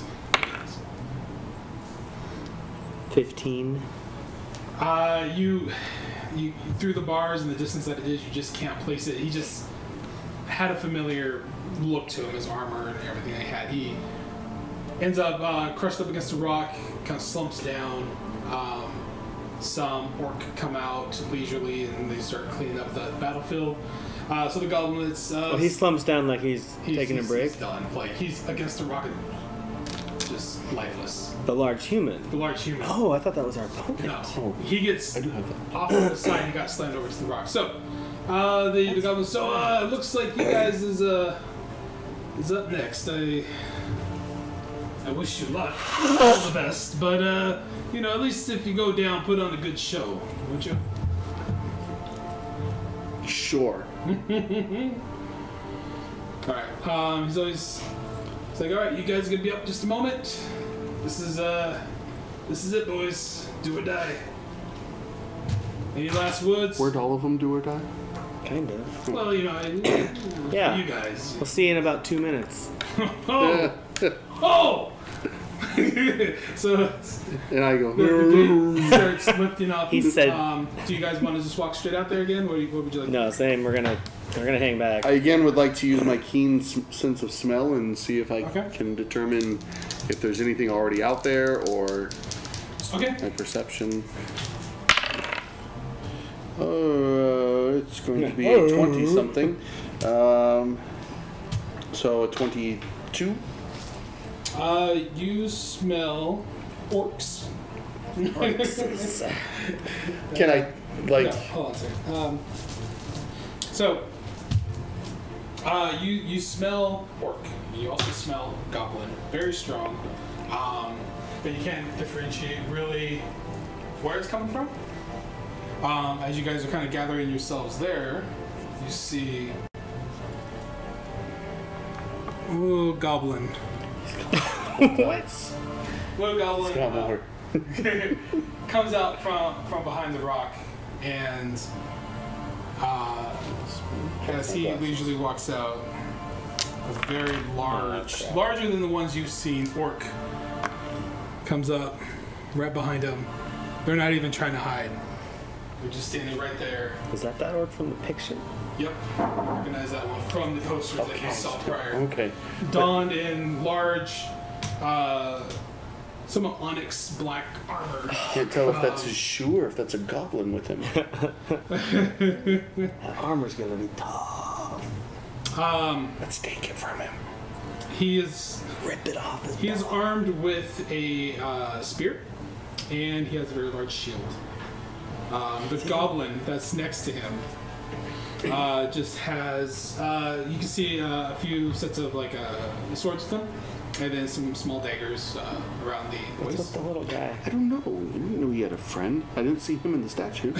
fifteen? Uh, you, you through the bars and the distance that it is, you just can't place it. He just had a familiar look to him, his armor and everything he had. He ends up uh, crushed up against a rock, kind of slumps down. Um, some orc come out leisurely and they start cleaning up the battlefield. Uh, so the goblins. Uh, Oh, he slumps down like he's, he's- taking he's- a break? He's done. Like he's against a rock and just lifeless. The large human. The large human. Oh, I thought that was our opponent. No, Oh. he gets I do have that. off on the side and got slammed over to the rock. So, uh, the the goblin. So, uh, it looks like you guys is uh is up next. I I wish you luck, all the best. But uh, you know, at least if you go down, put on a good show, would you? Sure. All right. Um, he's always he's like, all right, you guys are gonna be up just a moment. This is uh, this is it, boys. Do or die. Any last words? Where'd all of them do or die? Kind of. Well, you know, I, Yeah. you guys. We'll see you in about two minutes. Oh! Oh! So And I go, the, the gate starts lifting up. He said- Um, do you guys want to just walk straight out there again? What, do you, what would you like? No, same. We're gonna we're gonna hang back. I again would like to use my keen s- sense of smell and see if I Okay. can determine if there's anything already out there or Okay. my perception. Uh, it's going to be a twenty something. Um, so a twenty-two. Uh, you smell orcs. Can I like? No, hold on a second. Um, so, uh, you you smell orc. You also smell goblin. Very strong. Um, but you can't differentiate really where it's coming from. Um, as you guys are kind of gathering yourselves there, you see. Ooh, goblin. Nice. Little goblin. Got uh, more. comes out from from behind the rock, and uh, as he leisurely walks out, a very large, larger than the ones you've seen, orc comes up right behind him. They're not even trying to hide. They're just standing right there. Is that that orc from the picture? Yep, recognize that one from the posters that you saw prior. Okay. Donned in large, uh, some onyx black armor. Can't tell if that's his shoe or if that's a goblin with him. That armor's gonna be tough. Um, Let's take it from him. he is Rip it off his he is back. armed with a uh, spear, and he has a very large shield. Um, the goblin that's next to him uh, just has, uh, you can see uh, a few sets of like uh, swords with them, and then some small daggers uh, around the What's waist. with the little guy? I don't know. I didn't know he had a friend. I didn't see him in the statue.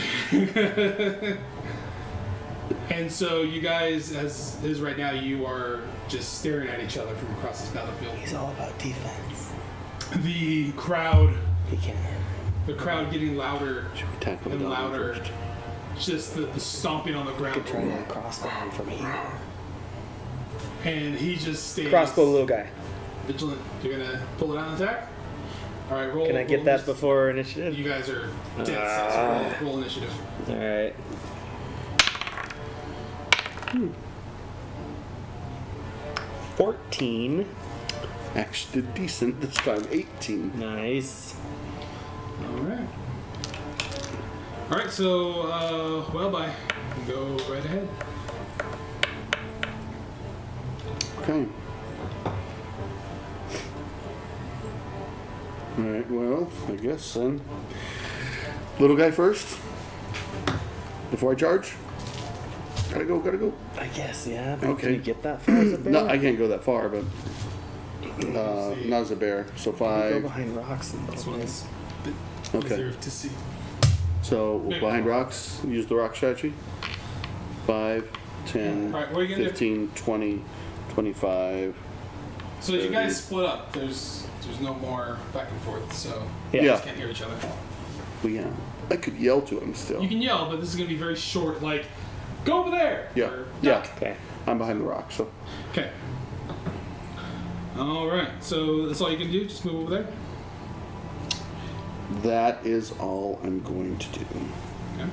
And so you guys, as is right now, you are just staring at each other from across this battlefield. He's all about defense. The crowd, He can. the crowd getting louder Should we tackle the and dog louder. first? Just the, the stomping on the ground. Could try to crossbow him from here. And he just stays Crossbow the little guy. vigilant. You're gonna pull it on attack? Alright, roll. Can I get roll that initi- before initiative? You guys are dead Ah. set, so roll, roll initiative. Alright. Hmm. fourteen. Actually did decent this time. eighteen. Nice. Alright. Alright, so, uh, Wellby, go right ahead. Okay. Alright, well, I guess then. Little guy first. Before I charge. Gotta go, gotta go. I guess, yeah. But Okay. Can you get that far as a bear? No, I can't go that far, but uh, not as a bear. So You go five. behind rocks and This one's a bit Okay. easier to see. So Maybe. behind rocks, use the rock strategy. five, ten, Alright, what are you gonna do? fifteen, twenty, twenty-five. So as you thirty. guys split up, there's there's no more back and forth, so Yeah. you Yeah. guys can't hear each other. Well, yeah. I could yell to him still. You can yell, but this is gonna be very short, like, go over there! Yeah. Or, Yeah. duck. Okay. I'm behind the rock, so. Okay. Alright, so that's all you can do, just move over there. That is all I'm going to do. Okay.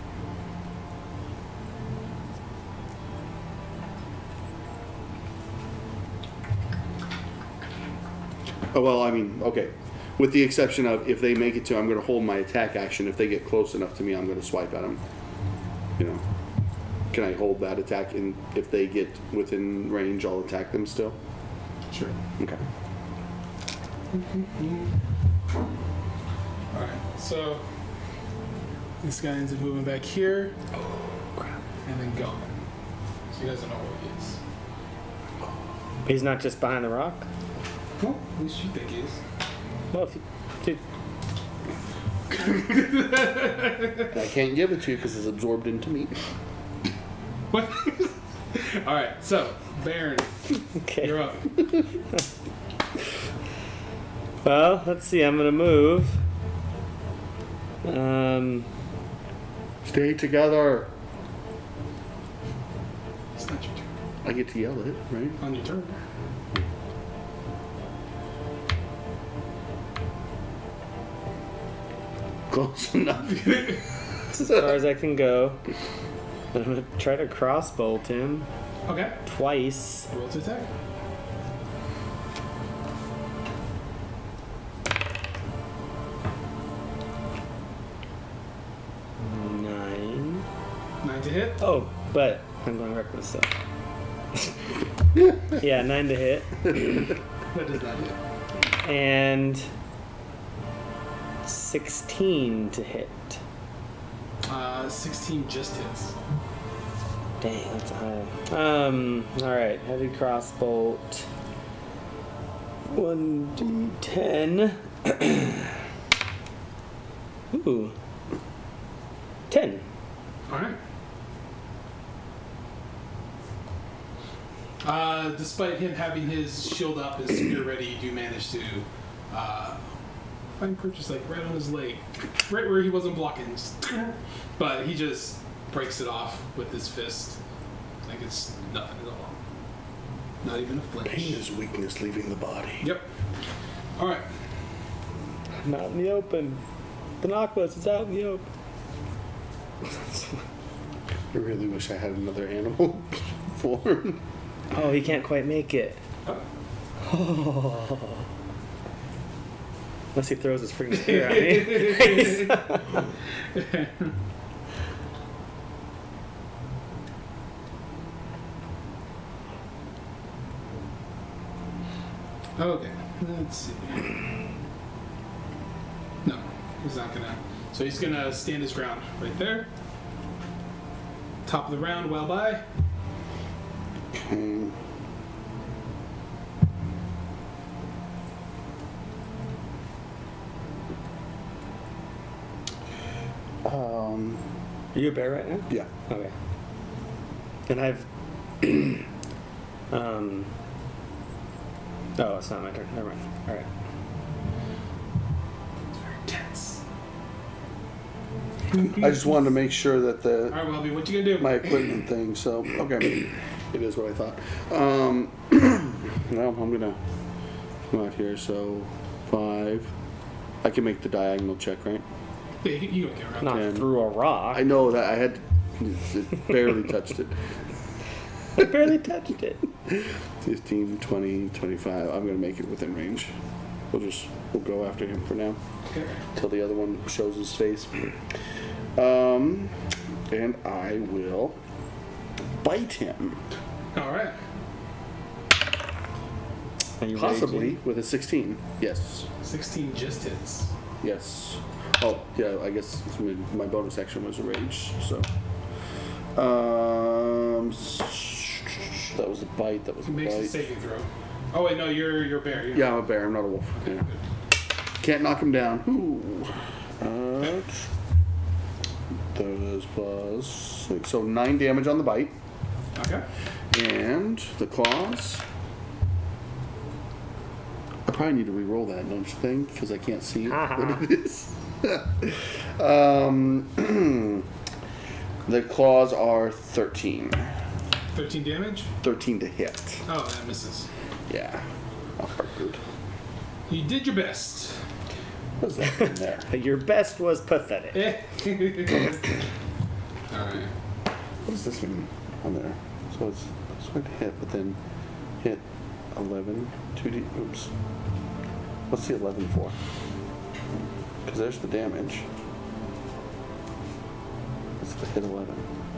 Oh, well, I mean, okay. With the exception of if they make it to, I'm going to hold my attack action. If they get close enough to me, I'm going to swipe at them. You know. Can I hold that attack? And if they get within range, I'll attack them still? Sure. Okay. Alright, so this guy ends up moving back here. And then going. So you guys don't know where he is. He's not just behind the rock? Well, at least you think he is. Well, if you. Dude. I can't give it to you because it's absorbed into me. What? Alright, so, Bearn, Okay. you're up. Well, let's see. I'm gonna move. Um. Stay together. It's not your turn. I get to yell it, right? On your turn. Close enough. As far as I can go. I'm gonna try to crossbolt him Okay. twice. Roll to attack. Nine. Nine to hit. Oh, but I'm going reckless so. Yeah, nine to hit. That does not hit. And sixteen to hit. Uh, sixteen just hits. Dang, that's high. Um, alright, heavy crossbolt. one d ten. Ooh. ten. Alright. Uh, despite him having his shield up, his spear ready, you do manage to uh, find purchase like right on his leg, right where he wasn't blocking. Just, but he just breaks it off with his fist, like it's nothing at all. Not even a flinch. Pain is weakness leaving the body. Yep. All right. Not in the open. Binoculars, it's out in the open. I really wish I had another animal form. Oh, he can't quite make it. Oh. Unless he throws his freaking spear at me. Okay. Let's see. No, he's not gonna. So he's gonna stand his ground right there. Top of the round, Wellby. Okay. Um, Are you a bear right now? yeah. Okay. And I've. um. Oh, it's not my turn. Never mind. All right. Tense. I just wanted to make sure that the All right, Wellby, what you gonna do? my equipment thing. So okay, it is what I thought. Um, well, I'm gonna come out here. So five. I can make the diagonal check, right? Yeah, you, you don't get around. Not Ten. through a rock. I know that I had to, it barely touched it. I barely touched it. fifteen, twenty, twenty-five. I'm gonna make it within range. We'll just we'll go after him for now Okay. until the other one shows his face. Um, and I will bite him, All right. Are you possibly raging? with a sixteen. Yes, sixteen just hits. yes. Oh yeah, I guess it's my, my bonus action was a rage. So, um, that was a bite. That was a It makes a bite. saving throw. Oh wait, no, you're you're a bear. You're Yeah, I'm a bear. I'm not a wolf. Yeah. Can't knock him down. Ooh. Uh, those plus six. So nine damage on the bite. Okay. And the claws. I probably need to re-roll that, don't you think? Because I can't see Uh-huh. what it is. um, the claws are thirteen. thirteen damage. thirteen to hit. Oh, that misses. Yeah. Not quite good. You did your best. What's that in there? Your best was pathetic. Eh. All right. What does this mean on there? So it's it's going to hit, but then hit eleven, two D. Oops. What's the eleven for? Because there's the damage. It's the hit eleven.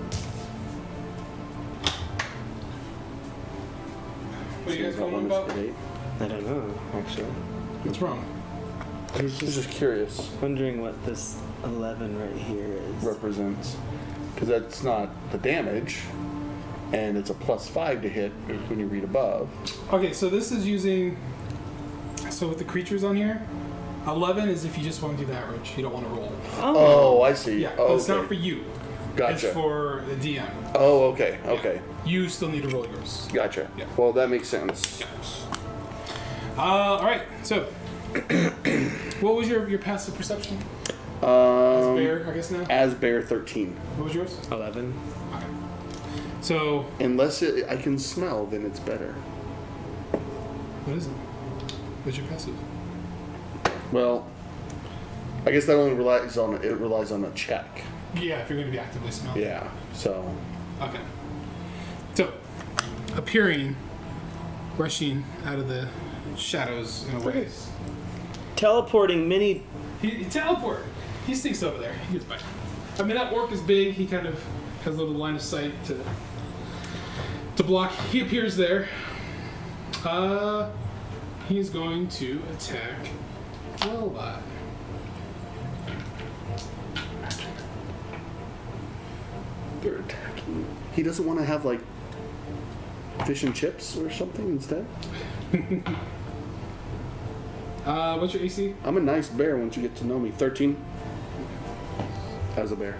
What are you guys So that going one about? is hit eight. I don't know, actually. What's wrong? I was I was just just curious. wondering what this eleven right here is. Represents. Because that's not the damage, and it's a plus five to hit when you read above. Okay, so this is using. So with the creatures on here, eleven is if you just want to do the average. You don't want to roll. Oh, I see. Yeah, Oh, it's okay. not for you. Gotcha. It's for the D M. Oh, okay, okay. You still need to roll yours. Gotcha. Yeah. Well, that makes sense. Uh, all right. So, what was your your passive perception? As Um, bear, I guess now. as bear thirteen. What was yours? eleven. Okay. So, Unless it, I can smell, then it's better. what is it? What's your passive? Well, I guess that only relies on it relies on a check. Yeah, if you're going to be actively smelling. Yeah. So Okay. So, appearing, rushing out of the shadows in a way. Teleporting mini. He, he teleported. He stinks over there. He gets by. I mean, that orc is big. He kind of has a little line of sight to to block. He appears there. Uh, he's going to attack Wellby. they're attacking. He doesn't want to have like fish and chips or something instead. Uh, what's your A C? I'm a nice bear once you get to know me. thirteen. As a bear.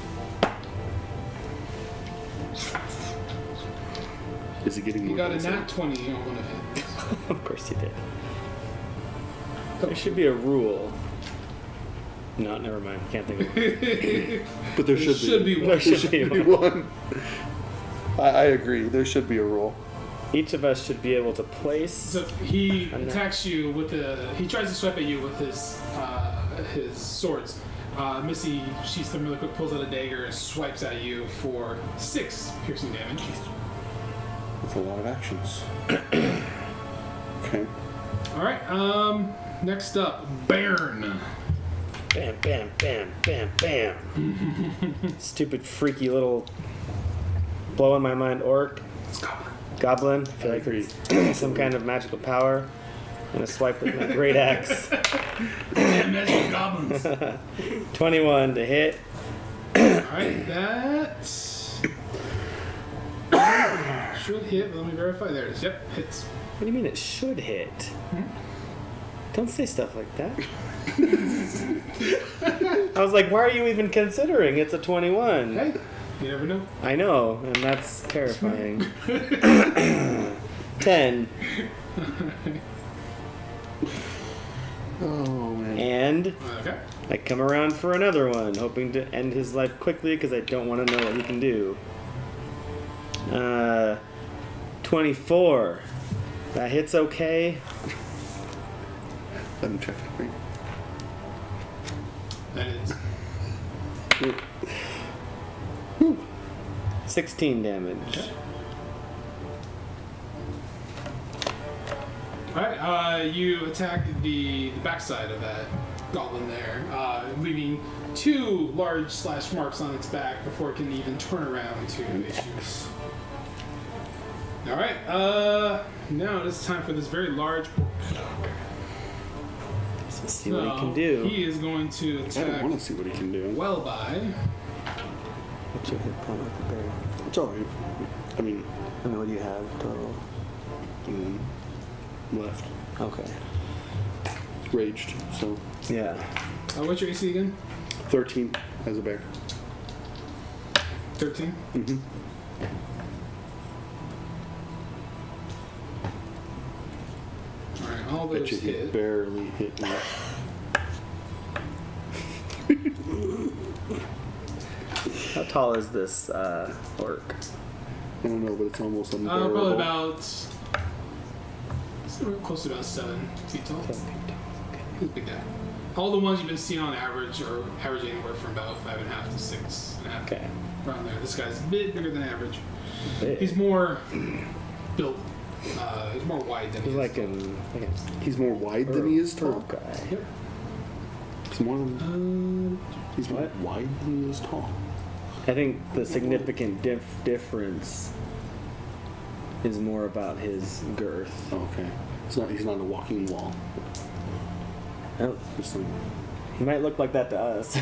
Is it getting You more got a dicey? nat twenty on one of his. Of course you did. There should be a rule. No, never mind. Can't think of it. But there should, should be one. There should be one. I, I agree. There should be a rule. Each of us should be able to place. So he I'm not- attacks you with the. He tries to swipe at you with his uh, his swords. Uh, Missy sheaths them really quick, pulls out a dagger, and swipes at you for six piercing damage. That's a lot of actions. Okay. All right. Um. Next up, Bearn. Bam, bam, bam, bam, bam. Stupid, freaky little blowing my mind orc. It's goblin. Goblin. I feel I like agree. it's some kind of magical power. I'm gonna swipe with my great axe. Damn, magic goblins. twenty-one to hit. All right. That Should hit. Let me verify. There it is. Yep, hits. What do you mean it should hit? Hmm? Don't say stuff like that. I was like, why are you even considering it's a twenty-one? Hey, you never know. I know, and that's terrifying. ten. Oh man. And Okay. I come around for another one, hoping to end his life quickly because I don't want to know what he can do. Uh, twenty-four. That hits okay. Let me check it. That is. sixteen damage. Okay. Alright, uh, you attack the, the backside of that goblin there, uh, leaving two large slash marks on its back before it can even turn around to issues. Alright, uh, now it is time for this very large orc. Let's see So what he can do. He is going to I don't attack want to see what he can do. Wellby. What's your hit point with the bear? It's alright. I mean, I mean, what do you have total? mm, left. Okay. Raged. So Yeah. Uh, what's your A C again? thirteen as a bear. thirteen? Mm-hmm. Alright, all those Bet you he hit. barely hit me. How tall is this uh, orc? I don't know, but it's almost Uh, unbearable. probably about so close to about seven feet tall. He's a big guy. All the ones you've been seeing on average are averaging anywhere from about five and a half to six and a half. Okay. Around there. This guy's a bit bigger than average. Big. He's more built. Uh, he's more wide than He's he like is. an like a He's more wide than he is tall. orc guy. Yep. He's more than Um, he's more what? wide than he is tall. I think the significant dif- difference is more about his girth. Oh, okay. He's not. He's not a walking wall. Oh, Just like, he might look like that to us.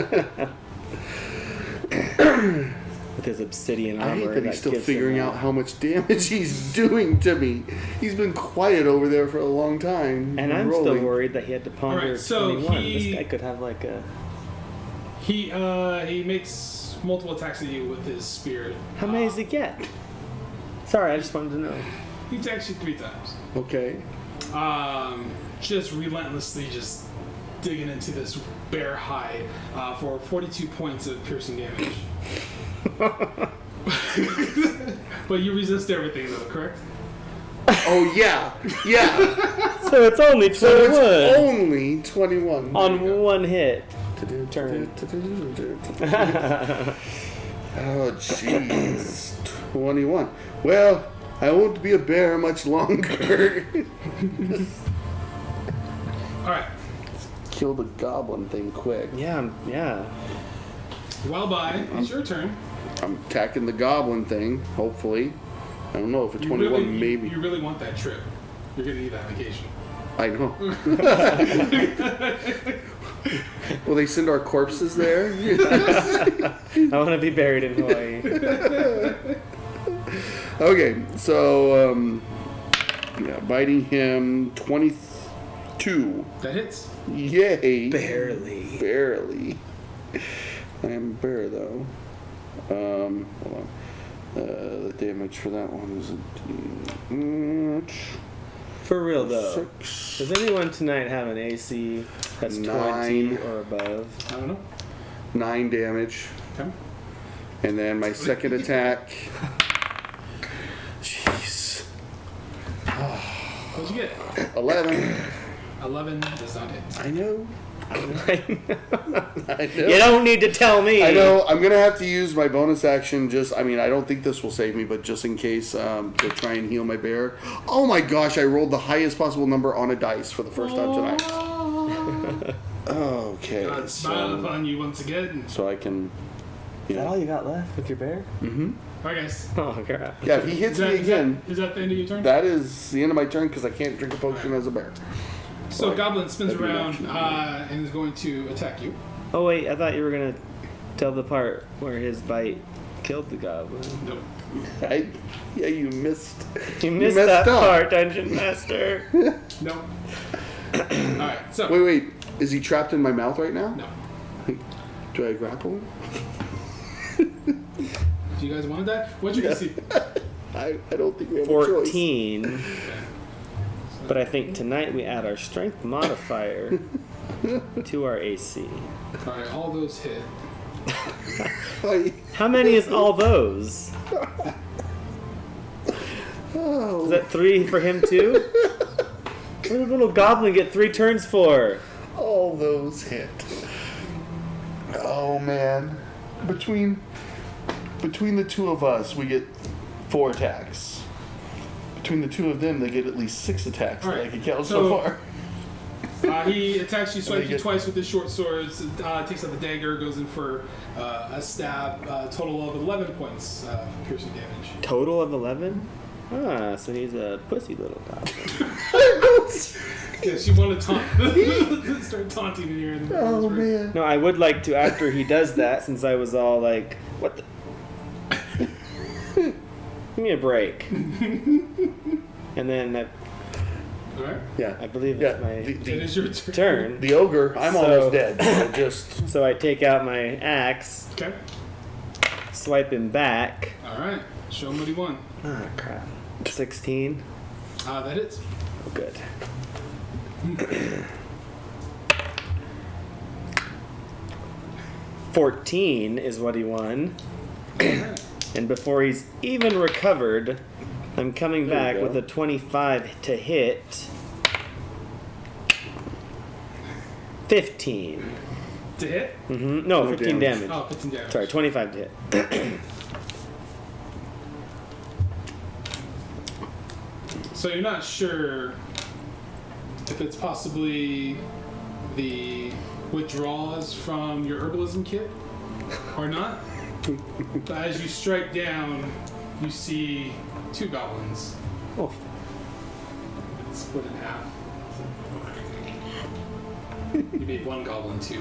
With his obsidian armor. I hate that he's still gives him figuring that- out how much damage he's doing to me. He's been quiet over there for a long time. And I'm rolling. still worried that he had to ponder Alright, so twenty-one. he- This guy could have like a. he uh, he makes multiple attacks at you with his spear. How many Uh, does he get? Sorry, I just wanted to know. He attacks you three times. Okay. Um, just relentlessly just digging into this bear hide uh, for forty-two points of piercing damage. But you resist everything though, correct? Oh yeah, yeah. So it's only So twenty-one it's only twenty-one. on one hit. Turn. Oh jeez, twenty-one. Well, I won't be a bear much longer. Alright. Kill the goblin thing quick. Yeah, I'm- yeah. Wellby, it's your turn. I'm attacking the goblin thing. Hopefully, I don't know if a You twenty-one really, you- maybe. You, really want that trip. You're gonna need that vacation. I know. Will they send our corpses there? I want to be buried in Hawaii. Okay, so um, yeah, biting him twenty-two. That hits. Yay! Barely. Barely. I am a bear though. Um, hold on. Uh, the damage for that one is a mm, For real though. six. Does anyone tonight have an A C that's Nine. twenty or above? I don't know. Nine damage, Okay. and then my second attack. Jeez. What'd you get? Eleven. eleven does not hit. I know. I know. You don't need to tell me. I know. I'm gonna have to use my bonus action. Just, I mean, I don't think this will save me, but just in case, um, to try and heal my bear. Oh my gosh! I rolled the highest possible number on a dice for the first time tonight. Okay. God smiled So, upon you once again. so I can. Is that all you got left with your bear? Mm-hmm. Alright, guys. Oh crap. Yeah, if he Is hits that, me is, that, again, is that the end of your turn? that is the end of my turn because I can't drink a potion as a bear. so, Like, Goblin spins that'd be an around action. uh, and is going to attack you. Oh wait, I thought you were gonna tell the part where his bite killed the goblin. Nope. I, yeah, you missed. You missed messed that up. part, Dungeon Master. No. Alright, so. Wait, wait. Is he trapped in my mouth right now? No. Do I grapple? Do you guys want that? What'd you guys see? I, I don't think we have a choice. fourteen. But I think tonight we add our strength modifier to our A C. Alright, all those hit. How many is all those? Oh. Is that three for him too? What does a little goblin get three turns for? All those hit. Oh man. Between between the two of us, we get four attacks. Between the two of them, they get at least six attacks All that right. I can count so, So- far. Uh, he attacks you, swipes they you get- twice with his short swords, uh, takes out the dagger, goes in for uh, a stab, uh, total of eleven points uh, piercing damage. Total of eleven? Ah, so he's a pussy little goblin. Yes, you want to taunt. Start taunting in here. In the Oh man. No, I would like to, after he does that, since I was all like, what the? Give me a break. And then I, Alright. Yeah. I believe Yeah. it's my The, It the, is your turn. turn. the ogre, I'm So- almost dead. I just So I take out my axe, Okay. swipe him back. Alright. Show him what he won. Ah, crap. sixteen. Uh, that hits. Oh, good. fourteen is what he won. Alright. And before he's even recovered, I'm coming There you back go. with a twenty-five to hit. fifteen. To hit? Mm-hmm. No, No fifteen damage. damage. Oh, fifteen damage. Sorry, twenty-five to hit. So you're not sure if it's possibly the withdrawals from your herbalism kit or not. But as you strike down, you see two goblins. Oh, It's split in half. You made one goblin too.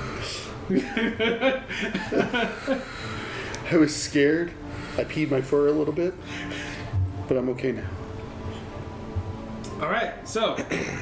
I was scared. I peed my fur a little bit, but I'm okay now. Alright, so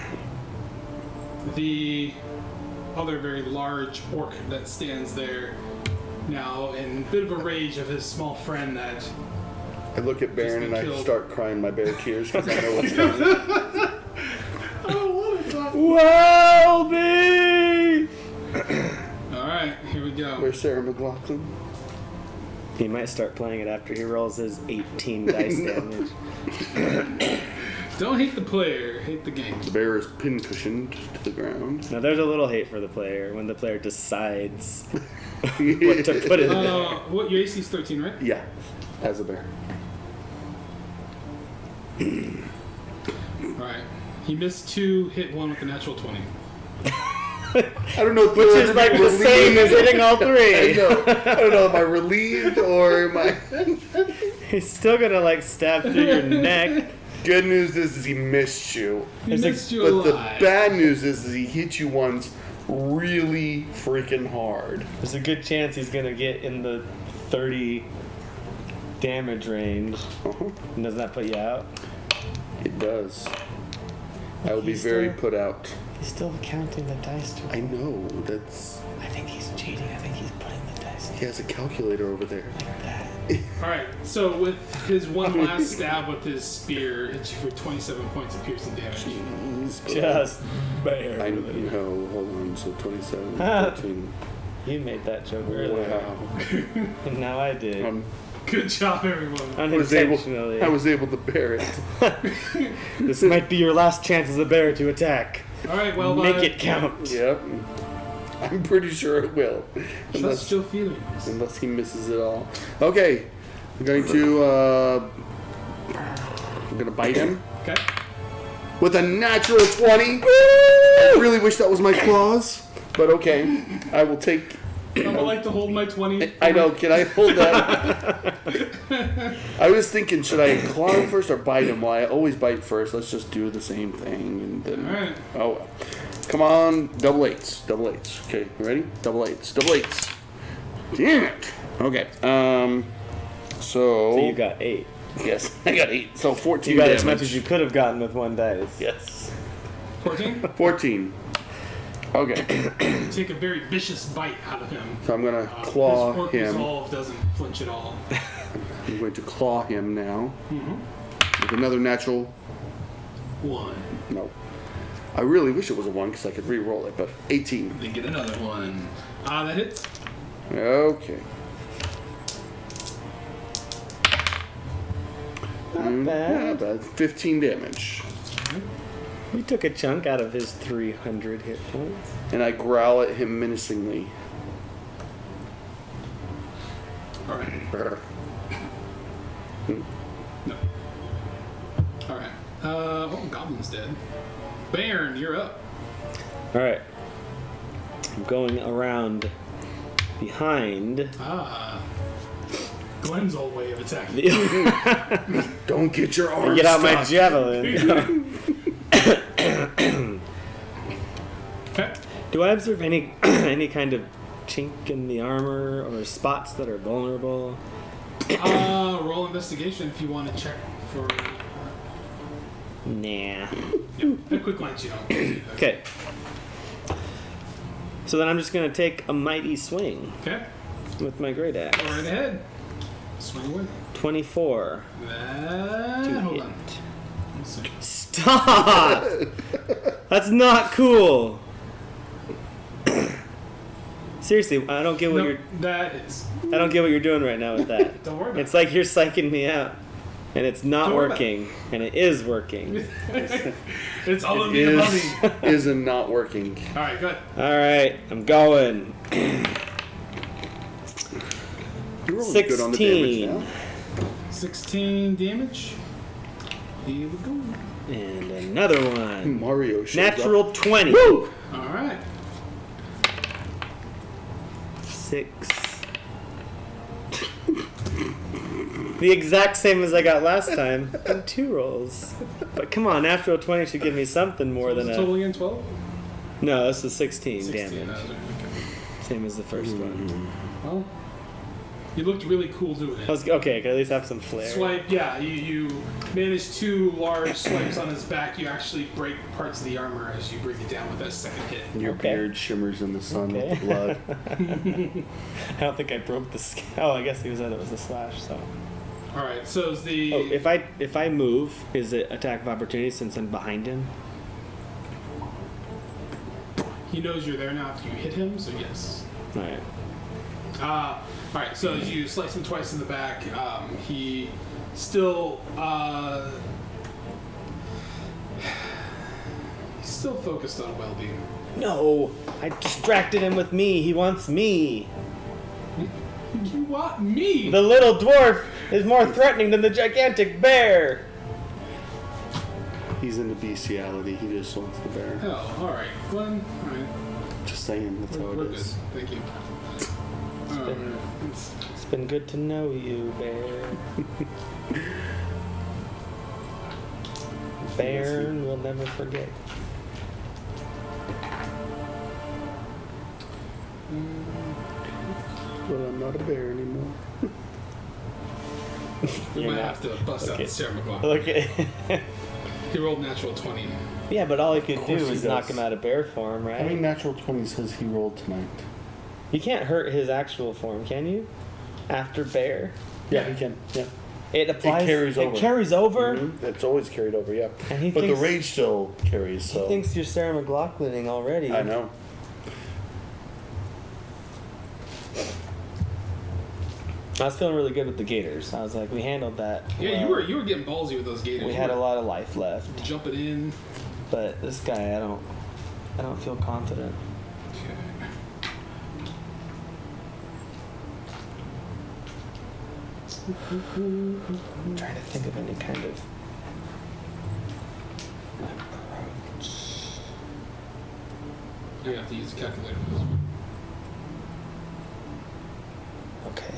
the other very large orc that stands there now in a bit of a rage of his small friend that I look at Bearn been and I killed. start crying my bear tears because I know what's coming. Oh, what a thought. Wellby! Alright, here we go. Where's Sarah McLaughlin? He might start playing it after he rolls his eighteen dice No. damage. Don't hate the player, hate the game. The bear is pincushioned to the ground. Now there's a little hate for the player when the player decides what to put in there. Uh, what, your A C is thirteen, right? Yeah, as a bear. Alright. He missed two, hit one with a natural twenty. I don't know. Which is like the same as hitting all I three. know. I don't know. Am I relieved or am I? He's still gonna like stab through your neck. Good news is, is he missed you. He There's a- missed you But the alive. bad news is, is he hit you once really freaking hard. There's a good chance he's gonna get in the thirty damage range. Uh-huh. And does that put you out? It does. I will be He's very still- put out. He's still counting the dice to I know. That's. I think he's cheating. I think he's putting the dice He has a calculator over there. like that. Alright, so with his one last stab with his spear, hits you for twenty-seven points of piercing damage. Just I barely. know. Hold on. So twenty-seven, Ah. thirteen. You made that joke earlier. Wow. And now I did. Um, Good job, everyone. I was able. Unintentionally. I was able to bear it. This might be your last chance as a bear to attack. Alright, well, Make uh, it count. Yep. I'm pretty sure it will. Trust Unless, your feelings. unless he misses it all. Okay. I'm going to. Uh, I'm going to bite him Okay. with a natural twenty. I really wish that was my claws, but okay. I will take. I would like to hold my twenty. I know. Can I hold that? I was thinking, should I claw him first or bite him? Well, I always bite first. Let's just do the same thing. And then, Alright. oh well. Come on, double eights, double eights. Okay, you ready? Double eights, double eights. Damn it. Okay. Um, So, So you got eight. yes, I got eight. So fourteen You got damage. as much as you could have gotten with one dice. Yes. fourteen? fourteen. Okay. Take a very vicious bite out of him. So I'm going to Uh, claw his orc him. resolve doesn't flinch at all. I'm going to claw him now. Mm-hmm. With another natural. One. No. I really wish it was a one because I could re-roll it, but eighteen. Then get another one. Ah, that hits. Okay. Not Mm, bad. Not bad. fifteen damage. We took a chunk out of his three hundred hit points. And I growl at him menacingly. Alright. Brr. No. Alright. Uh, oh, Goblin's dead. Bearn, you're up. Alright. I'm going around behind. Ah. Glen's old way of attacking. The Don't get your arms Get out my stuck. javelin. Okay. Do I observe any any kind of chink in the armor or spots that are vulnerable? Uh, roll investigation if you want to check for. Nah. Yeah, at a quick glance, you don't. Okay. So then I'm just gonna take a mighty swing Okay. with my great axe. Go right ahead. Swing away. Twenty-four. That. To Hold hit. on. Let's see. Stop! That's not cool. Seriously, I don't get what No, you're. that is. I don't get what you're doing right now with that. Don't worry about It's like you're psyching me out, and it's not Don't worry about working, and it is working. It's all of It the is, above. is and not working. All right, good. All right, I'm going. You're really good on the damage Sixteen. now. Sixteen damage. Here we go. And another one. Mario shows up. Natural twenty. All right. Six. The exact same as I got last time in two rolls. But come on, natural twenty should give me something more So than was a. it total again twelve. No, this is sixteen, Sixteen. damage. that was it, okay. Same as the first one. Well, you looked really cool doing I it. was, okay, can I at least have some flair? Swipe, yeah. You you managed two large swipes on his back. You actually break parts of the armor as you bring it down with that second hit. Your Okay. beard shimmers in the sun Okay. with the blood. I don't think I broke the skin. Oh, I guess he said it was a slash. So. All right. So is the Oh, if I if I move, is it attack of opportunity since I'm behind him? he knows you're there now if you hit him. So yes. All right. Uh, all right, so as you slice him twice in the back, um, he still uh, he's still focused on Wellby. No, I distracted him with me. He wants me. You want me? The little dwarf is more threatening than the gigantic bear. He's into bestiality. He just wants the bear. Hell, all right, Glenn. All right, Just saying, that's we're, how we're it good. is. Thank you. been- Um, it's- It's been good to know you, bear. Bearn will never forget. But I'm not a bear anymore. we You're might not. have to bust Okay. out Sarah McLaughlin. Okay. He rolled natural twenty. Yeah, but all he could Of do course he is knock does. him out of bear form, right? How many natural twenties has he rolled tonight? You can't hurt his actual form, can you? After bear, Yeah, he can. Yeah. it applies. carries over. It carries over. Mhm. It's always carried over, yeah. And he but thinks, the rage still carries, so. He thinks you're Sarah McLaughlining already. I know. I was feeling really good with the Gators. I was like, we handled that. Yeah, you well. were you were getting ballsy with those gators. We You had a were lot of life left, jumping in. but this guy, I don't, I don't feel confident. Okay. I'm trying to think of any kind of approach. You have to use a calculator for this one. Okay.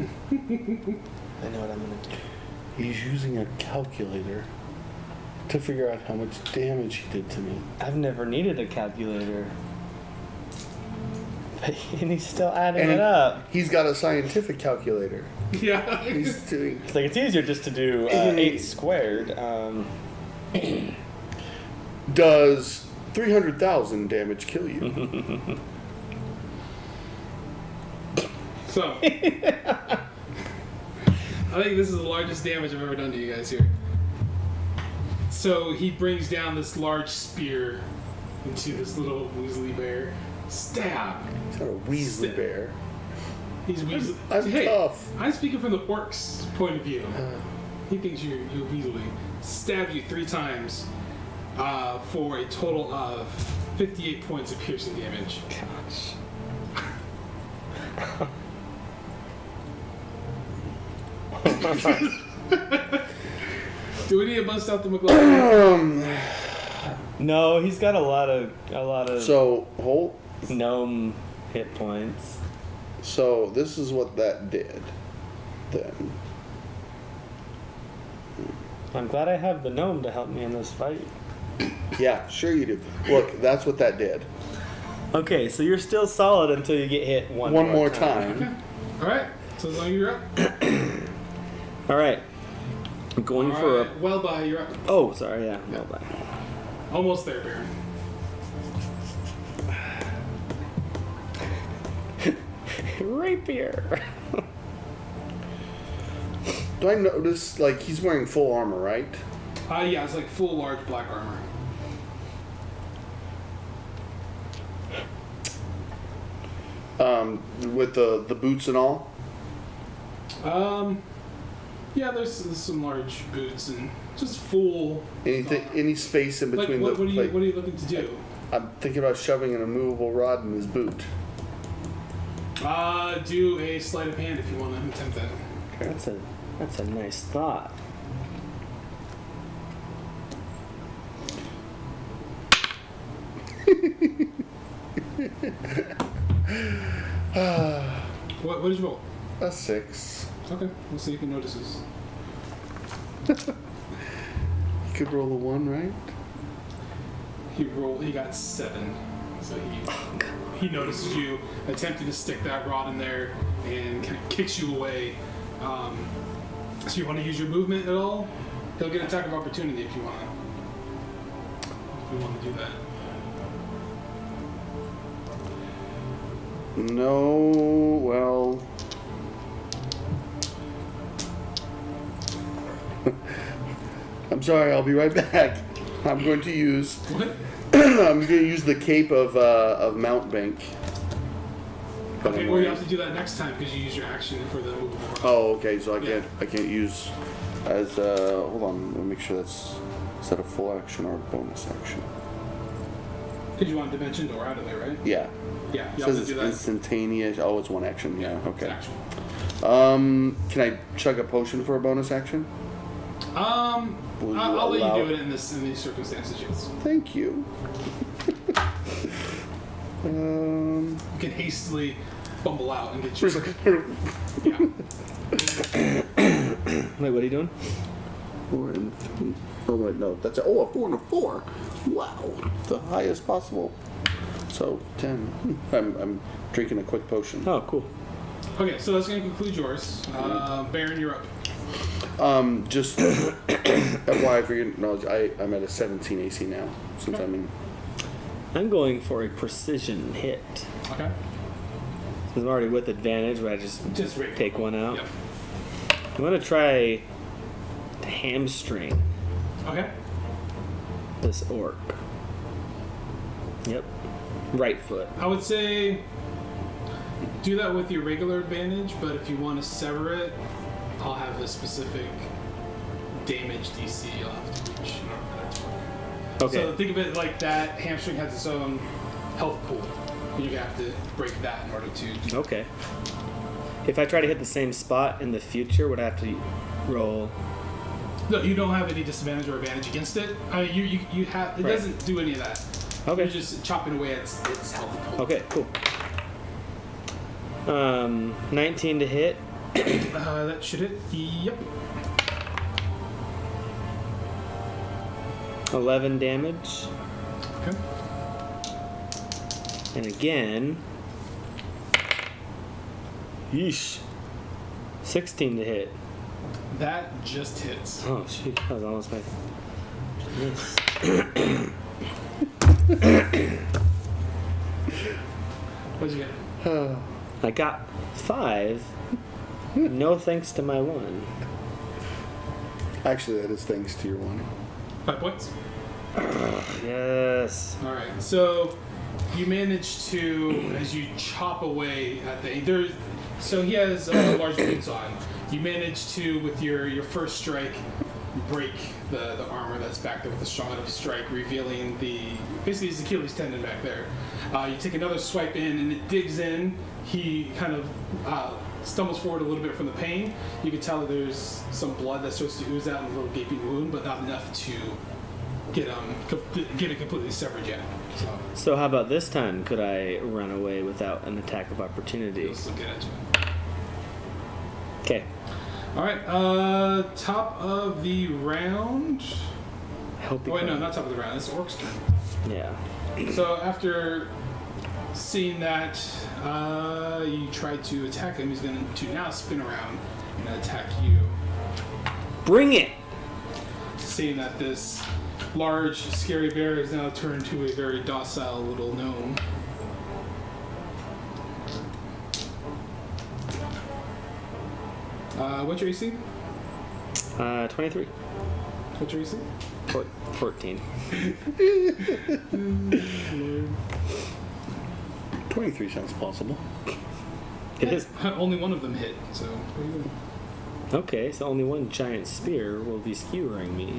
I know what I'm gonna do. He's using a calculator to figure out how much damage he did to me. I've never needed a calculator. And he's still adding And it up. he's got a scientific calculator. Yeah. He's doing. It's like it's easier just to do uh, eight squared. Um, Does three hundred thousand damage kill you? So, I think this is the largest damage I've ever done to you guys here. So he brings down this large spear into this little Weasley bear. Stab! He's not a Weasley Stab. bear. He's Weasley. I'm hey, tough. I'm speaking from the orc's point of view. He thinks you're, you're Weasley. Stabs you three times uh, for a total of fifty-eight points of piercing damage. gosh. Do we need to bust out the McLaughlin? Um. No, he's got a lot of a lot of So hold. gnome hit points. So this is what that did. Then. I'm glad I have the gnome to help me in this fight. Yeah, sure you do. Look, that's what that did. Okay, so you're still solid until you get hit one, One more, more time. time. All right. So as long as you're up. All right. I'm going All for right. Wellby, you're up. a. Oh, sorry. Yeah. Well done. Almost there, Bearn. Rapier. Do I notice, like, he's wearing full armor, right? Uh, yeah, it's like full large black armor. Um, with the, the boots and all? Um, yeah, there's, there's some large boots and just full. Anything, any space in Like, between what, the... what are you like, what are you looking to do? I'm thinking about shoving an immovable rod in his boot. Uh, do a sleight of hand if you want to attempt that. That's a that's a nice thought. What what did you roll? A six. Okay, we'll see if he notices. You could roll a one, right? He rolled. He got seven. So he he notices you attempting to stick that rod in there and kind of kicks you away. Um, so you want to use your movement at all? He'll get attack of opportunity if you want. If you want to do that. No, well... I'm sorry, I'll be right back. I'm going to use... What? I'm going to use the cape of, uh, of Mountbank. But Okay, I'm well you wearing- have to do that next time because you use your action for the movable rod. Oh, okay, so I Yeah. can't, I can't use as, uh, hold on, let me make sure that's, is that a full action or a bonus action? Did you want dimension door out of there, right? Yeah. Yeah, It you have says to it's do that. instantaneous, oh, it's one action, yeah, It's okay. action. Um, can I chug a potion for a bonus action? Um, Will I'll, you I'll let allow- you do it in this in these circumstances. Yes. Thank you. um, You can hastily bumble out and get your. where's Yeah. Wait, what are you doing? four and three. Oh wait, no, that's a, oh a four and a four. Wow, the highest possible. So ten. Hmm. I'm I'm drinking a quick potion. Oh, cool. Okay, so that's going to conclude yours. Uh, Bearn, you're up. Um, just F Y I for your knowledge, I I'm at a seventeen A C now since I'm in. I'm going for a precision hit. Okay. I'm already with advantage, but I just Just right. take one out. Yep. I'm gonna try to hamstring Okay. this orc. Yep. Right foot. I would say do that with your regular advantage, but if you want to sever it, I'll have a specific damage D C you'll have to reach in order for that to work. Okay. So think of it like that hamstring has its own health pool. You're gonna have to break that in order to. Okay. If I try to hit the same spot in the future, would I have to roll? No, you don't have any disadvantage or advantage against it. I mean, you you, you have it Right. doesn't do any of that. Okay. You're just chopping away at its, its health pool. Okay, cool. Um, nineteen to hit. Uh, that should hit. Yep. eleven damage. Okay. And again, Yeesh. sixteen to hit. That just hits. Oh, shoot. That was almost my miss. What'd you get? I got five. No thanks to my one. Actually, that is thanks to your one. Five points. Yes. All right. So you manage to, as you chop away at the there. So he has uh, large boots on. You manage to, with your your first strike, break the, the armor that's back there with a strong enough strike, revealing the basically his Achilles tendon back there. Uh, you take another swipe in, and it digs in. He kind of uh, stumbles forward a little bit from the pain. You can tell that there's some blood that starts to ooze out in a little gaping wound, but not enough to get um com- get it completely severed yet. So So how about this time? Could I run away without an attack of opportunity? he'll still get at you. Okay. All right. Uh, top of the round. I hope. Oh, wait, no, not top of the round. It's Orc's turn. Yeah. So after seeing that, uh, you try to attack him. He's going to now spin around and attack you. Bring it. Seeing that this large, scary bear is now turned to a very docile little gnome. Uh, what's your A C? Uh, twenty-three. What's your A C? Four- fourteen. twenty-three sounds possible. It is. Only one of them hit, so what are you doing? Okay, so only one giant spear will be skewering me.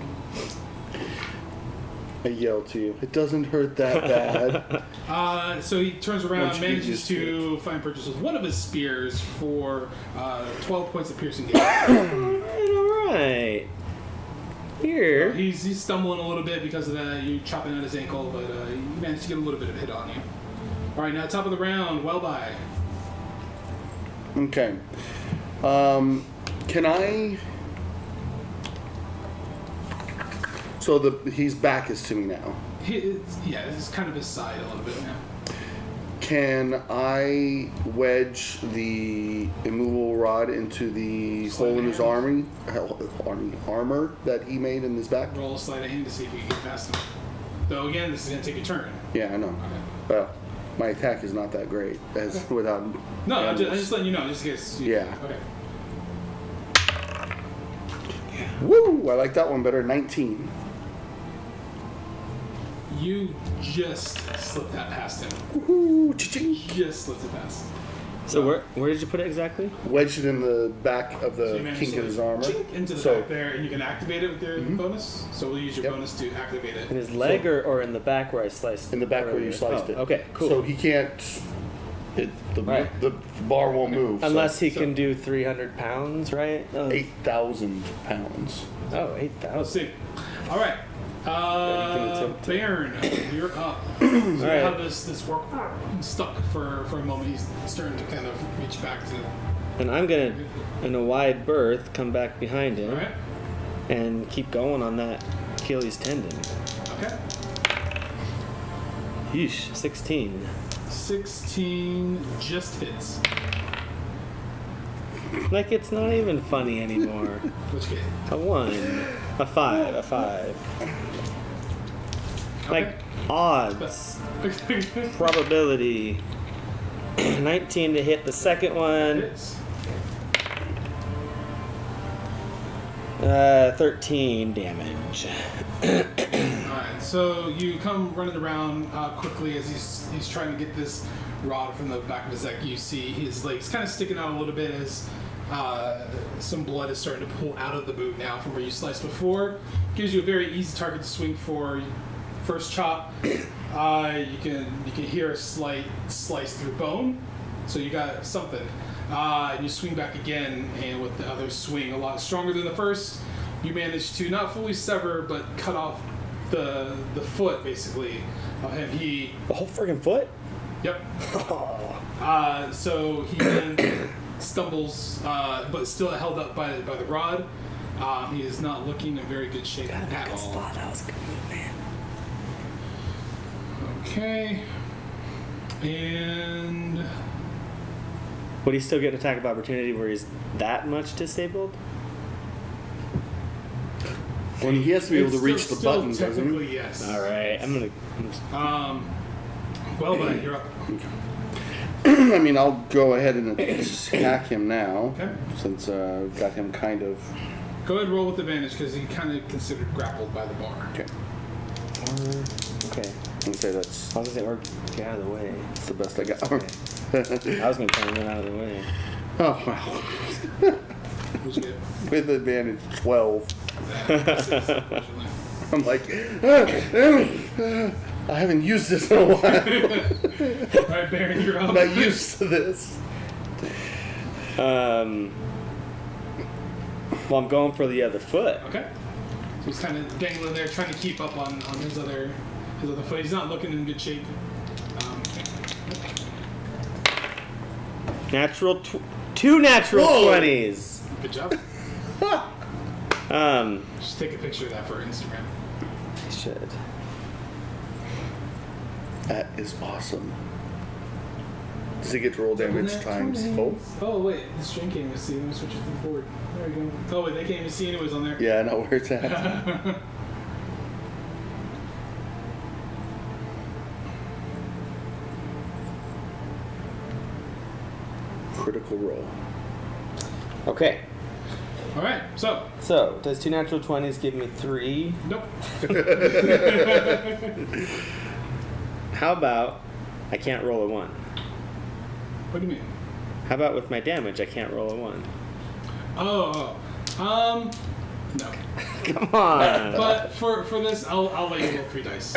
I yell to you. It doesn't hurt that bad. Uh, so he turns around, Once you get manages used to to find purchase with one of his spears for uh, twelve points of piercing damage. Alright, alright. Here. he's, he's stumbling a little bit because of that. You chopping at his ankle, but uh, you managed to get a little bit of a hit on you. All right, now top of the round, Wellby. Okay. Um, can I... So the he's back is to me now. He, it's, yeah, it's kind of his side a little bit now. Can I wedge the immovable rod into the Sleight hole of in his hand. army, army armor that he made in his back? Roll a sleight of hand to see if you can get past him. Though again, this is going to take a turn. Yeah, I know. Okay. Well, my attack is not that great as Okay. without. No, I'm just, I'm animals. just letting you know, just in case. You, Yeah. Okay. Woo! I like that one better. nineteen. You just slipped that past him. Woo! Cha-ching. Just slipped it past. So where where did you put it exactly? Wedged it in the back of So the you managed kink to of his armor. chink into the So back there, and you can activate it with your bonus. So we'll use your Yep. bonus to activate it. In his leg or, or in the back where I sliced? in the back where you earlier? sliced Oh, it. Okay, cool. So he can't. It, the Right. the bar won't move. so Unless he so- can do three hundred pounds, right? Oh, eight thousand pounds. Oh, eight Let's thousand. see. All right. Yeah, Uh, you can attempt to- Bairn, you're up. So you right. have this this work stuck for, for a moment. He's starting to kind of reach back to. And I'm gonna, in a wide berth, come back behind him All right. and keep going on that Achilles tendon. Okay. Yeesh, sixteen. Sixteen just hits. Like it's not even funny anymore. Which get? A one, a five, a five. Like odds, probability. nineteen to hit the second one. Hits. Uh, thirteen damage. Alright, so you come running around uh, quickly as he's he's trying to get this rod from the back of his neck. You see his legs kind of sticking out a little bit as uh, some blood is starting to pull out of the boot now from where you sliced before. Gives you a very easy target to swing for. First chop, uh, you can you can hear a slight slice through bone, so you got something. Uh, and you swing back again, and with the other swing a lot stronger than the first, you manage to not fully sever, but cut off the the foot basically of him. He, The whole friggin' foot? yep. Uh, so he then stumbles, uh, but still held up by by the rod. Um, he is not looking in very good shape at all. That was a good move, man. Okay, and Would he still get an attack of opportunity where he's that much disabled? Well, he has to be able to It's reach still- the still button, doesn't he? Technically, yes. All right, I'm gonna. I'm just- Um, Wellby, you're up. I mean, I'll go ahead and attack him now, Okay. since uh, I've got him kind of. Go ahead and roll with advantage because he kind of considered grappled by the bar. Okay. Uh, okay. I'm gonna say that's, As long as it work, get out of the way. that's the best I got. I was gonna try and run out of the way. Oh wow. What'd you get? With advantage, twelve. Uh, six, unfortunately. I'm like, "Ah, ah, I haven't used this in a while. All right, Bearn, you're up. I'm not used to this. Um. Well, I'm going for the other foot. Okay. So he's kind of dangling there, trying to keep up on, on his other his other foot. He's not looking in good shape. Um, Natural tw- two natural Whoa. twenties. good job. Um, Just take a picture of that for Instagram. I should. That is awesome. Does he get to roll damage times four? Oh wait, the string can't even see. Let me switch it to the board. There we go. Oh wait, they can't even see anyways on there. Yeah, I know where it's at. Critical roll. Okay. All right, so So, does two natural twenties give me three? nope. How about I can't roll a one? What do you mean? How about with my damage, I can't roll a one? Oh, oh. um, no. Come on. But for for this, I'll I'll let you roll three dice.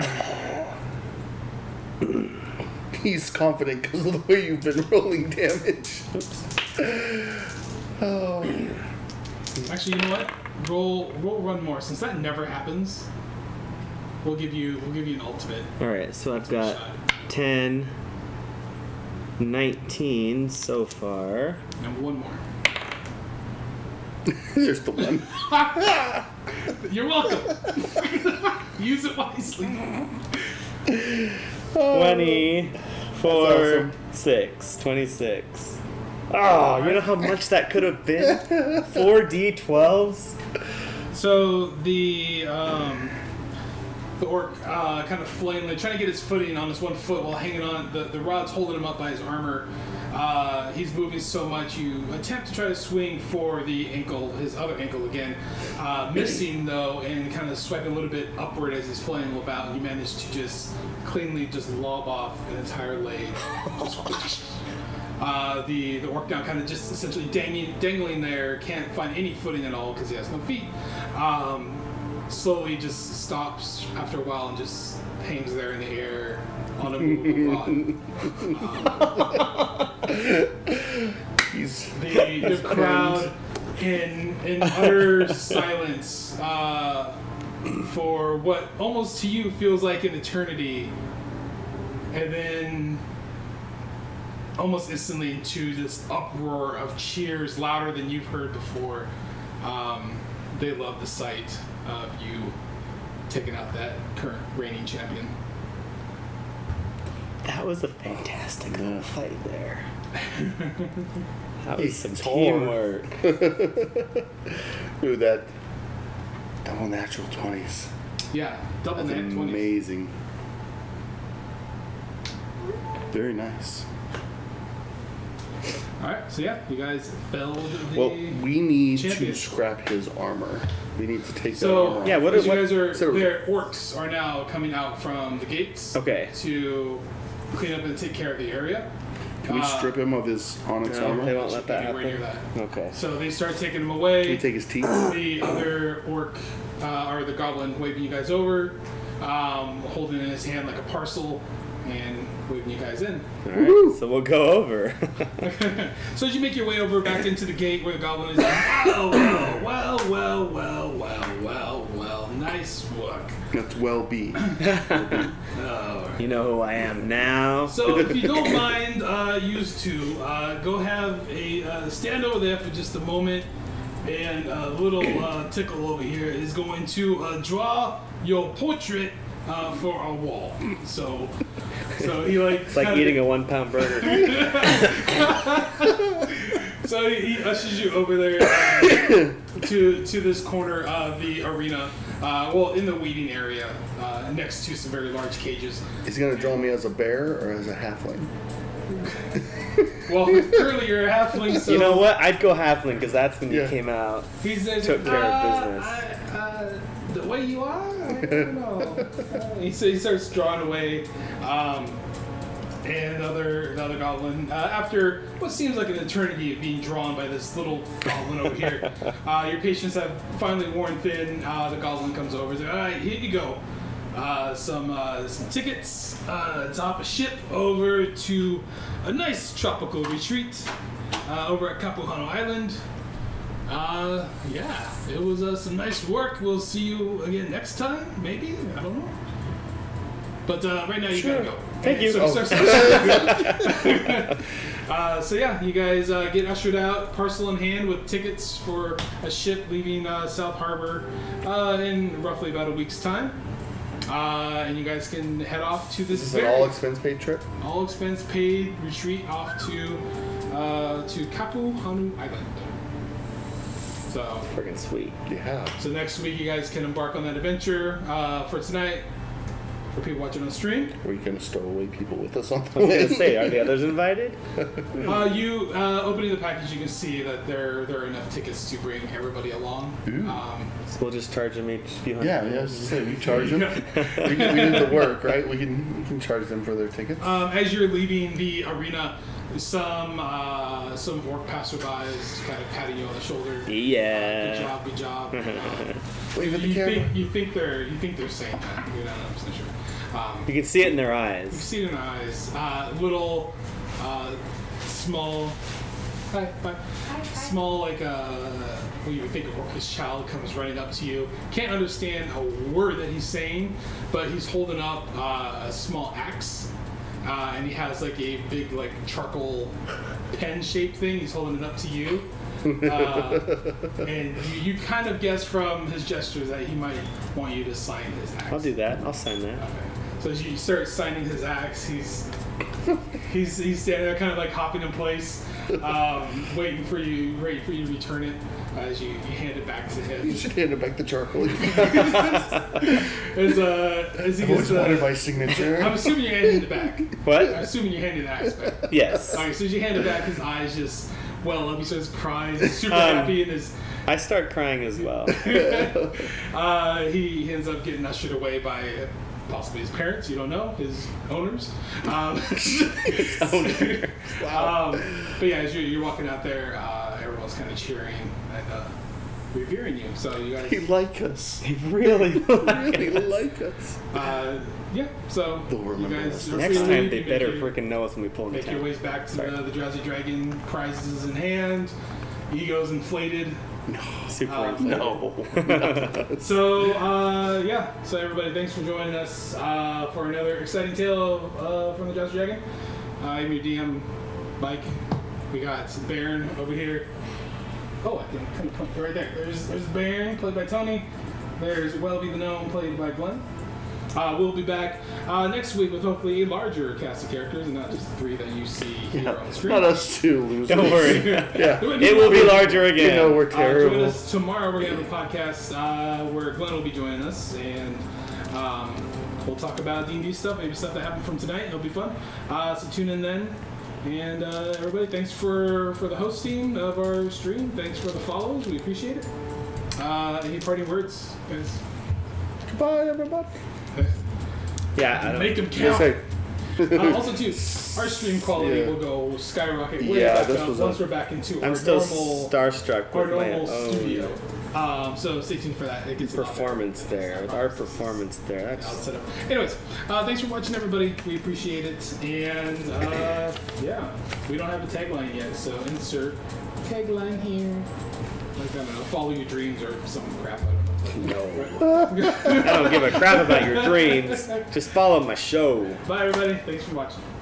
He's confident because of the way you've been rolling damage. Oh. Actually, you know what? Roll roll one more. Since that never happens, we'll give you we'll give you an ultimate. All right, so I've ultimate got shot. ten, nineteen so far. And one more. There's the one. You're welcome. Use it wisely. twenty, four, That's awesome. six, twenty-six. Oh, you know how much that could have been? four d twelves? So the um, the orc uh, kind of flailing, trying to get his footing on his one foot while hanging on. The, the rod's holding him up by his armor. Uh, he's moving so much. You attempt to try to swing for the ankle, his other ankle again, uh, missing though, and kind of swiping a little bit upward as he's flailing about. And you manage to just cleanly just lob off an entire leg. Uh, the the orc now kind of just essentially dangling, dangling there, can't find any footing at all because he has no feet. Um, slowly just stops after a while and just hangs there in the air on a movable rod. Um, He's the, the crowd in in utter silence uh, for what almost to you feels like an eternity, and then almost instantly into this uproar of cheers louder than you've heard before. Um, they love the sight of you taking out that current reigning champion. That was a fantastic little fight there. That was some It's teamwork. Ooh, that double natural twenties. Yeah, double That's nat twenty. amazing. Very nice. All right, so yeah, you guys felled the. Well, we need champion. to scrap his armor. We need to take that So armor off. Yeah, what- as you what- guys are, so- their orcs are now coming out from the gates. Okay. To clean up and take care of the area. Can we Uh, strip him of his onyx No, armor? they won't let that Anywhere near happen. that. Okay. So they start taking him Can away. we take his teeth? The other orc, uh, or the goblin, waving you guys over, um, holding in his hand like a parcel, and waving you guys in. All right, so we'll go over. So as you make your way over back into the gate where the goblin is, like, well, well, well, well, well, well, well, well, nice work. That's Wellby. Oh. You know who I am now. So if you don't mind, uh, used to uh, go have a uh, stand over there for just a moment, and a little uh, tickle over here is going to uh, draw your portrait uh, for a wall. So, so he like It's like eating a one-pound burger. So he, he ushers you over there uh, to to this corner of the arena. Uh, well, in the weeding area, uh, next to some very large cages. Is he gonna draw me as a bear or as a halfling? Well, clearly you're a halfling, so You know what? I'd go halfling because that's when you Yeah. came out. he says, Took care of uh, business. I, uh, the way you are, I don't know. Uh, he, so he starts drawing away. Um, and another another goblin. Uh, after what seems like an eternity of being drawn by this little goblin over here, uh, your patients have finally worn thin. Uh, the goblin comes over and says, all right, here you go. Uh, some uh, some tickets uh, atop a ship over to a nice tropical retreat uh, over at Kapuhano Island. Uh, yeah, it was uh, some nice work. We'll see you again next time, maybe? I don't know. But uh, right now you Sure. gotta go. Thank you. So, Oh. so, so, uh, so yeah, you guys uh, get ushered out, parcel in hand, with tickets for a ship leaving uh, South Harbor uh, in roughly about a week's time. Uh, and you guys can head off to this Is this an very- all expense paid trip? all expense paid retreat off to uh, to Kapuhanu Island. So, Freaking sweet. Yeah. so next week you guys can embark on that adventure. Uh, for tonight, for people watching on stream, Are you gonna stow away people with us on the I was way? gonna say, are the others invited? uh, you uh, opening the package, you can see that there there are enough tickets to bring everybody along. Ooh. Um, So we'll just charge them each few hundred. Yeah, yeah. I was gonna say, we charge them. we, can, we did the work, right? We can we can charge them for their tickets. um, as you're leaving the arena, some uh, some orc passerbys kind of patting you on the shoulder. Good Yeah. job, good job. Um, Wave at the you camera. think you think they're you think they're saying that. You're not one hundred percent sure. Um, You can see it in their you eyes. see it in their eyes. Uh, little, uh, small. Hi, bye. Small, like uh, what you would think of orcish child comes running up to you. Can't understand a word that he's saying, but he's holding up uh, a small axe, uh, and he has like a big like charcoal pen-shaped thing. He's holding it up to you. Uh, and you, you kind of guess from his gestures that he might want you to sign his axe. I'll do that. I'll sign that. Okay. So as you start signing his axe, he's he's he's standing there, kind of like hopping in place, um, waiting for you, ready for you to return it uh, as you, you hand it back to You him. should hand it back the charcoal. As uh, as he I've always gets, wanted uh, my signature. I'm assuming you're handing it back. I'm What? assuming you're handing the axe back. Yes. All right, so as you hand it back, his eyes just well up. He starts crying, he's super Um, happy, and his I start crying as well. uh, he, he ends up getting ushered away by possibly his parents. You don't know, his owners. Um, Owner. um, but yeah, as you're, you're walking out there, uh, everyone's kind of cheering and uh, revering you. So you guys, They like us. They really They like us. uh, yeah. So They'll you remember guys us. are Next free to time leave. they You make better your- freaking know us when we pull into Make your town. ways back to Sorry. the, the Drowsy Dragon, prizes in hand, egos inflated. Super Uh, inflated. No. So, uh, yeah. So, everybody, thanks for joining us uh, for another exciting tale uh, from the Drowsy Dragon. Uh, I'm your D M, Mike. We got Bearn over here. Oh, I can kind of point right there. There's, there's Bearn, played by Tony. There's Wellby the Gnome, played by Glen. Uh, we'll be back uh, next week with hopefully a larger cast of characters and not just the three that you see here Yeah, on screen. not us two losers. Don't worry. Yeah. It will be larger You again. know we're Uh, terrible. join us tomorrow. We're gonna have a podcast uh, where Glenn will be joining us, and um, we'll talk about D and D stuff, maybe stuff that happened from tonight. It'll be fun. Uh, so tune in then. And uh, everybody, thanks for for the hosting of our stream. Thanks for the follows. We appreciate it. Uh, any parting words, guys? Goodbye, everybody. Yeah, I don't Make them Yes, count. hey. Uh, also, too, our stream quality Yeah. will go skyrocket way Yeah, back this up was once a- we're back into I'm our still normal, starstruck our with my normal own studio. Um, so stay tuned for that. It gets a lot better. performance there. With our performance there. I'll That's set up. Anyways, uh, thanks for watching, everybody. We appreciate it. And uh, yeah, we don't have a tagline yet, so insert tagline here. Like, I don't know, follow your dreams or some crap. I don't know. no. I don't give a crap about your dreams. Just follow my show. Bye, everybody. Thanks for watching.